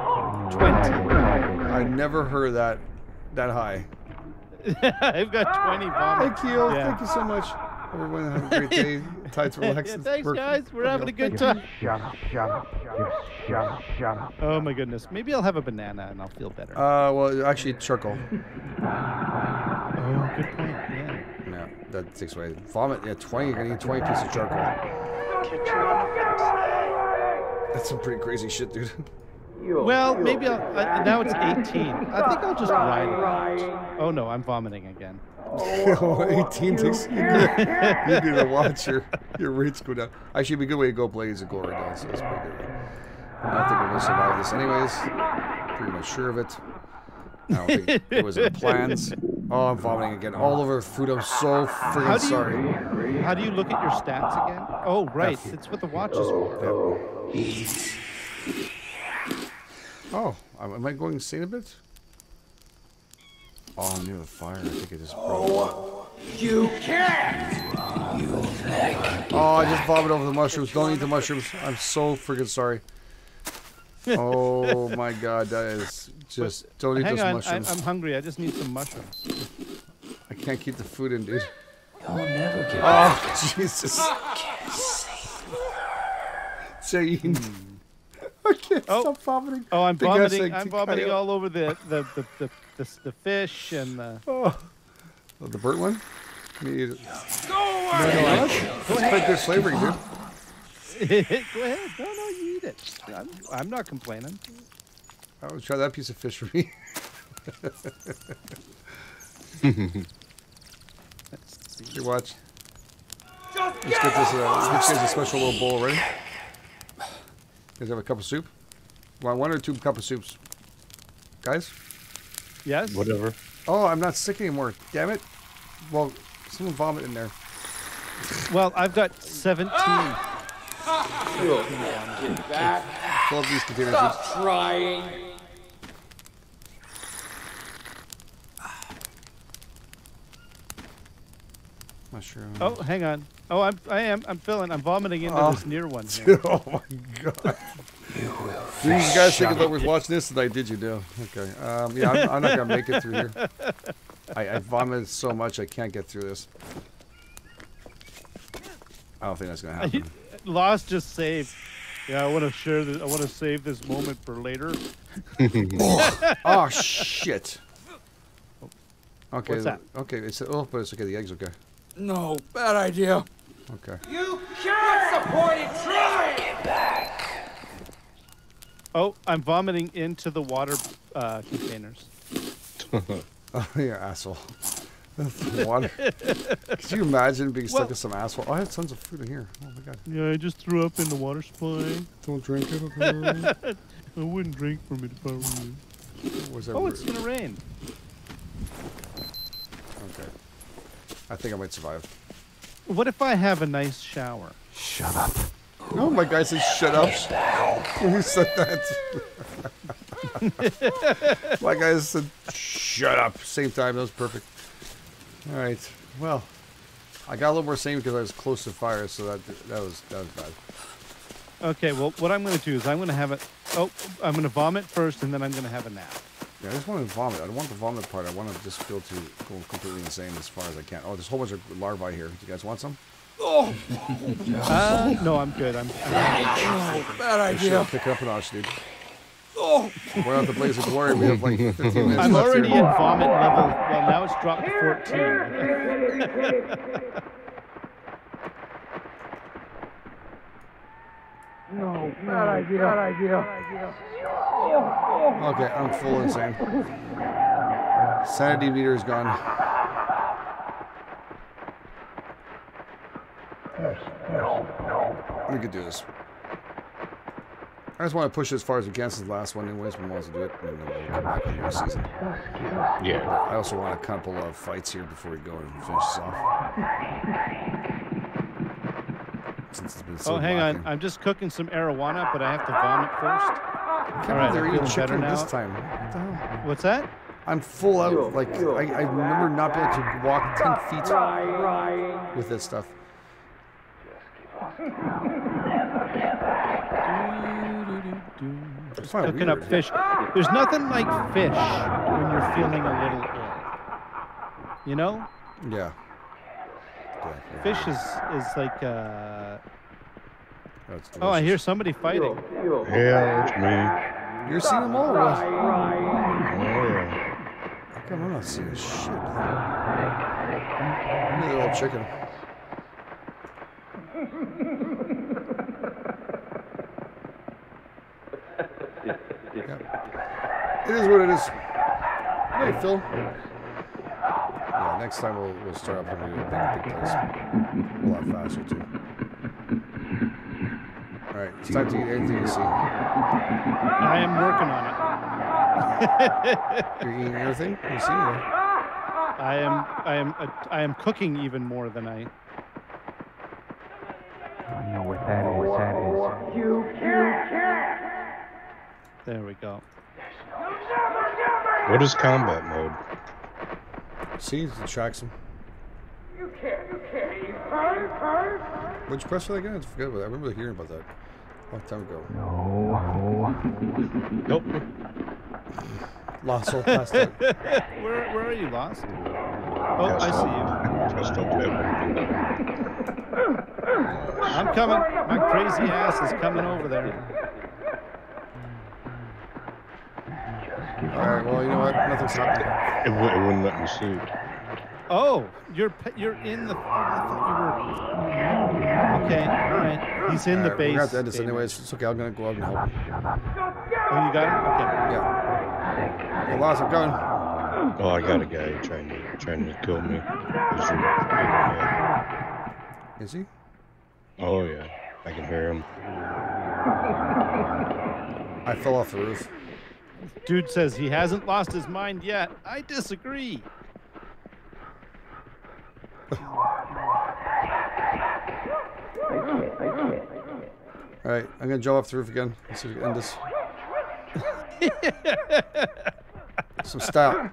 I never heard that high. I've got 20 vomit. Thank you. Yeah. Thanks so much. Everyone have a great day. Tights relax. Yeah, thanks, guys. We're having a good time. Shut up, shut up. Just shut up. Oh my goodness. Maybe I'll have a banana and I'll feel better. Well, actually, charcoal. Oh, good point. Yeah. No, that takes away. Vomit, yeah, 20. You're going to need 20 pieces of charcoal. Catch you on the flip side. That's some pretty crazy shit, dude. Well, maybe now it's 18. I think I'll just ride it out. Oh no, I'm vomiting again. 18 takes. You need to watch your rates go down. Actually, it'd be a good way to go Blaze and go right down, so it's pretty good. I think we're going to survive this anyways. Pretty much sure of it. I don't think it was in the plans. Oh, I'm vomiting again. All over food. I'm so freaking sorry. How do you look at your stats again? Oh, right. It's what the watch is for. Oh, am I going insane a bit? Oh, I'm near the fire. I think it just broke. You can't! Oh, I just vomited over the mushrooms. Don't eat the mushrooms. I'm so freaking sorry. Oh my god, that is just... Don't eat Hang those on, mushrooms. I'm hungry. I just need some mushrooms. I can't keep the food in, dude. You'll never get Oh, Jesus. Jane. I Stop vomiting. Oh, I'm Big vomiting. ass I'm egg vomiting Kyle. all over the fish and the. Oh, the burnt one? Can you eat it? It's quite good flavoring, dude. Go ahead. No, you eat it. I'm not complaining. I would try that piece of fish for me. Here, watch. Let's get this. Let's get a special little bowl ready. You guys have a cup of soup? Want 1 or 2 cup of soups, guys? Yes. Whatever. Oh, I'm not sick anymore. Damn it. Well, someone vomit in there. Well, I've got 17. Fill up these container Stop soups. trying. Not sure. Oh, hang on. Oh, I'm vomiting into this near one. Here. Oh my god. Did you guys think about was watching this tonight? Did you do? Okay. Yeah, I'm not gonna make it through here. I vomited so much I can't get through this. I don't think that's gonna happen. Lost just saved. Yeah, I want to share this. I want to save this moment for later. Oh shit. Okay. What's that? Okay. It's but it's okay. The egg's okay. No, bad idea. Okay. You can't support it. Try. Get back. Oh, I'm vomiting into the water containers. Oh, yeah, asshole. Water. Could you imagine being stuck with some asshole? Oh, I have tons of food in here. Oh my god. Yeah, I just threw up in the water supply. Don't drink it. Okay. I wouldn't drink from it if I were you. Was that Oh, weird? it's gonna rain. Okay. I think I might survive. What if I have a nice shower? Shut up. Oh, my guy said shut up. Who said that? My guy said shut up. Same time. That was perfect. All right. Well, I got a little more sane because I was close to fire, so that was bad. Okay, well, what I'm gonna do is I'm gonna have it. Oh, I'm gonna vomit first, and then I'm gonna have a nap. Yeah, I just want to vomit. I don't want the vomit part. I want to just feel to go completely insane as far as I can. Oh, there's a whole bunch of larvae here. Do you guys want some? Oh, No, I'm good. I'm bad I should idea. pick it up a notch, dude. Oh, We're out the blaze of glory. We have like 15 minutes I'm left already here. at vomit level. Well, now it's dropped to 14. No, bad idea. Bad idea. Okay, I'm full insane. Sanity meter is gone. We could do this. I just want to push it as far as we can since the last one anyways. We want to do it and then we'll come back in the season. Yeah. I also want a couple of fights here before we go and finish this off. Since it's been so Oh, hang on. lacking. I'm just cooking some arowana, but I have to vomit first. I can't All right, believe they're I'm eating feeling better chicken now. this time. What the hell? What's that? I'm full out. Like, I remember not being able to walk 10 feet with this stuff. It's kinda Cooking up weird. fish. There's nothing like fish when you're feeling a little ill. You know? Yeah. Fish is like That's Oh, I hear delicious. somebody fighting. Yeah, it's me. You're seeing them all? Or what? Oh, yeah. How come I'm not seeing shit? Maybe they're all chicken. It is what it is. Hey, Phil. Yeah, next time we'll start up and do a big place. A lot faster, too. Alright, it's time to eat anything you see. I am working on it. You're eating everything you see? Or? I am cooking even more than I. I know what that is. You can't. There we go. What is combat mode? See, it tracks him. You can't. Hurt. What'd you press for that again? I forget about that. I remember hearing about that a long time ago. No. Nope. Lost all past that. Where are you, Lost? Oh, I see Just don't do you. I'm coming. My crazy ass is coming over there. Alright, well, you know what? Nothing's happening. It wouldn't let me sleep. Oh, you're in the. I thought you were. Okay, all right. He's in the base. We're going to have to end this anyways. It's okay. I'm going to go out and help him. Oh, you got it? Okay. Yeah. I lost. I'm going. Oh, I got a guy trying to kill me. Is he? Oh yeah, I can hear him. I fell off the roof. Dude says he hasn't lost his mind yet. I disagree. All right, I'm gonna jump off the roof again. Let's see if we can end this. Some style.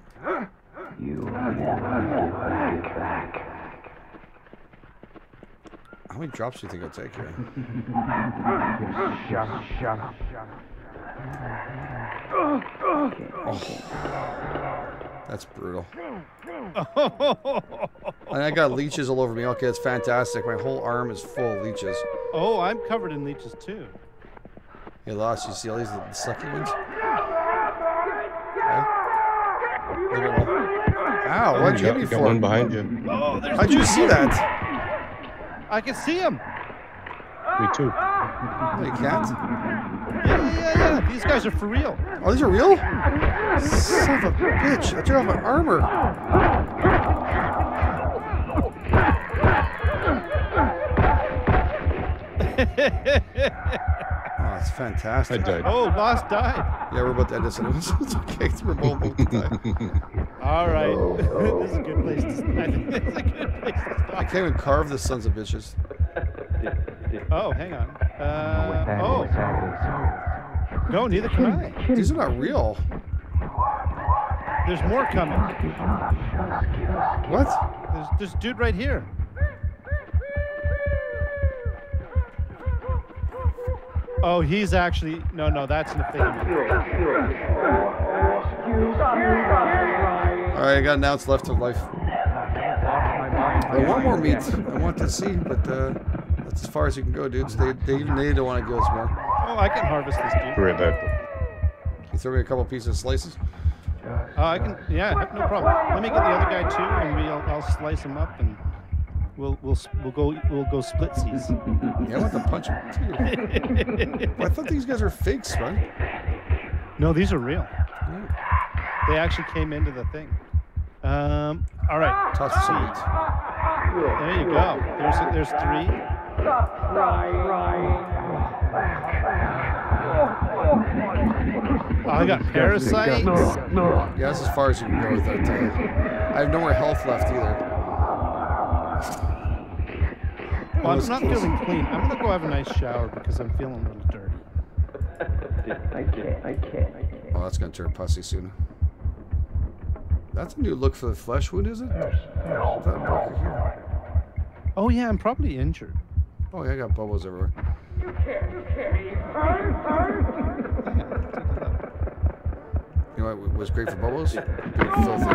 How many drops do you think I'll take here? Shut up. Oh, that's brutal. And I got leeches all over me. Okay, that's fantastic. My whole arm is full of leeches. Oh, I'm covered in leeches too. Hey, Lost, you see all these the sucky ones? Okay. Look at one. Ow, what'd you hit me got for? one behind you. Oh, there's How'd you see that? I can see him. Me too. No, you can't. Yeah. These guys are for real. Oh, these are real? Son of a bitch. I took off my armor. Oh, it's fantastic. I died. Oh, Lost died. Yeah, we're about to end this anyways. It's okay. We're both about to die. All right. This is a good place to stop. I think this is a good place to I stop. can't even carve the sons of bitches. Oh, hang on. No, neither can I. These are not real. There's more coming. What? There's a dude right here. Oh, he's actually no. That's in the thing. All right, I got an ounce left of life. I want more meat. I want to see, but that's as far as you can go, dudes. They don't want to give us more. Oh, I can harvest this dude. Be right back. Can you throw me a couple pieces of slices? I can. Yeah, no problem. Let me get the other guy too, and I'll slice him up, and we'll go splitsies. Yeah, I want to punch him too. Well, I thought these guys were fakes, right? No, these are real. They actually came into the thing. All right. Toss me some meat. There you go. There's three. Oh, I got parasites. Yeah, that's as far as you can go with that. I have no more health left either. Well, I'm not feeling clean. I'm gonna go have a nice shower because I'm feeling a little dirty. I can't. Oh, that's gonna turn pussy soon. That's a new look for the flesh wound, is it? That marker here. Oh yeah, I'm probably injured. Oh yeah, I got bubbles everywhere. You know what was great for bubbles? Being filthy.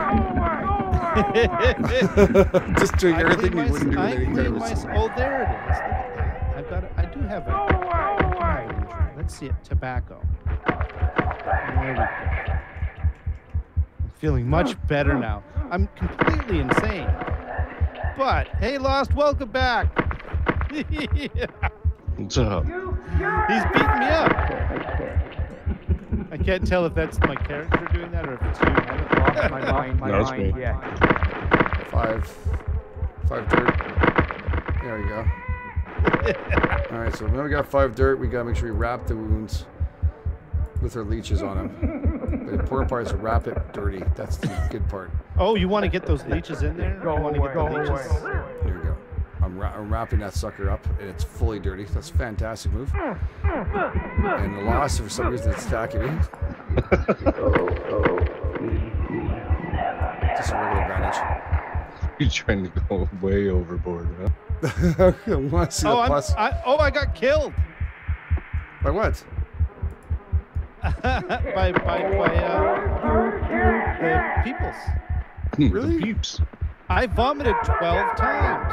Just doing everything you wouldn't do with any kind of a... Oh, there it is. Look at that. I do have a injury. Let's see it. Tobacco. There we go. I'm feeling much better now. I'm completely insane. But hey, Lost, welcome back. What's up? He's beating me up. I can't tell if that's my character doing that or if it's you. My mind. me. Yeah. Five dirt. There we go. All right, so now we got 5 dirt. We gotta make sure we wrap the wounds with our leeches on them. The important part is to wrap it dirty. That's the good part. Oh, you want to get those leeches in there? You want to get the leeches? There we go. I'm wrapping that sucker up, and it's fully dirty. That's a fantastic move. And the loss, for some reason, it's attacking me. Just a regular bandage. You're trying to go way overboard, huh? I want to see the plus. I got killed. By what? by the peoples. Really? The peeps. I vomited 12 times.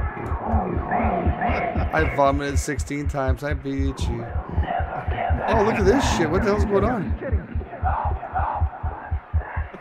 I vomited 16 times. I beat you. Oh, look at this shit. What the hell's going on?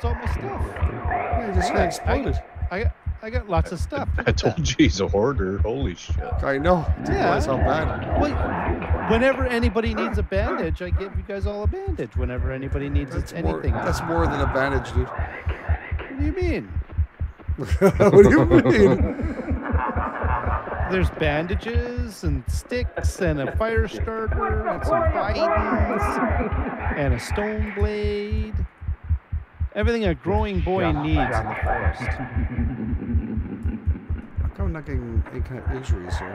wants all my stuff. Yeah, he just got exploded. I got lots of stuff. I told you he's a hoarder. Holy shit. I know. Didn't realize how bad. Well, whenever anybody needs a bandage, I give you guys all a bandage. Whenever anybody needs anything. That's more than a bandage, dude. What do you mean? What do you mean? There's bandages and sticks and a fire starter and some Bidens and a stone blade. Everything a growing boy needs in the forest. How come I'm not getting any kind of injuries here?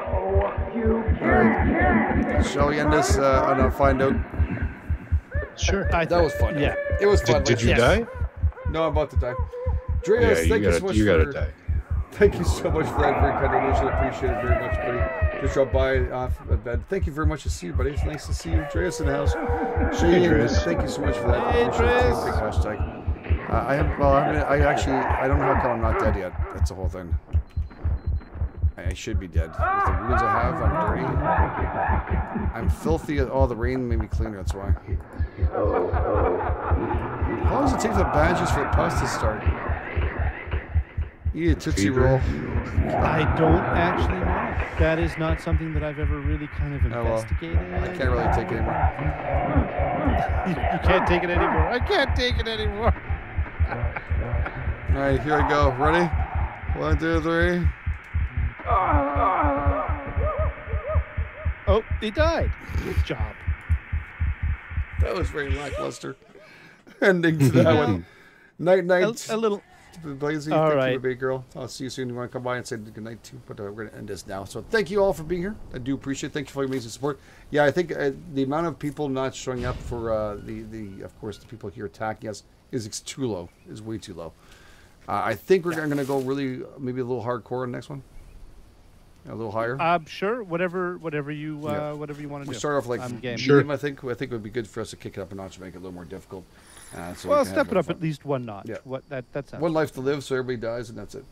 Alright. Shall we end this on a fine note? Sure. That was fun. Yeah. It was fun. Did you die? No, I'm about to die. Dreas, thank you so much you gotta die. Thank you so much for that very kind donation. I appreciate it very much, buddy. Just drop by off at bed. Thank you very much to see you, buddy. It's nice to see you. Dreas in the house. Shane, thank you so much for that. Hey, Dreas. Big hashtag. I don't know how come I'm not dead yet. That's the whole thing. I should be dead. With the wounds I have, I'm dirty. I'm filthy. Oh, the rain made me cleaner, that's why. How long does it take for the badges for the pus to start? Eat a Tootsie Roll. I don't actually know. That is not something that I've ever really kind of investigated. I can't really take it anymore. You can't take it anymore. I can't take it anymore. Alright, here I go. Ready? 1, 2, 3. Oh, he died. Good job. That was very lackluster ending to that one. Night. A little. Blazy, all thank right. you, big girl. I'll see you soon. You want to come by and say good night too? But we're going to end this now. So thank you all for being here. I do appreciate it. Thank you for your amazing support. Yeah, I think the amount of people not showing up for of course, the people here attacking us is too low. Is way too low. I think we're going to go really maybe a little hardcore on the next one. A little higher. Sure. Whatever you want to do. We start off like medium, I think it would be good for us to kick it up a notch and make it a little more difficult. So well, step it up at least one notch. Yeah. That sounds one life to live, so everybody dies, and that's it.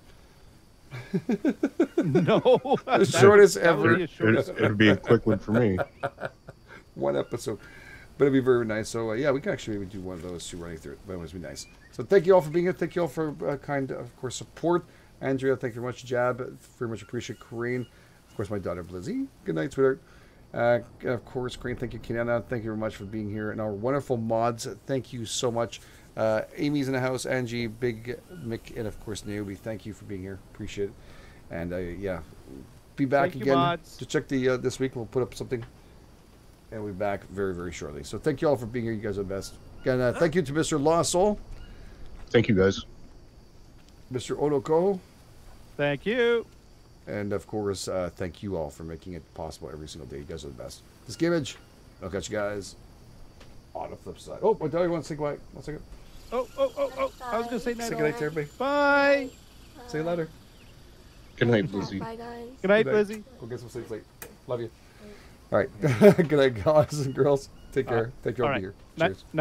No. The shortest ever. It'd be a quick one for me. One episode. But it'd be very nice. So, yeah, we can actually maybe do one of those two running through it. That would be nice. So, thank you all for being here. Thank you all for kind, of course, support. Andrea, thank you very much. Jab, very much appreciate. Corinne, of course, my daughter, Blizzy. Good night, sweetheart. Of course, Corinne, thank you. Kiana, thank you very much for being here. And our wonderful mods, thank you so much. Amy's in the house. Angie, Big Mick, and of course, Naomi, thank you for being here. Appreciate it. And, yeah, be back thank again to check the this week. We'll put up something. And we'll be back very, very shortly. So thank you all for being here. You guys are the best. Again, thank you to Mr. Lost Soul. Thank you, guys. Mr. Odoko. Thank you. And, of course, thank you all for making it possible every single day. You guys are the best. This is Gamage. I'll catch you guys on the flip side. Oh, my daughter wants to say goodbye. 1 second. Oh. I was going to say night. Say goodnight to everybody. Bye. Say it louder. Good night, Lizzie. Bye, guys. Good night, Lizzie. Go get some sleep late. Love you. All right. Good night, guys and girls. Take care. Thank you all for being here. Cheers.